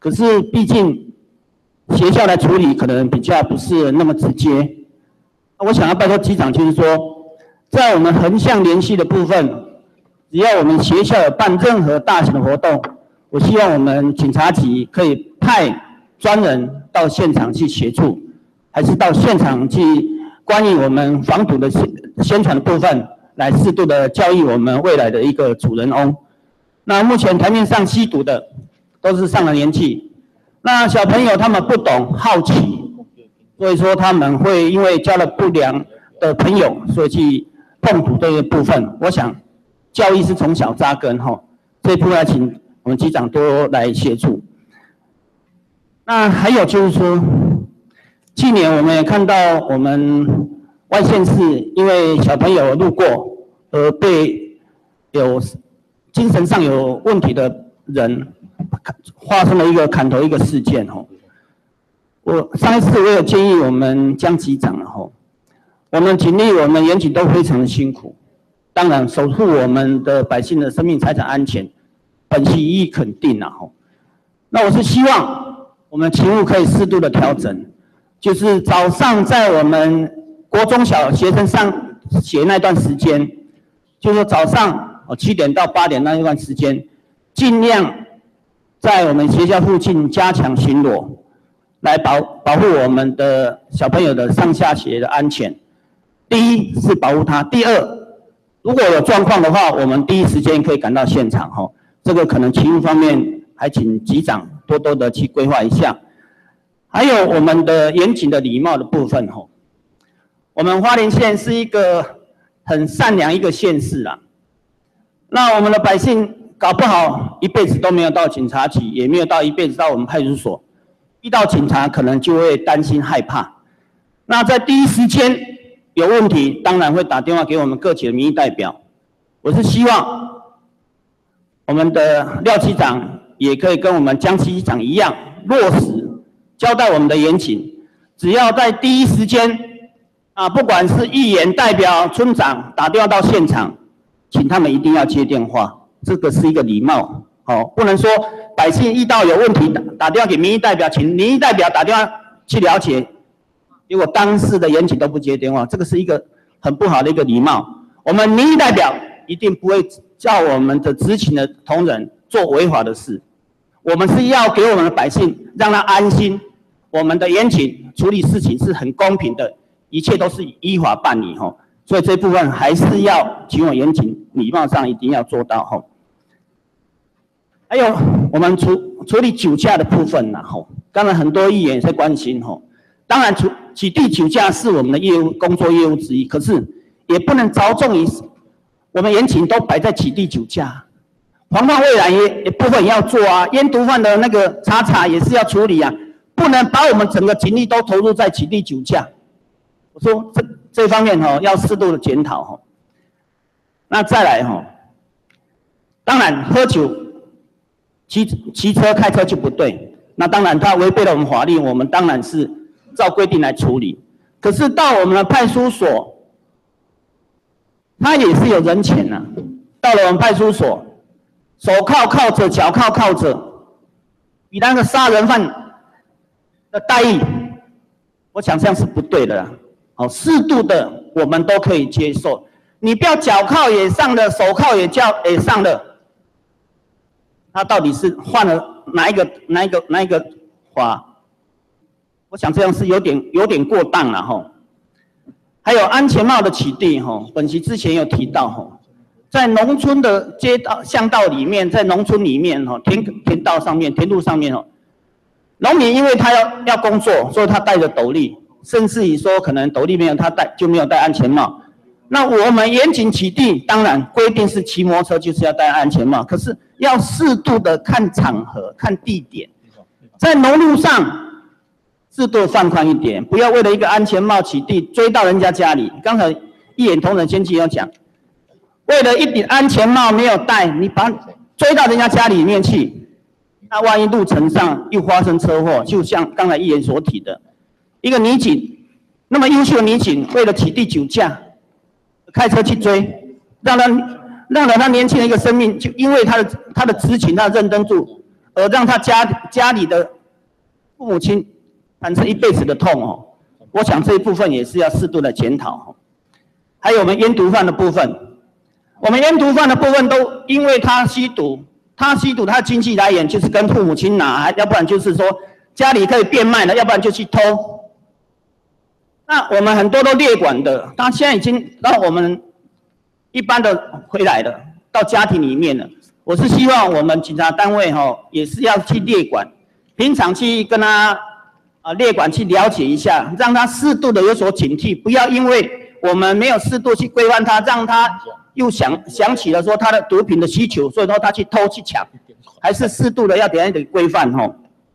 可是毕竟学校来处理可能比较不是那么直接。我想要拜托机长，就是说，在我们横向联系的部分，只要我们学校有办任何大型的活动，我希望我们警察局可以派专人到现场去协助，还是到现场去关于我们防堵的宣传的部分，来适度的教育我们未来的一个主人翁。那目前台面上吸毒的都是上了年纪，那小朋友他们不懂好奇，所以说他们会因为交了不良的朋友，所以去碰赌这一部分。我想教育是从小扎根哈，这一部分要请我们机长多来协助。那还有就是说，去年我们也看到我们外县市因为小朋友路过而被有精神上有问题的人发生了一个砍头一个事件哈。我上一次我有建议我们江局长了哈，我们警力我们员警都非常的辛苦，当然守护我们的百姓的生命财产安全，本系予以肯定了哈。那我是希望我们勤务可以适度的调整，就是早上在我们国中小学生上学那段时间，就是说早上哦七点到八点那一段时间，尽量在我们学校附近加强巡逻，来保保护我们的小朋友的上下学的安全。第一是保护他，第二，如果有状况的话，我们第一时间可以赶到现场哈。这个可能勤务方面还请局长多多的去规划一下。还有我们的严谨的礼貌的部分哈，我们花莲县是一个很善良一个县市啦。那我们的百姓搞不好一辈子都没有到警察局，也没有到一辈子到我们派出所，遇到警察可能就会担心害怕。那在第一时间有问题，当然会打电话给我们各级的民意代表。我是希望我们的廖局长也可以跟我们江局长一样，落实交代我们的严警，只要在第一时间啊，不管是议员代表、村长打电话到现场，请他们一定要接电话，这个是一个礼貌，哦，不能说百姓遇到有问题打打电话给民意代表，请民意代表打电话去了解，结果当事的严警都不接电话，这个是一个很不好的一个礼貌。我们民意代表一定不会叫我们的执勤的同仁做违法的事，我们是要给我们的百姓让他安心，我们的严警处理事情是很公平的，一切都是依法办理哈。所以这部分还是要请我严谨，礼貌上一定要做到哈。还有我们处处理酒驾的部分呐哈，当然很多议员在关心哈。当然处取缔酒驾是我们的业务工作业务之一，可是也不能着重于我们严谨都摆在取缔酒驾，防范未然也也部分也要做啊，烟毒贩的那个查查也是要处理啊，不能把我们整个精力都投入在取缔酒驾。我说这这方面哈、哦、要适度的检讨哈。那再来哈、哦，当然喝酒、骑骑车、开车就不对。那当然他违背了我们法律，我们当然是照规定来处理。可是到我们的派出所，他也是有人权呐、啊。到了我们派出所，手铐铐着，脚铐铐着，比那个杀人犯的待遇，我想这样是不对的啦。好，适度的我们都可以接受。你不要脚铐也上了，手铐也叫也上了，他到底是犯了哪一个哪一个哪一个法？我想这样是有点有点过当了哈。还有安全帽的取缔哈，本席之前有提到哈，在农村的街道巷道里面，在农村里面哈，田田道上面、田路上面哦，农民因为他要要工作，所以他戴着斗笠。甚至于说，可能斗笠没有他戴，就没有戴安全帽。那我们严谨取缔，当然规定是骑摩托车就是要戴安全帽，可是要适度的看场合、看地点，在农路上适度放宽一点，不要为了一个安全帽取缔追到人家家里。刚才一眼同仁先前有讲，为了一顶安全帽没有戴，你把追到人家家里面去，那万一路程上又发生车祸，就像刚才一眼所提的。一个女警，那么优秀的女警，为了取缔酒驾，开车去追，让他让了他年轻的一个生命，就因为他的他的执勤，他的认真度， 而让他家家里的父母亲产生一辈子的痛哦。我想这一部分也是要适度的检讨。还有我们烟毒贩的部分，我们烟毒贩的部分都因为他吸毒，他吸毒他的经济来源就是跟父母亲拿，要不然就是说家里可以变卖了，要不然就去偷。那我们很多都列管的，他现在已经让我们一般的回来了，到家庭里面了。我是希望我们警察单位哈、哦、也是要去列管，平常去跟他啊列管去了解一下，让他适度的有所警惕，不要因为我们没有适度去规范他，让他又想想起了说他的毒品的需求，所以说他去偷去抢，还是适度的要点一点规范哈、哦。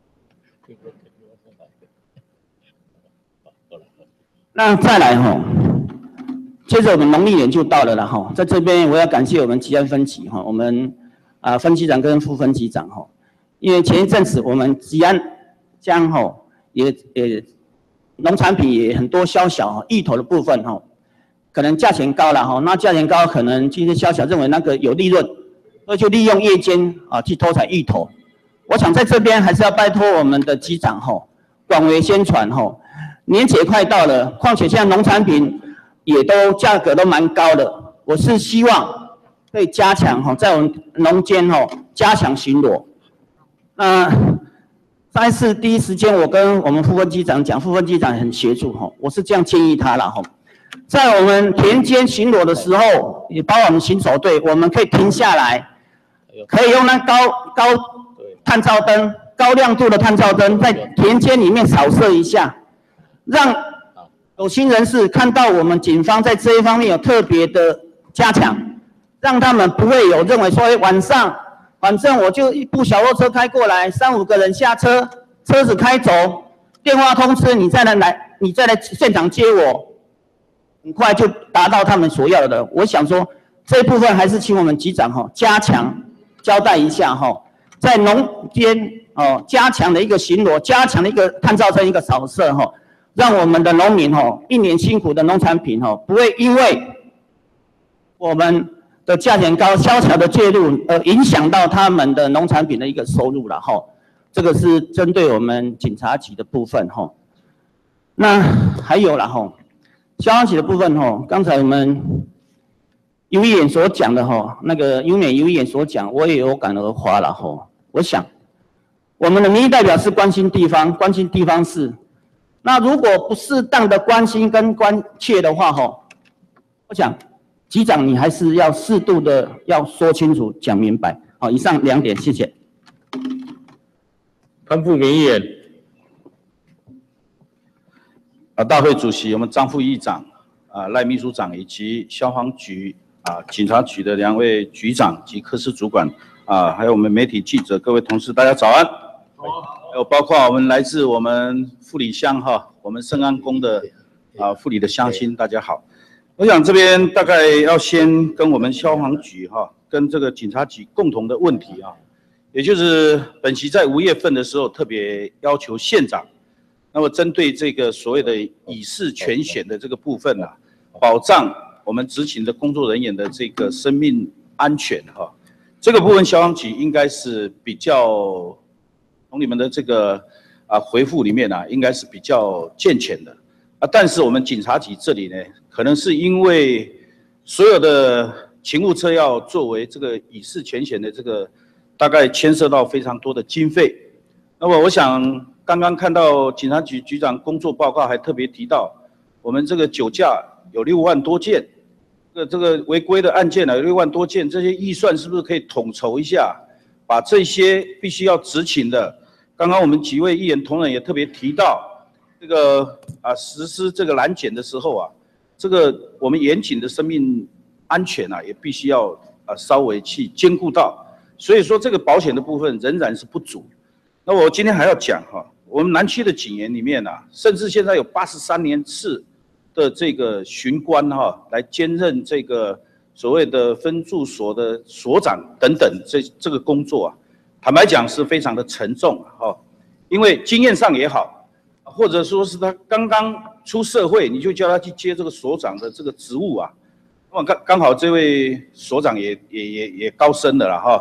那再来哈、哦，接着我们农历年就到了了哈，在这边我要感谢我们吉安分局哈，我们啊分局长跟副分局长哈，因为前一阵子我们吉安江哈也也农产品也很多宵小芋头的部分哈，可能价钱高了哈，那价钱高可能今天宵小认为那个有利润，所以就利用夜间啊去偷采芋头。我想在这边还是要拜托我们的局长哈，广为宣传哈。年节快到了，况且现在农产品也都价格都蛮高的，我是希望可以加强哈，在我们农间哈加强巡逻。那上一次第一时间我跟我们副分局长讲，副分局长很协助哈，我是这样建议他了哈，在我们田间巡逻的时候，也包括我们巡守队，我们可以停下来，可以用那高高探照灯、高亮度的探照灯，在田间里面扫射一下。让有心人士看到我们警方在这一方面有特别的加强，让他们不会有认为说，哎，晚上反正我就一部小货车开过来，三五个人下车，车子开走，电话通知你再来来，你再来现场接我，很快就达到他们所要的。我想说这一部分还是请我们局长哈加强交代一下哈，在农间哦加强的一个巡逻，加强的一个探照灯一个扫射哈。让我们的农民吼一年辛苦的农产品吼不会因为我们的价钱高、宵小的介入而影响到他们的农产品的一个收入了吼。这个是针对我们警察局的部分吼。那还有了吼，消防局的部分吼，刚才我们尤议员所讲的吼，那个优美尤议员所讲，我也有感而发了吼。我想我们的民意代表是关心地方，关心地方事。那如果不适当的关心跟关切的话，吼，我想局长你还是要适度的要说清楚、讲明白。好，以上两点，谢谢。 潘富民议员，啊，大会主席我们张副议长、啊赖秘书长以及消防局、啊警察局的两位局长及科室主管，啊还有我们媒体记者各位同事，大家早安。还有包括我们来自我们富里乡哈，我们圣安宫的啊富里的乡亲，大家好。我想这边大概要先跟我们消防局哈，跟这个警察局共同的问题啊，也就是本席在五月份的时候特别要求县长，那么针对这个所谓的以示全选的这个部分啊，保障我们执勤的工作人员的这个生命安全哈，这个部分消防局应该是比较。从你们的这个啊回复里面啊，应该是比较健全的啊，但是我们警察局这里呢，可能是因为所有的勤务车要作为这个以示全选的这个，大概牵涉到非常多的经费。那么我想刚刚看到警察局局长工作报告还特别提到，我们这个酒驾有六万多件，这个这个违规的案件呢有六万多件，这些预算是不是可以统筹一下？把这些必须要执勤的，刚刚我们几位议员同仁也特别提到，这个啊实施这个拦检的时候啊，这个我们严谨的生命安全啊，也必须要啊稍微去兼顾到。所以说这个保险的部分仍然是不足。那我今天还要讲哈，我们南区的警员里面啊，甚至现在有八十三年次的这个巡官哈，来兼任这个。所谓的分驻所的所长等等，这这个工作啊，坦白讲是非常的沉重哈，因为经验上也好，或者说是他刚刚出社会，你就叫他去接这个所长的这个职务啊，那么刚刚好这位所长也也也也高升了啦哈，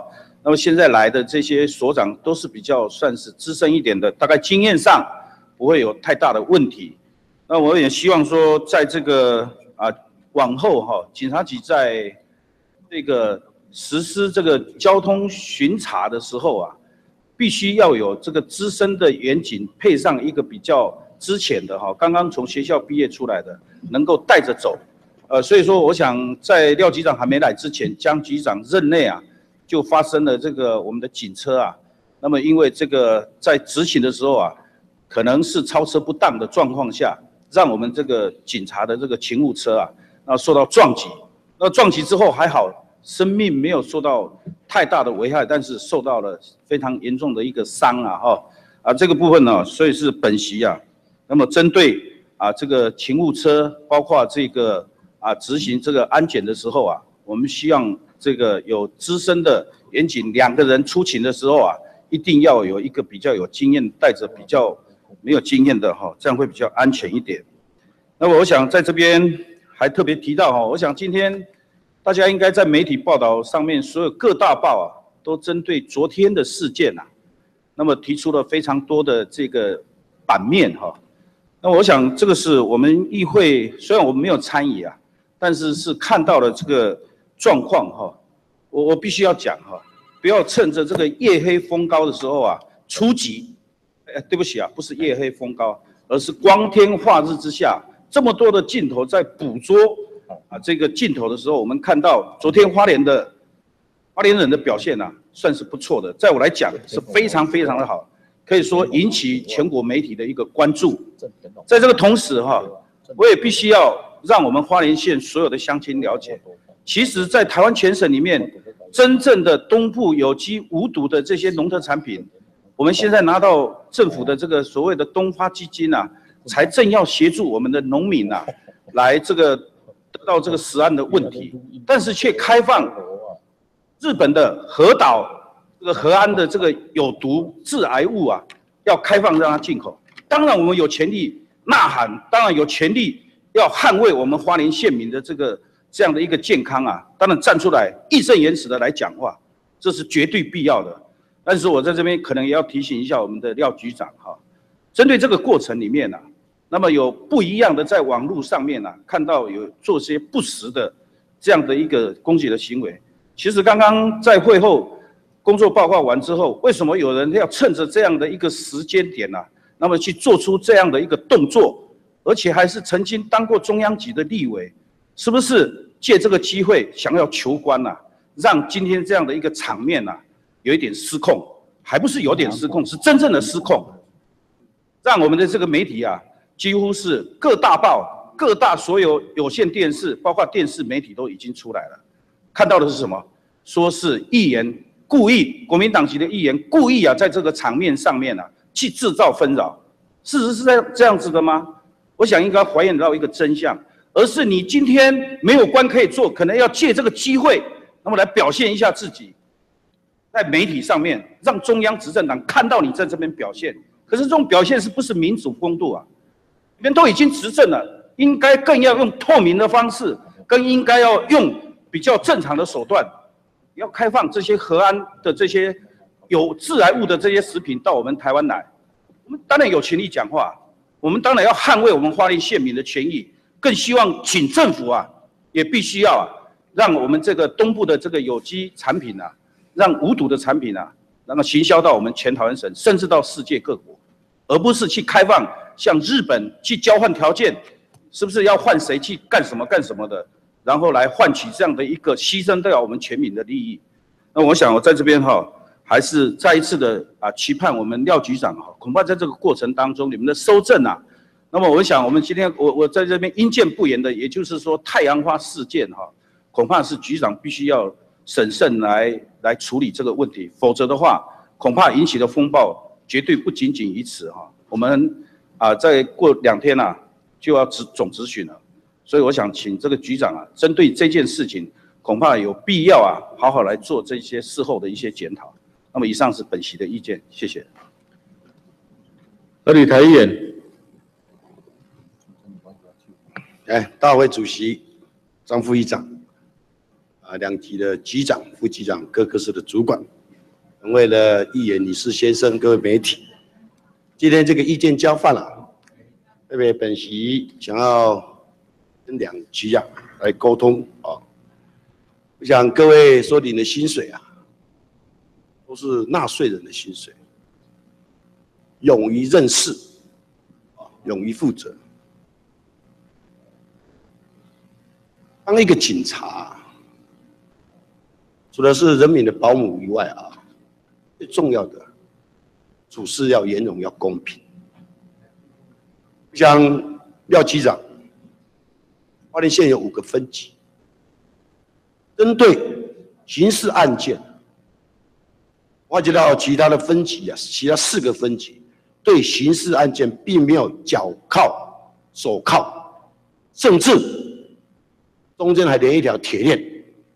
那么现在来的这些所长都是比较算是资深一点的，大概经验上不会有太大的问题。那我也希望说，在这个啊往后哈、哦，警察局在这个实施这个交通巡查的时候啊，必须要有这个资深的员警配上一个比较之前的哈，刚刚从学校毕业出来的，能够带着走。呃，所以说我想在廖局长还没来之前，江局长任内啊。就发生了这个我们的警车啊，那么因为这个在执行的时候啊，可能是超车不当的状况下，让我们这个警察的这个勤务车啊，那受到撞击。那撞击之后还好，生命没有受到太大的危害，但是受到了非常严重的一个伤啊，哈啊这个部分呢，所以是本席啊，那么针对啊这个勤务车，包括这个啊执行这个安检的时候啊，我们希望。这个有资深的员警两个人出勤的时候啊，一定要有一个比较有经验，带着比较没有经验的哈，这样会比较安全一点。那么我想在这边还特别提到哈，我想今天大家应该在媒体报道上面，所有各大报啊，都针对昨天的事件啊，那么提出了非常多的这个版面哈。那我想这个是我们议会虽然我们没有参与啊，但是是看到了这个。状况哈，我我必须要讲哈，不要趁着这个夜黑风高的时候啊出击。哎，对不起啊，不是夜黑风高，而是光天化日之下，这么多的镜头在捕捉啊这个镜头的时候，我们看到昨天花莲的花莲人的表现啊，算是不错的，在我来讲是非常非常的好，可以说引起全国媒体的一个关注。在这个同时哈，我也必须要让我们花莲县所有的乡亲了解。其实，在台湾全省里面，真正的东部有机无毒的这些农特产品，我们现在拿到政府的这个所谓的东发基金啊，才正要协助我们的农民啊，来这个得到这个食安的问题，但是却开放日本的核岛这个核安的这个有毒致癌物啊，要开放让它进口。当然，我们有权利呐喊，当然有权利要捍卫我们花莲县民的这个。这样的一个健康啊，当然站出来义正言辞的来讲话，这是绝对必要的。但是我在这边可能也要提醒一下我们的廖局长哈，针对这个过程里面呢、啊，那么有不一样的在网络上面呢、啊，看到有做些不实的这样的一个攻击的行为。其实刚刚在会后工作报告完之后，为什么有人要趁着这样的一个时间点呢、啊，那么去做出这样的一个动作，而且还是曾经当过中央级的立委，是不是？借这个机会想要求官呐、啊，让今天这样的一个场面呐、啊，有一点失控，还不是有点失控，是真正的失控，让我们的这个媒体啊，几乎是各大报、各大所有有线电视，包括电视媒体都已经出来了，看到的是什么？说是议员故意，国民党籍的议员故意啊，在这个场面上面啊，去制造纷扰，事实是在这样子的吗？我想应该还原到一个真相。而是你今天没有官可以做，可能要借这个机会，那么来表现一下自己，在媒体上面让中央执政党看到你在这边表现。可是这种表现是不是民主风度啊？你们都已经执政了，应该更要用透明的方式，更应该要用比较正常的手段，要开放这些核安的这些有致癌物的这些食品到我们台湾来。我们当然有权利讲话，我们当然要捍卫我们花莲县民的权益。更希望请政府啊，也必须要啊，让我们这个东部的这个有机产品啊，让无毒的产品啊，让它行销到我们全台湾省，甚至到世界各国，而不是去开放像日本去交换条件，是不是要换谁去干什么干什么的，然后来换取这样的一个牺牲掉我们全民的利益。那我想我在这边哈、啊，还是再一次的啊，期盼我们廖局长哈、啊，恐怕在这个过程当中，你们的搜证啊。那么我想，我们今天我我在这边因见不言的，也就是说太阳花事件哈，恐怕是局长必须要审慎来来处理这个问题，否则的话，恐怕引起的风暴绝对不仅仅于此哈。我们啊，再过两天啊就要执总质询了，所以我想请这个局长啊，针对这件事情，恐怕有必要啊，好好来做这些事后的一些检讨。那么以上是本席的意见，谢谢。 何李台议员。 哎，大会主席张副议长，啊，两级的局长、副局长、各科室的主管， 两位的议员、理事先生、各位媒体，今天这个意见交换啊，特别本席想要跟两局啊来沟通啊。我想各位所领的薪水啊，都是纳税人的薪水，勇于认识，啊，勇于负责。当一个警察，除了是人民的保姆以外啊，最重要的处事要圆融，要公平。像廖局长，花莲县有五个分级，针对刑事案件，挖掘到其他的分级啊，其他四个分级对刑事案件并没有脚铐、手铐，甚至中间还连一条铁链。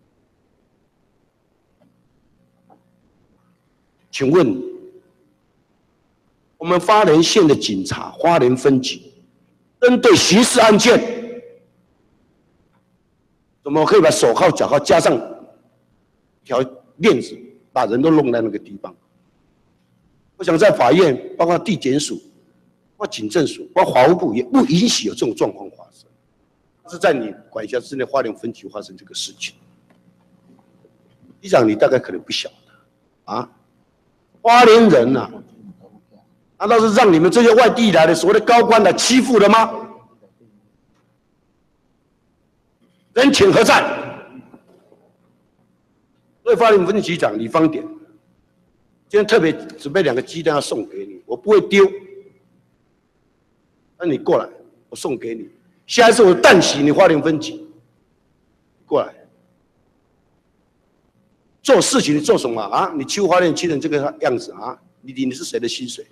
请问，我们花莲县的警察，花莲分局，针对刑事案件，怎么可以把手铐、脚铐加上一条链子，把人都弄在那个地方？我想在法院，包括地检署、包括警政署、包括法务部，也不允许有这种状况发生。是在你管辖之内，花莲分局发生这个事情。局长，你大概可能不晓得啊。花莲人呐、啊，难道是让你们这些外地来的所谓的高官来欺负的吗？人情何在？所以花莲分局长李芳典今天特别准备两个鸡蛋要送给你，我不会丢。那你过来，我送给你。下一次我淡洗你花莲分局，过来。做事情你做什么啊？你欺负花莲区人这个样子啊？你你是谁的薪水？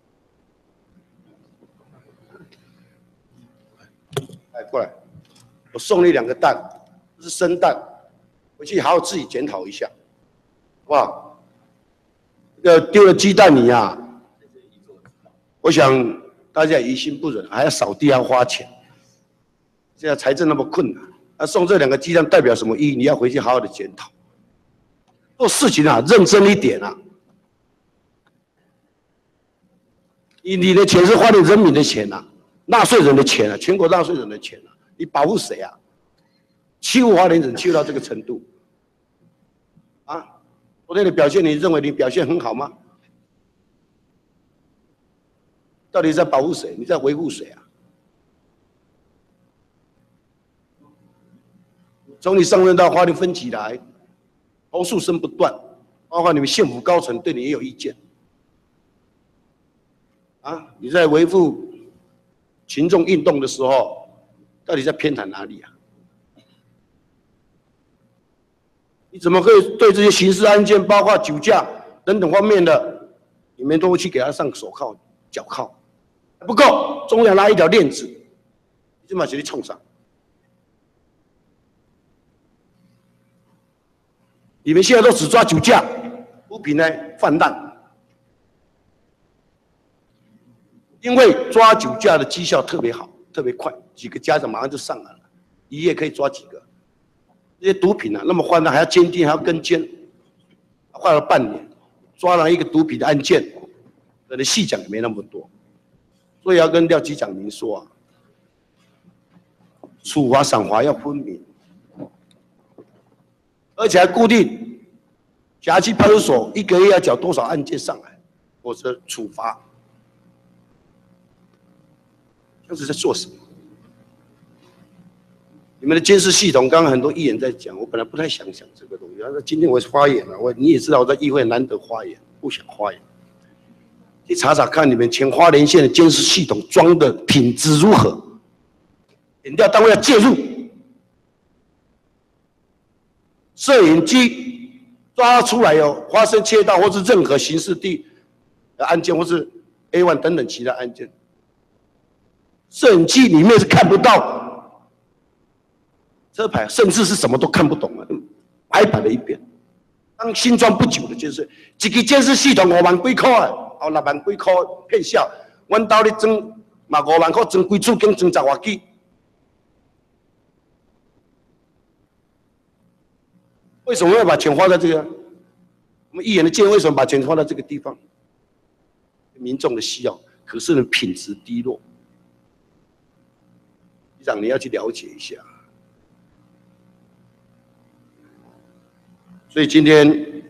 来过来，我送你两个蛋，这是生蛋，回去好好自己检讨一下，好不好？这个丢了鸡蛋泥啊，我想大家于心不忍，还要扫地要花钱，现在财政那么困难，那送这两个鸡蛋代表什么意义？你要回去好好的检讨。做事情啊，认真一点啊！你你的钱是花莲人民的钱呐、啊，纳税人的钱啊，全国纳税人的钱啊，你保护谁啊？欺负花莲人欺负到这个程度，啊！昨天的表现，你认为你表现很好吗？到底在保护谁？你在维护谁啊？从你上任到花莲分局来。投诉声不断，包括你们县府高层对你也有意见。啊，你在维护群众运动的时候，到底在偏袒哪里啊？你怎么可以对这些刑事案件，包括酒驾等等方面的，你们都会去给他上手铐、脚铐？不够，中央拉一条链子，你就把谁去冲上？你们现在都只抓酒驾，毒品呢泛滥，因为抓酒驾的绩效特别好，特别快，几个家长马上就上来了，一夜可以抓几个。这些毒品啊，那么泛滥，还要监听，还要跟监，花了半年，抓了一个毒品的案件，可能细讲也没那么多，所以要跟廖局长您说啊，处罚赏罚要分明。而且还固定辖区派出所一个月要缴多少案件上来，否则处罚。这是在做什么？你们的监视系统，刚刚很多议员在讲，我本来不太想讲这个东西，但是今天我发言了，我你也知道我在议会难得发言，不想发言。去查查看你们前花莲县的监视系统装的品质如何，检调单位要介入。摄影机抓出来有发生窃盗或是任何刑事地的案件，或是 A 一 等等其他案件，摄影机里面是看不到车牌，甚至是什么都看不懂了，白摆了一遍。刚新装不久的监视，一个监视系统五万几块啊，后六万几块骗笑，阮兜咧装嘛五万块，装几处经装十外支。为什么要把钱花在这个？ 我们议员的建议为什么把钱花到这个地方？民众的需要，可是呢品质低落。局长，你要去了解一下。所以今天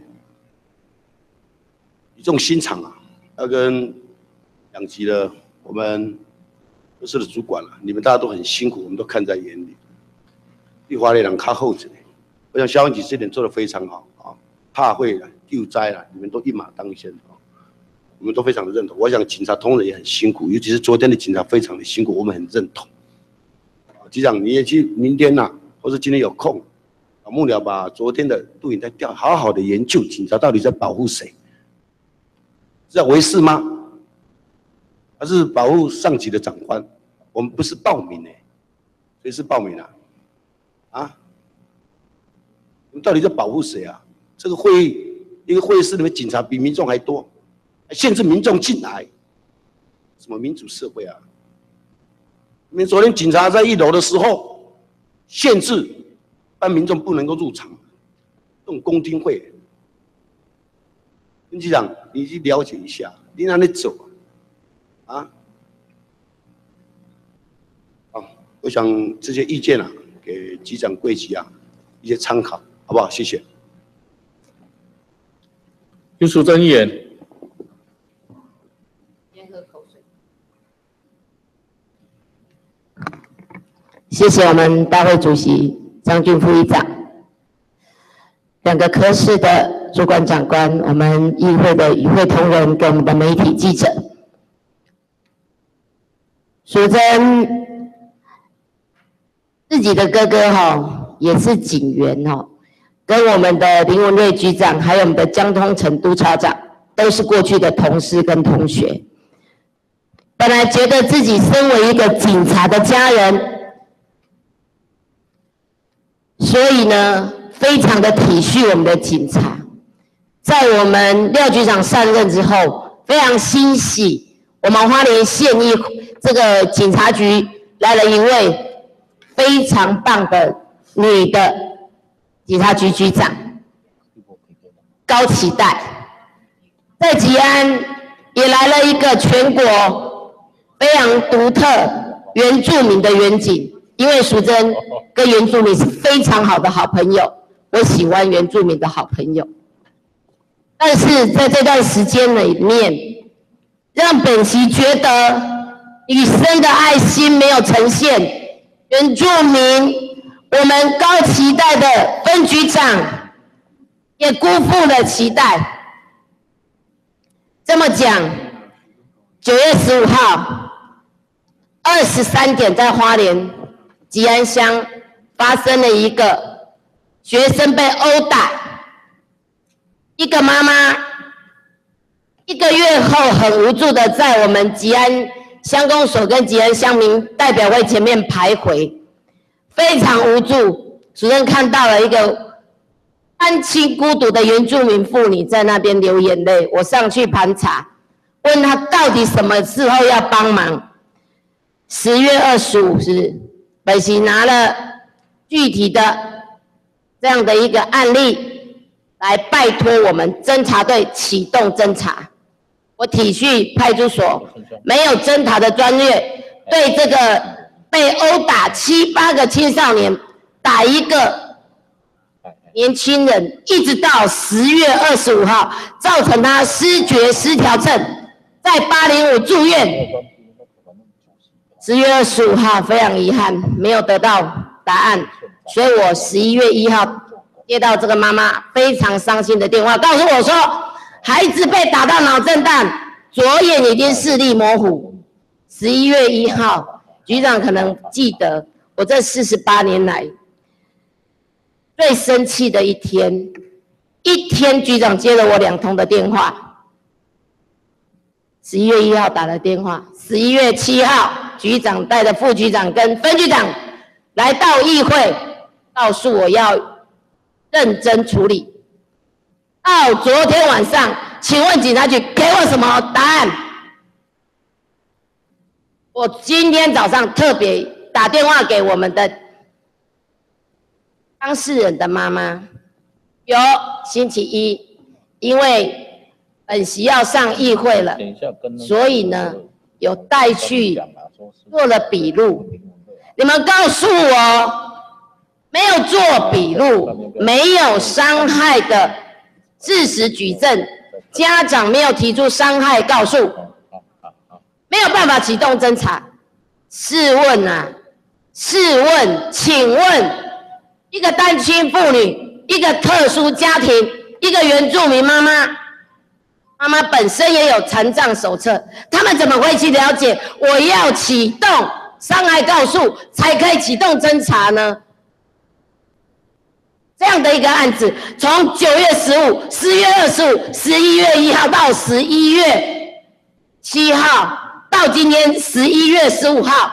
语重心长啊，要跟两级的我们科室的主管了、啊，你们大家都很辛苦，我们都看在眼里。绿华的人靠后者，我想消防局这点做得非常好啊，怕会了、救灾了，你们都一马当先啊，我们都非常的认同。我想警察同仁也很辛苦，尤其是昨天的警察非常的辛苦，我们很认同。局长，你也去明天呐、啊，或者今天有空，啊，幕僚把昨天的录影带调，好好的研究警察到底在保护谁，是在维视吗？还是保护上级的长官？我们不是暴民哎、欸，谁是暴民啊？啊？你们到底在保护谁啊？这个会议，一个会议室里面警察比民众还多，还限制民众进来，什么民主社会啊？你们昨天警察在一楼的时候，限制班民众不能够入场，这种公听会，跟局长你去了解一下，你让你走啊？好，我想这些意见啊，给局长贵级啊一些参考，好不好？谢谢。 邱淑贞议员。 先喝口水。 谢谢我们大会主席张俊副议长，两个科室的主管长官，我们议会的与会同仁，跟我们的媒体记者。淑贞自己的哥哥哈、哦、也是警员哈、哦，跟我们的林文瑞局长，还有我们的江通成督察长，都是过去的同事跟同学。本来觉得自己身为一个警察的家人，所以呢，非常的体恤我们的警察。在我们廖局长上任之后，非常欣喜，我们花莲县议这个警察局来了一位非常棒的女的警察局局长，高期待。在吉安也来了一个全国非常独特原住民的远警。因为淑贞跟原住民是非常好的好朋友，我喜欢原住民的好朋友。但是在这段时间里面，让本席觉得女生的爱心没有呈现，原住民我们高期待的分局长也辜负了期待。这么讲，九月十五号二十三点在花莲吉安乡发生了一个学生被殴打，一个妈妈一个月后很无助的在我们吉安乡公所跟吉安乡民代表会前面徘徊，非常无助。主任看到了一个单亲孤独的原住民妇女在那边流眼泪，我上去盘查，问她到底什么时候要帮忙。十月二十五日。本席拿了具体的这样的一个案例来拜托我们侦查队启动侦查。我体恤派出所没有侦查的专业，对这个被殴打七八个青少年，打一个年轻人，一直到十月二十五号，造成他思觉失调症，在八零五住院。十月二十五号，非常遗憾没有得到答案，所以我十一月一号接到这个妈妈非常伤心的电话，告诉我说，孩子被打到脑震荡，左眼已经视力模糊。十一月一号，局长可能记得，我这四十八年来最生气的一天，一天局长接了我两通的电话。十一月一号打了电话，十一月七号。局长带着副局长跟分局长来到议会，告诉我要认真处理。到昨天晚上，请问警察局给我什么答案？我今天早上特别打电话给我们的当事人的妈妈，有星期一因为本席要上议会了，所以呢有带去做了笔录。你们告诉我，没有做笔录，没有伤害的事实举证，家长没有提出伤害告诉，没有办法启动侦查。试问啊，试问，请问一个单亲妇女，一个特殊家庭，一个原住民妈妈，妈妈本身也有残障手册，他们怎么会去了解我要启动伤害告诉才可以启动侦查呢？这样的一个案子，从九月十五、十月二十五、十一月一号到十一月七号，到今天十一月十五号，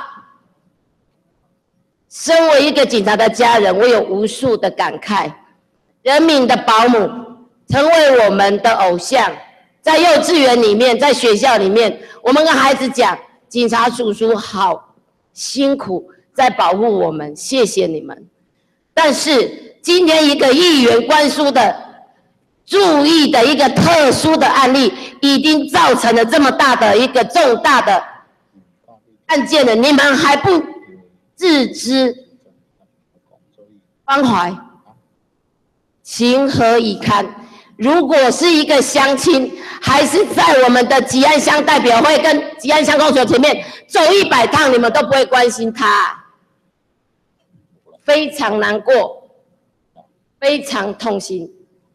身为一个警察的家人，我有无数的感慨。人民的保姆成为我们的偶像，在幼稚园里面，在学校里面，我们跟孩子讲，警察叔叔好辛苦，在保护我们，谢谢你们。但是今天一个议员关书的注意的一个特殊的案例，已经造成了这么大的一个重大的案件了，你们还不自知关怀，情何以堪？如果是一个乡亲，还是在我们的吉安乡代表会跟吉安乡公所前面走一百趟，你们都不会关心他，非常难过，非常痛心。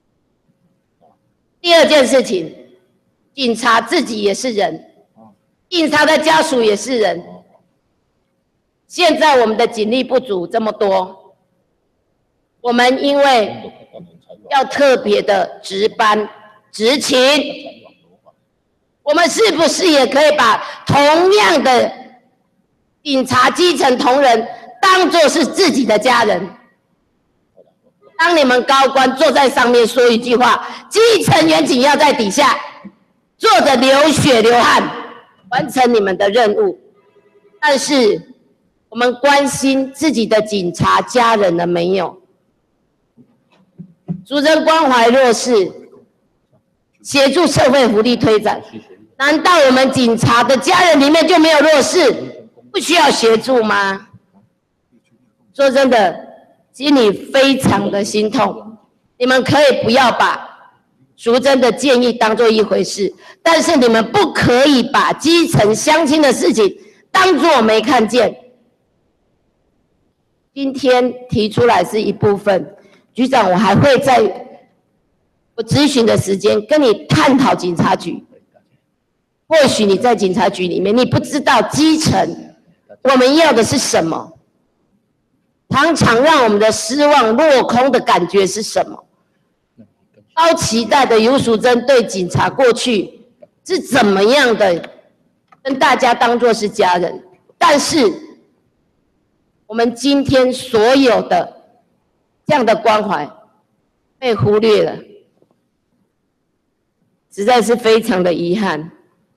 第二件事情，警察自己也是人，警察的家属也是人。现在我们的警力不足这么多，我们因为要特别的值班执勤，我们是不是也可以把同样的警察基层同仁当作是自己的家人？当你们高官坐在上面说一句话，基层员警要在底下坐着流血流汗完成你们的任务。但是我们关心自己的警察家人了没有？主人关怀弱势，协助社会福利推展，难道我们警察的家人里面就没有弱势，不需要协助吗？说真的，心里非常的心痛。你们可以不要把淑珍的建议当作一回事，但是你们不可以把基层乡亲的事情当作没看见。今天提出来是一部分，局长，我还会在我咨询的时间跟你探讨警察局。或许你在警察局里面，你不知道基层我们要的是什么，常常让我们的失望落空的感觉是什么？高期待的尤淑珍对警察过去是怎么样的跟大家当作是家人，但是我们今天所有的这样的关怀被忽略了，实在是非常的遗憾。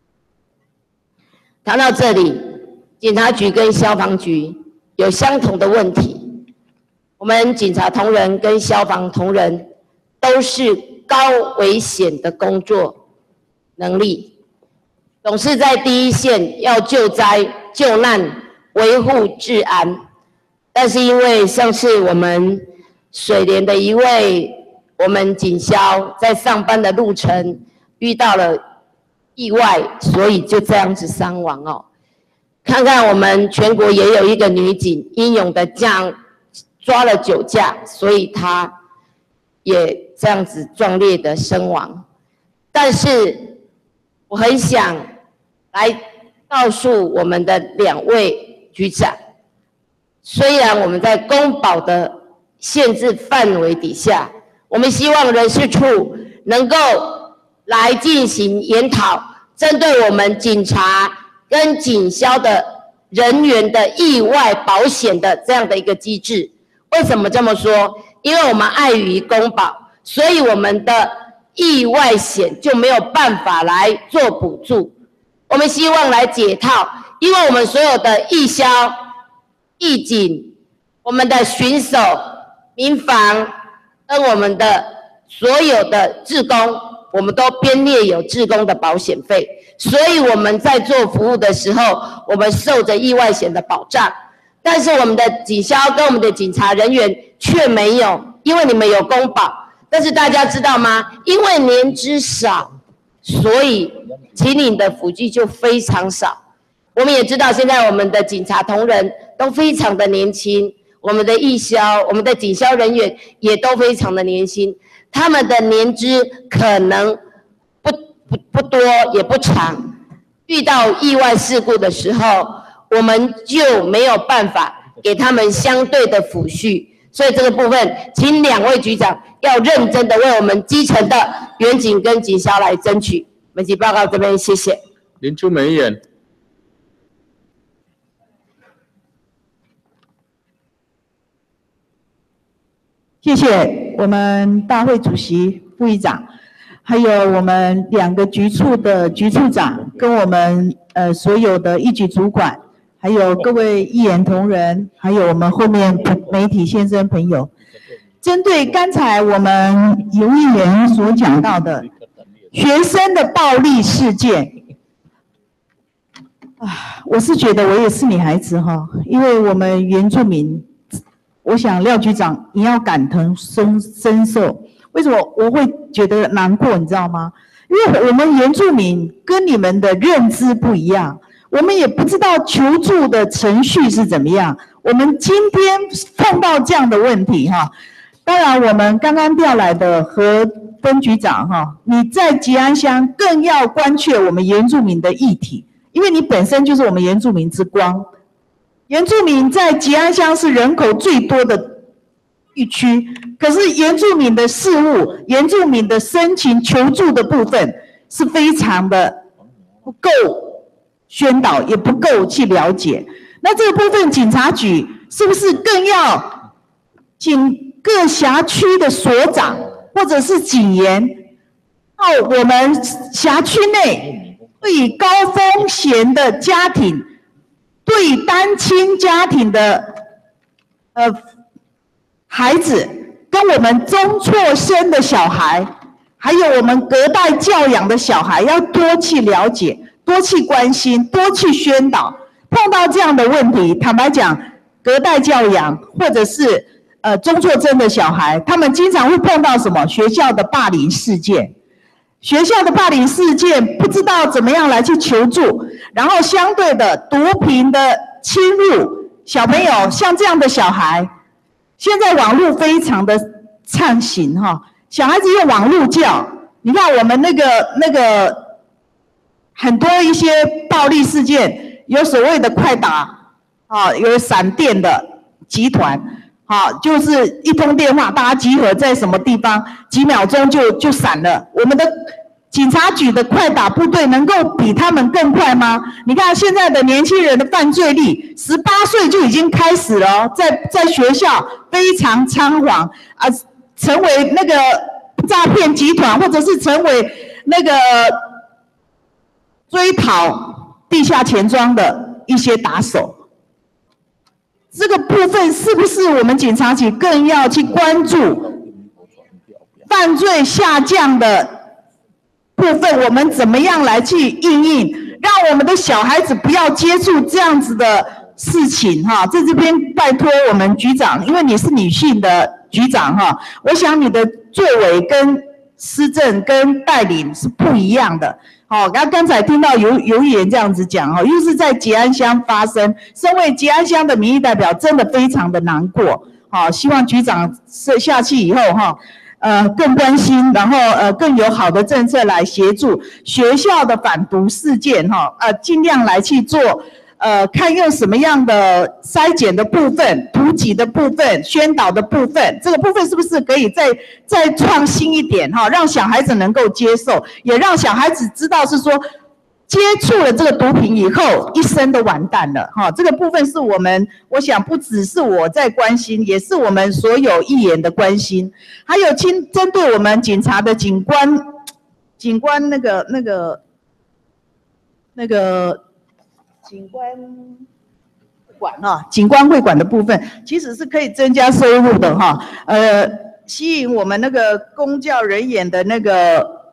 谈到这里，警察局跟消防局有相同的问题，我们警察同仁跟消防同仁都是高危险的工作能力，总是在第一线要救灾救难维护治安，但是因为上次我们水莲的一位我们警消在上班的路程遇到了意外，所以就这样子伤亡哦。看看我们全国也有一个女警英勇的这样抓了酒驾，所以她也这样子壮烈的身亡。但是我很想来告诉我们的两位局长，虽然我们在公保的限制范围底下，我们希望人事处能够来进行研讨，针对我们警察跟警消的人员的意外保险的这样的一个机制。为什么这么说？因为我们碍于公保，所以我们的意外险就没有办法来做补助。我们希望来解套，因为我们所有的义消、义警、我们的巡守、民防跟我们的所有的志工， 我们都编列有志工的保险费，所以我们在做服务的时候，我们受着意外险的保障。但是我们的警消跟我们的警察人员却没有，因为你们有公保。但是大家知道吗？因为年资少，所以请领的辅具就非常少。我们也知道，现在我们的警察同仁都非常的年轻，我们的义消、我们的警消人员也都非常的年轻，他们的年资可能不不不多也不长，遇到意外事故的时候，我们就没有办法给他们相对的抚恤，所以这个部分，请两位局长要认真的为我们基层的员警跟警消来争取。本期报告这边，谢谢。 林秋美议员。 谢谢我们大会主席、副议长，还有我们两个局处的局处长，跟我们呃所有的一局主管，还有各位议员同仁，还有我们后面媒体先生朋友。针对刚才我们游议员所讲到的学生的暴力事件，啊，我是觉得我也是女孩子哈，因为我们原住民。我想廖局长，你要感同身身受。为什么我会觉得难过？你知道吗？因为我们原住民跟你们的认知不一样，我们也不知道求助的程序是怎么样。我们今天碰到这样的问题哈，当然我们刚刚调来的何分局长哈，你在吉安乡更要关切我们原住民的议题，因为你本身就是我们原住民之光。原住民在吉安乡是人口最多的地区，可是原住民的事务、原住民的申请求助的部分是非常的不够宣导，也不够去了解。那这个部分，警察局是不是更要请各辖区的所长或者是警员到我们辖区内，对高风险的家庭？对单亲家庭的呃孩子，跟我们中辍生的小孩，还有我们隔代教养的小孩，要多去了解，多去关心，多去宣导。碰到这样的问题，坦白讲，隔代教养或者是呃中辍生的小孩，他们经常会碰到什么？学校的霸凌事件。学校的霸凌事件，不知道怎么样来去求助，然后相对的毒品的侵入，小朋友像这样的小孩，现在网络非常的畅行哈，小孩子用网络教，你看我们那个那个很多一些暴力事件，有所谓的快打啊，有闪电的集团。好，就是一通电话，大家集合在什么地方，几秒钟就就闪了。我们的警察局的快打部队能够比他们更快吗？你看现在的年轻人的犯罪率，十八岁就已经开始了哦，在在学校非常猖狂啊，成为那个诈骗集团，或者是成为那个追讨地下钱庄的一些打手。这个部分是不是我们警察局更要去关注犯罪下降的部分？我们怎么样来去因应，让我们的小孩子不要接触这样子的事情哈？在这边拜托我们局长，因为你是女性的局长哈，我想你的作为跟施政跟带领是不一样的。好，刚刚才听到游游议员这样子讲哦，又是在吉安乡发生，身为吉安乡的民意代表，真的非常的难过。好，希望局长下去以后哈，呃，更关心，然后呃，更有好的政策来协助学校的反毒事件哈，呃，尽量来去做。呃，看用什么样的筛检的部分、图给的部分、宣导的部分，这个部分是不是可以再再创新一点哈，让小孩子能够接受，也让小孩子知道是说，接触了这个毒品以后，一生都完蛋了哈。这个部分是我们，我想不只是我在关心，也是我们所有议员的关心，还有针针对我们警察的警官，警官那个那个那个。警官会馆哈，警官会馆的部分其实是可以增加收入的哈，呃，吸引我们那个公教人员的那个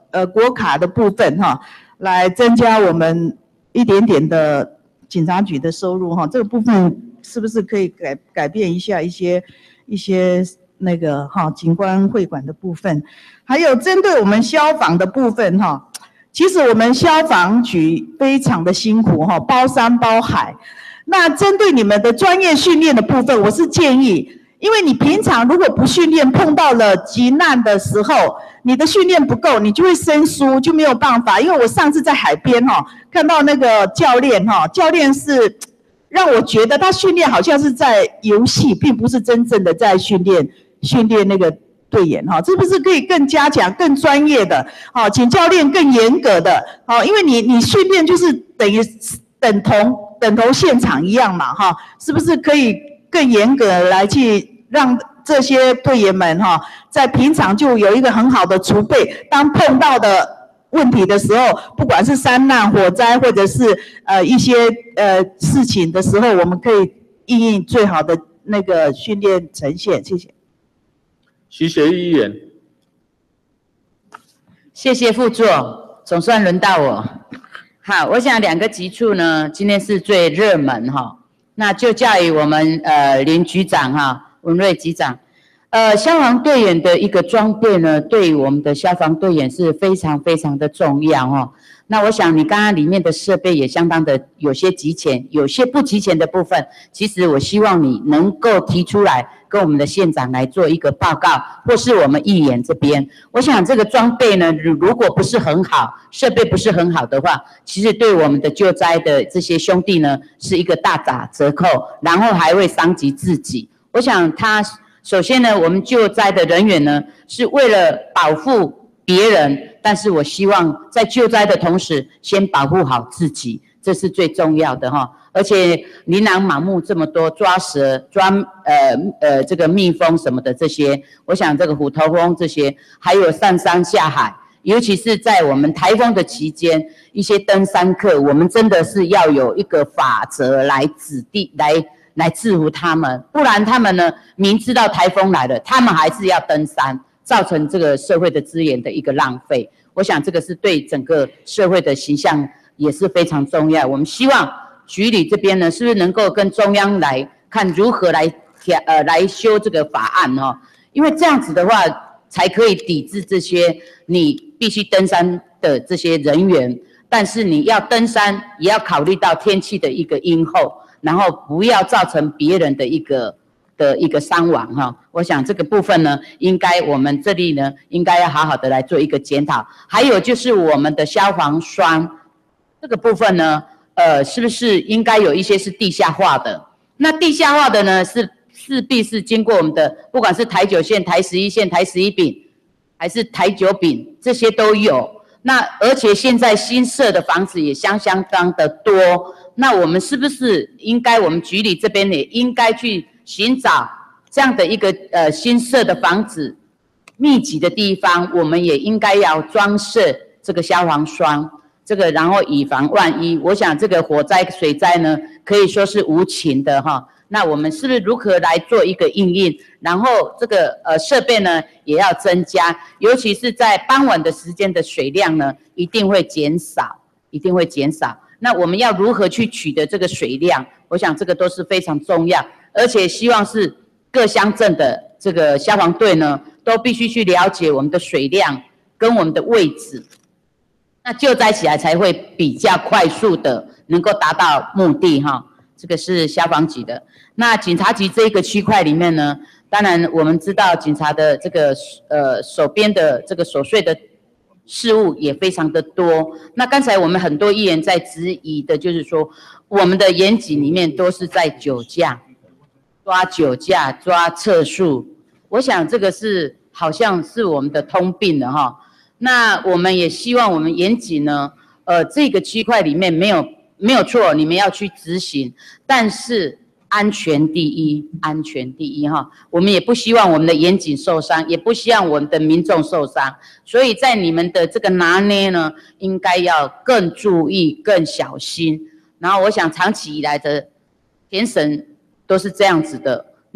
呃国卡的部分哈，来增加我们一点点的警察局的收入哈，这个部分是不是可以改改变一下一些一些那个哈警官会馆的部分？还有针对我们消防的部分哈，其实我们消防局非常的辛苦哈，包山包海。那针对你们的专业训练的部分，我是建议，因为你平常如果不训练，碰到了急难的时候，你的训练不够，你就会生疏，就没有办法。因为我上次在海边哈，看到那个教练哈，教练是让我觉得他训练好像是在游戏，并不是真正的在训练训练那个队员哈，是不是可以更加强、更专业的？好，请教练更严格的，好，因为你你训练就是等于等同等同现场一样嘛哈，是不是可以更严格来去让这些队员们哈，在平常就有一个很好的储备，当碰到的问题的时候，不管是山难、火灾，或者是呃一些呃事情的时候，我们可以应用最好的那个训练呈现。谢谢。 徐学议员， 谢谢副座，总算轮到我。好，我想两个局处呢，今天是最热门哈，那就交于我们呃林局长哈，文瑞局长。呃，消防队员的一个装备呢，对于我们的消防队员是非常非常的重要哈。那我想你刚刚里面的设备也相当的有些齐全，有些不齐全的部分，其实我希望你能够提出来，跟我们的县长来做一个报告，或是我们议员这边。我想这个装备呢，如果不是很好，设备不是很好的话，其实对我们的救灾的这些兄弟呢，是一个大打折扣，然后还会伤及自己。我想他首先呢，我们救灾的人员呢，是为了保护别人，但是我希望在救灾的同时，先保护好自己，这是最重要的哈。而且琳琅满目这么多，抓蛇、抓呃呃这个蜜蜂什么的这些，我想这个虎头蜂这些，还有上山下海，尤其是在我们台风的期间，一些登山客，我们真的是要有一个法则来指定来。来制服他们，不然他们呢，明知道台风来了，他们还是要登山，造成这个社会的资源的一个浪费。我想这个是对整个社会的形象也是非常重要。我们希望局里这边呢，是不是能够跟中央来看如何来调呃来修这个法案哦？因为这样子的话，才可以抵制这些你必须登山的这些人员，但是你要登山也要考虑到天气的一个因候。然后不要造成别人的一个的一个伤亡哈，我想这个部分呢，应该我们这里呢，应该要好好的来做一个检讨。还有就是我们的消防栓这个部分呢，呃，是不是应该有一些是地下化的？那地下化的呢，是势必是经过我们的，不管是台九线、台十一线、台十一丙，还是台九丙，这些都有。那而且现在新设的房子也相相当的多。那我们是不是应该，我们局里这边也应该去寻找这样的一个呃新设的房子密集的地方，我们也应该要装设这个消防栓，这个然后以防万一。我想这个火灾、水灾呢，可以说是无情的哈。那我们是不是如何来做一个应用？然后这个呃设备呢也要增加，尤其是在傍晚的时间的水量呢一定会减少，一定会减少。那我们要如何去取得这个水量？我想这个都是非常重要，而且希望是各乡镇的这个消防队呢，都必须去了解我们的水量跟我们的位置，那救灾起来才会比较快速的能够达到目的哈。这个是消防局的。那警察局这一个区块里面呢，当然我们知道警察的这个呃手边的这个琐碎的事务也非常的多。那刚才我们很多议员在质疑的就是说，我们的严谨里面都是在酒驾，抓酒驾、抓测速，我想这个是好像是我们的通病了哈。那我们也希望我们严谨呢，呃，这个区块里面没有没有错，你们要去执行，但是安全第一，安全第一哈。我们也不希望我们的严谨受伤，也不希望我们的民众受伤，所以在你们的这个拿捏呢，应该要更注意、更小心。然后我想长期以来的田审都是这样子的，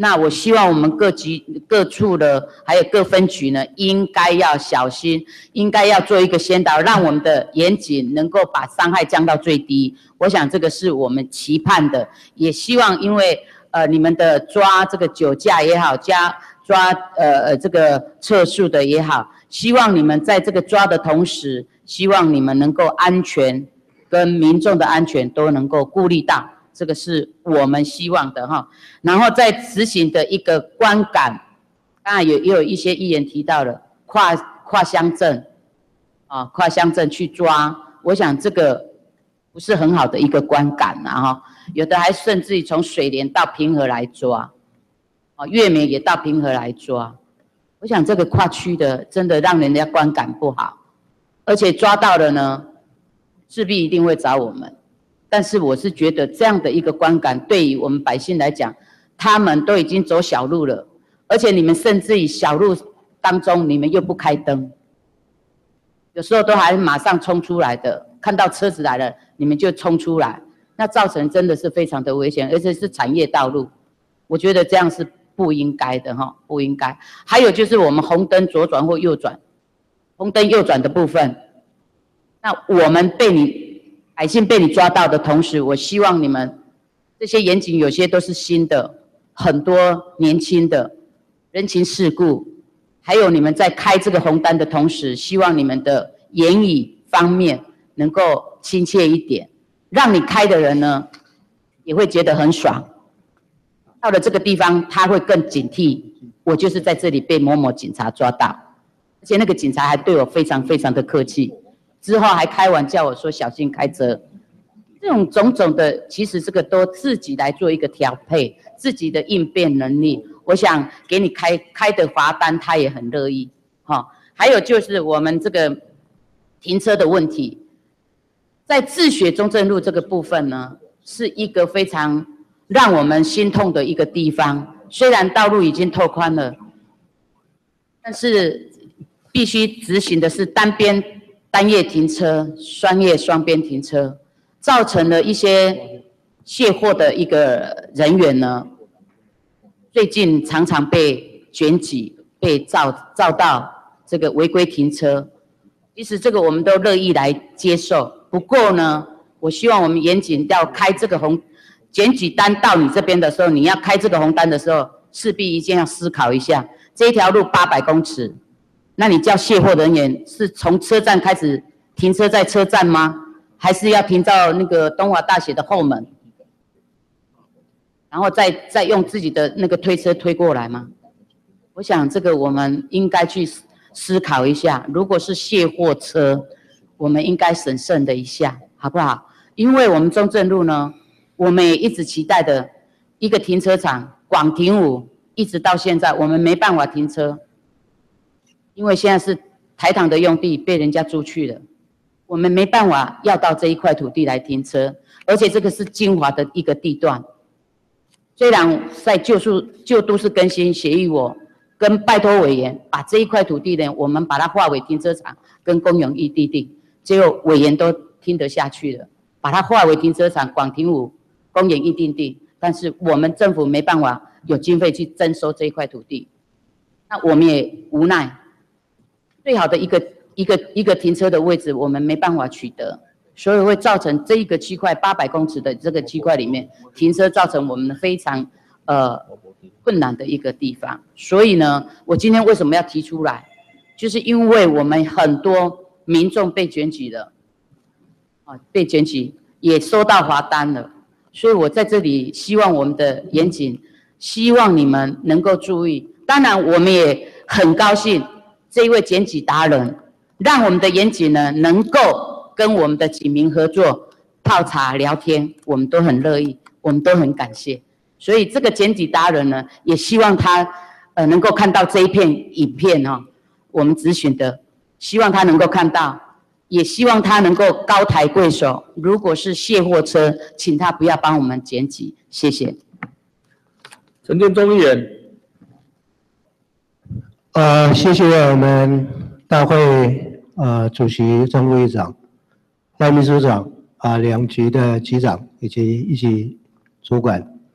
那我希望我们各局各处的还有各分局呢，应该要小心，应该要做一个先导，让我们的严谨能够把伤害降到最低。我想这个是我们期盼的，也希望因为呃你们的抓这个酒驾也好，加抓呃呃这个测速的也好，希望你们在这个抓的同时，希望你们能够安全跟民众的安全都能够顾虑到。这个是我们希望的哈，然后在执行的一个观感，当然也也有一些议员提到了跨跨乡镇啊，跨乡镇去抓，我想这个不是很好的一个观感呐哈，有的还甚至于从水莲到平和来抓，啊月美也到平和来抓，我想这个跨区的真的让人家观感不好，而且抓到了呢，势必一定会找我们。但是我是觉得这样的一个观感，对于我们百姓来讲，他们都已经走小路了，而且你们甚至于小路当中，你们又不开灯，有时候都还马上冲出来的，看到车子来了，你们就冲出来，那造成真的是非常的危险，而且是产业道路，我觉得这样是不应该的哈，不应该。还有就是我们红灯左转或右转，红灯右转的部分，那我们被你。百姓被你抓到的同时，我希望你们这些严警有些都是新的，很多年轻的，人情世故，还有你们在开这个红单的同时，希望你们的言语方面能够亲切一点，让你开的人呢也会觉得很爽。到了这个地方，他会更警惕，我就是在这里被某某警察抓到，而且那个警察还对我非常非常的客气。之后还开玩笑我说小心开车，这种种种的，其实这个都自己来做一个调配，自己的应变能力，我想给你开开的罚单，他也很乐意，哈、哦。还有就是我们这个停车的问题，在自学中正路这个部分呢，是一个非常让我们心痛的一个地方。虽然道路已经拓宽了，但是必须执行的是单边。单叶停车、双叶双边停车，造成了一些卸货的一个人员呢，最近常常被检举，被照照到这个违规停车。其实这个我们都乐意来接受，不过呢，我希望我们严谨要开这个红检举单到你这边的时候，你要开这个红单的时候，势必一定要思考一下，这一条路八百公尺。那你叫卸货人员是从车站开始停车在车站吗？还是要停到那个东华大学的后门，然后再再用自己的那个推车推过来吗？我想这个我们应该去思考一下。如果是卸货车，我们应该审慎的一下，好不好？因为我们中正路呢，我们也一直期待的一个停车场广停五，一直到现在我们没办法停车。因为现在是台糖的用地被人家租去了，我们没办法要到这一块土地来停车，而且这个是精华的一个地段。虽然在旧数旧都市更新协议，我跟拜托委员把这一块土地呢，我们把它划为停车场跟公有义地地，结果委员都听得下去了，把它划为停车场、广停五、公有义地地，但是我们政府没办法有经费去征收这一块土地，那我们也无奈。最好的一个一个一个停车的位置，我们没办法取得，所以会造成这一个区块八百公尺的这个区块里面停车，造成我们非常呃困难的一个地方。所以呢，我今天为什么要提出来，就是因为我们很多民众被检举了，啊，被检举也收到罚单了，所以我在这里希望我们的严警，希望你们能够注意。当然，我们也很高兴。这一位检举达人，让我们的严警呢能够跟我们的警民合作泡茶聊天，我们都很乐意，我们都很感谢。所以这个检举达人呢，也希望他呃能够看到这一片影片哈、哦，我们咨询的，希望他能够看到，也希望他能够高抬贵手。如果是卸货车，请他不要帮我们检举，谢谢。 陈建中议员。 呃，谢谢我们大会呃主席张会长、赖秘书长啊、两局的局长以及一级主管，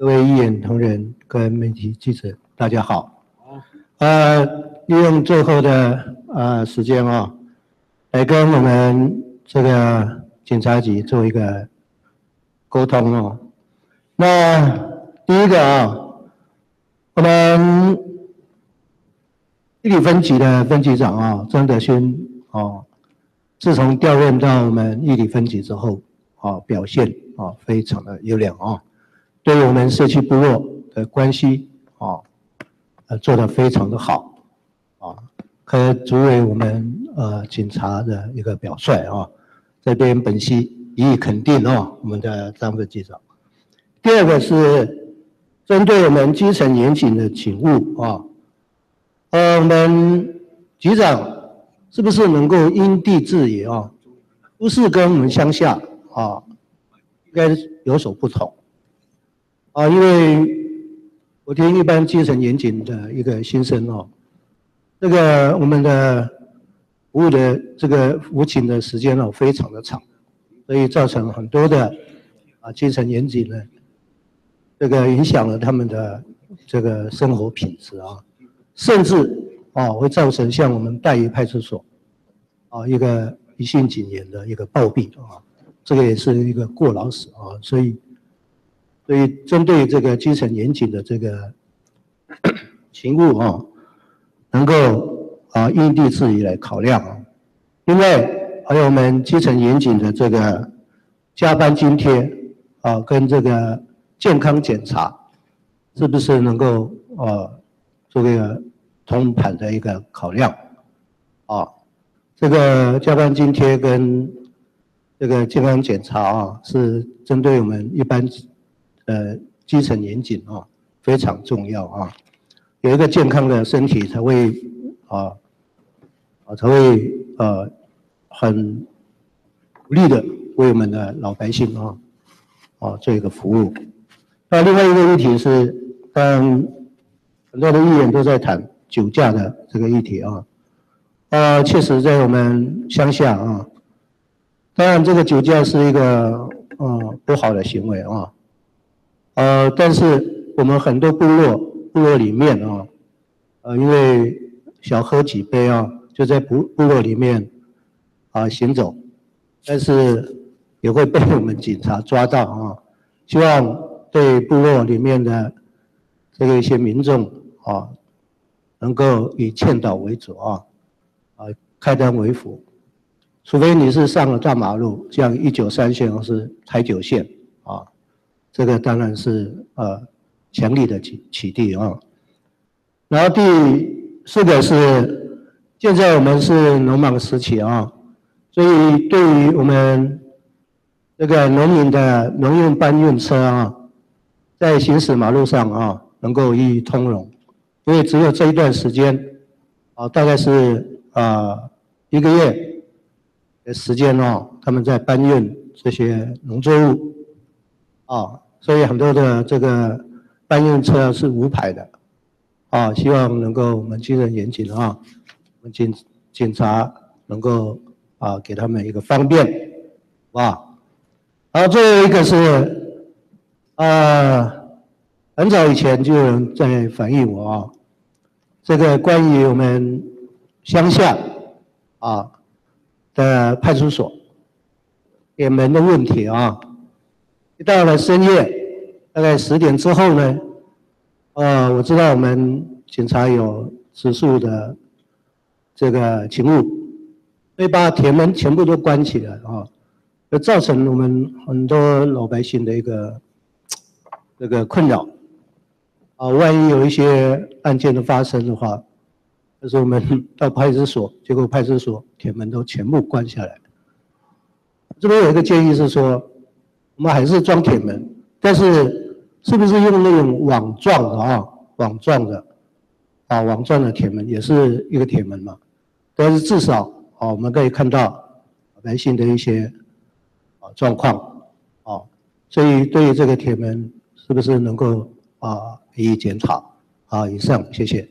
各位议员同仁跟媒体记者，大家好。呃，利用最后的呃时间哦，来跟我们这个警察局做一个沟通哦。那第一个啊、哦，我们一里分局的分局长啊、哦，张德勋哦，自从调任到我们一里分局之后，啊、哦，表现啊、哦、非常的优良啊、哦，对我们社区部落的关系啊，呃，做得非常的好啊，可足为我们呃警察的一个表率啊，这边本溪予以肯定啊，我们的张分局长。第二个是针对我们基层严谨的警务啊，呃，我们局长是不是能够因地制宜啊？不是跟我们乡下啊，应该有所不同啊，因为我听一般基层严谨的一个心声哦，这个我们的服务的这个服勤的时间哦非常的长，所以造成很多的啊基层严谨呢，这个影响了他们的这个生活品质啊，甚至啊会造成像我们大邑派出所啊一个疑心警员的一个暴毙啊，这个也是一个过劳死啊，所以。所以，针对这个基层严谨的这个勤务啊，能够啊因地制宜来考量啊。另外，还有我们基层严谨的这个加班津贴啊，跟这个健康检查，是不是能够呃做个通盘的一个考量啊？这个加班津贴跟这个健康检查啊，是针对我们一般。呃，基层严谨啊，非常重要啊。有一个健康的身体，才会啊啊，才会呃很努力的为我们的老百姓啊啊做一个服务。那另外一个议题是，当然很多的议员都在谈酒驾的这个议题啊。呃，确实在我们乡下啊，当然这个酒驾是一个呃不好的行为啊。呃，但是我们很多部落部落里面啊，呃，因为小喝几杯啊，就在部部落里面啊行走，但是也会被我们警察抓到啊。希望对部落里面的这个一些民众啊，能够以劝导为主啊，啊，开单为辅。除非你是上了大马路，像一九三线或是台九线啊。这个当然是呃强力的起起地啊，然后第四个是现在我们是农忙时期啊，所以对于我们这个农民的农用搬运车啊，在行驶马路上啊能够一一通融，因为只有这一段时间啊，大概是啊一个月的时间哦，他们在搬运这些农作物啊。所以很多的这个搬运车是无牌的，啊，希望能够我们基层严谨啊，我们警警察能够啊给他们一个方便，啊，然后最后一个是，呃，很早以前就有人在反映我啊，这个关于我们乡下啊的派出所点门的问题啊。到了深夜，大概十点之后呢，呃，我知道我们警察有指数的这个勤务，会把铁门全部都关起来啊，而造成我们很多老百姓的一个这个困扰啊。万一有一些案件的发生的话，就是我们到派出所，结果派出所铁门都全部关下来。这边有一个建议是说。我们还是装铁门，但是是不是用那种网状的啊？网状的啊，网状的铁门也是一个铁门嘛。但是至少啊，我们可以看到老百姓的一些啊状况啊，所以对于这个铁门是不是能够啊予以检讨啊？以上，谢谢。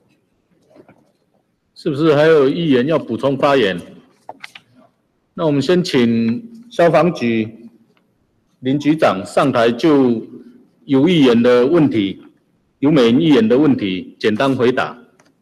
是不是还有议员要补充发言？那我们先请消防局林局长上台就游议员的问题，游美议员的问题简单回答。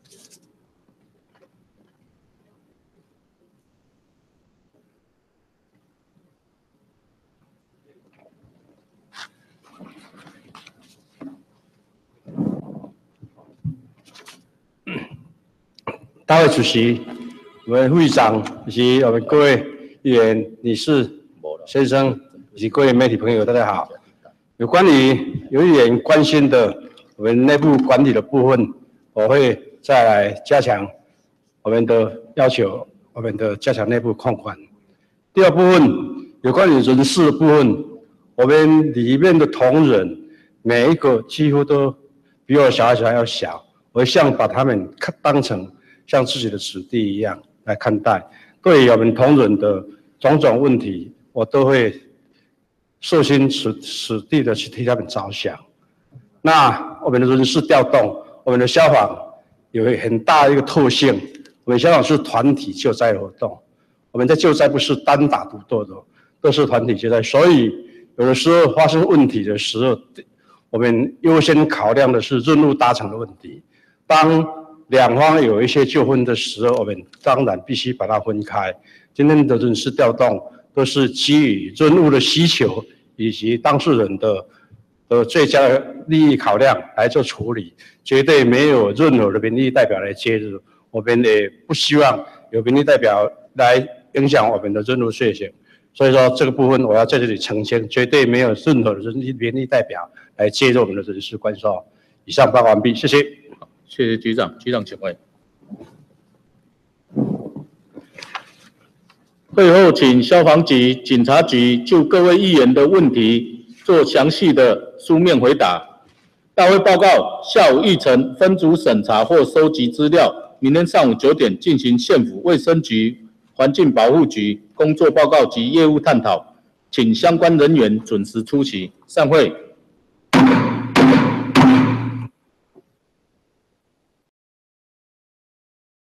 大会主席、我们会长以及我们各位议员、女士、先生以及各位媒体朋友，大家好。有关于有议员关心的我们内部管理的部分，我会再来加强我们的要求，我们的加强内部控管。第二部分有关于人事的部分，我们里面的同仁每一个几乎都比我小孩子还要小，我想把他们看当成像自己的子弟一样来看待，对于我们同仁的种种问题，我都会设心实实地的去替他们着想。那我们的人事调动，我们的消防有很大的一个特性，我们消防是团体救灾活动，我们在救灾不是单打独斗的，都是团体救灾，所以有的时候发生问题的时候，我们优先考量的是任务达成的问题。当两方有一些纠纷的时候，我们当然必须把它分开。今天的人事调动都是基于任务的需求以及当事人的的最佳的利益考量来做处理，绝对没有任何的民意代表来介入。我们也不希望有民意代表来影响我们的任务遂行。所以说这个部分我要在这里澄清，绝对没有任何的民意代表来介入我们的人事关系。以上报告完毕，谢谢。 谢谢局长，局长请回。会后，请消防局、警察局就各位议员的问题做详细的书面回答。大会报告下午议程分组审查或收集资料，明天上午九点进行县府卫生局、环境保护局工作报告及业务探讨，请相关人员准时出席。散会。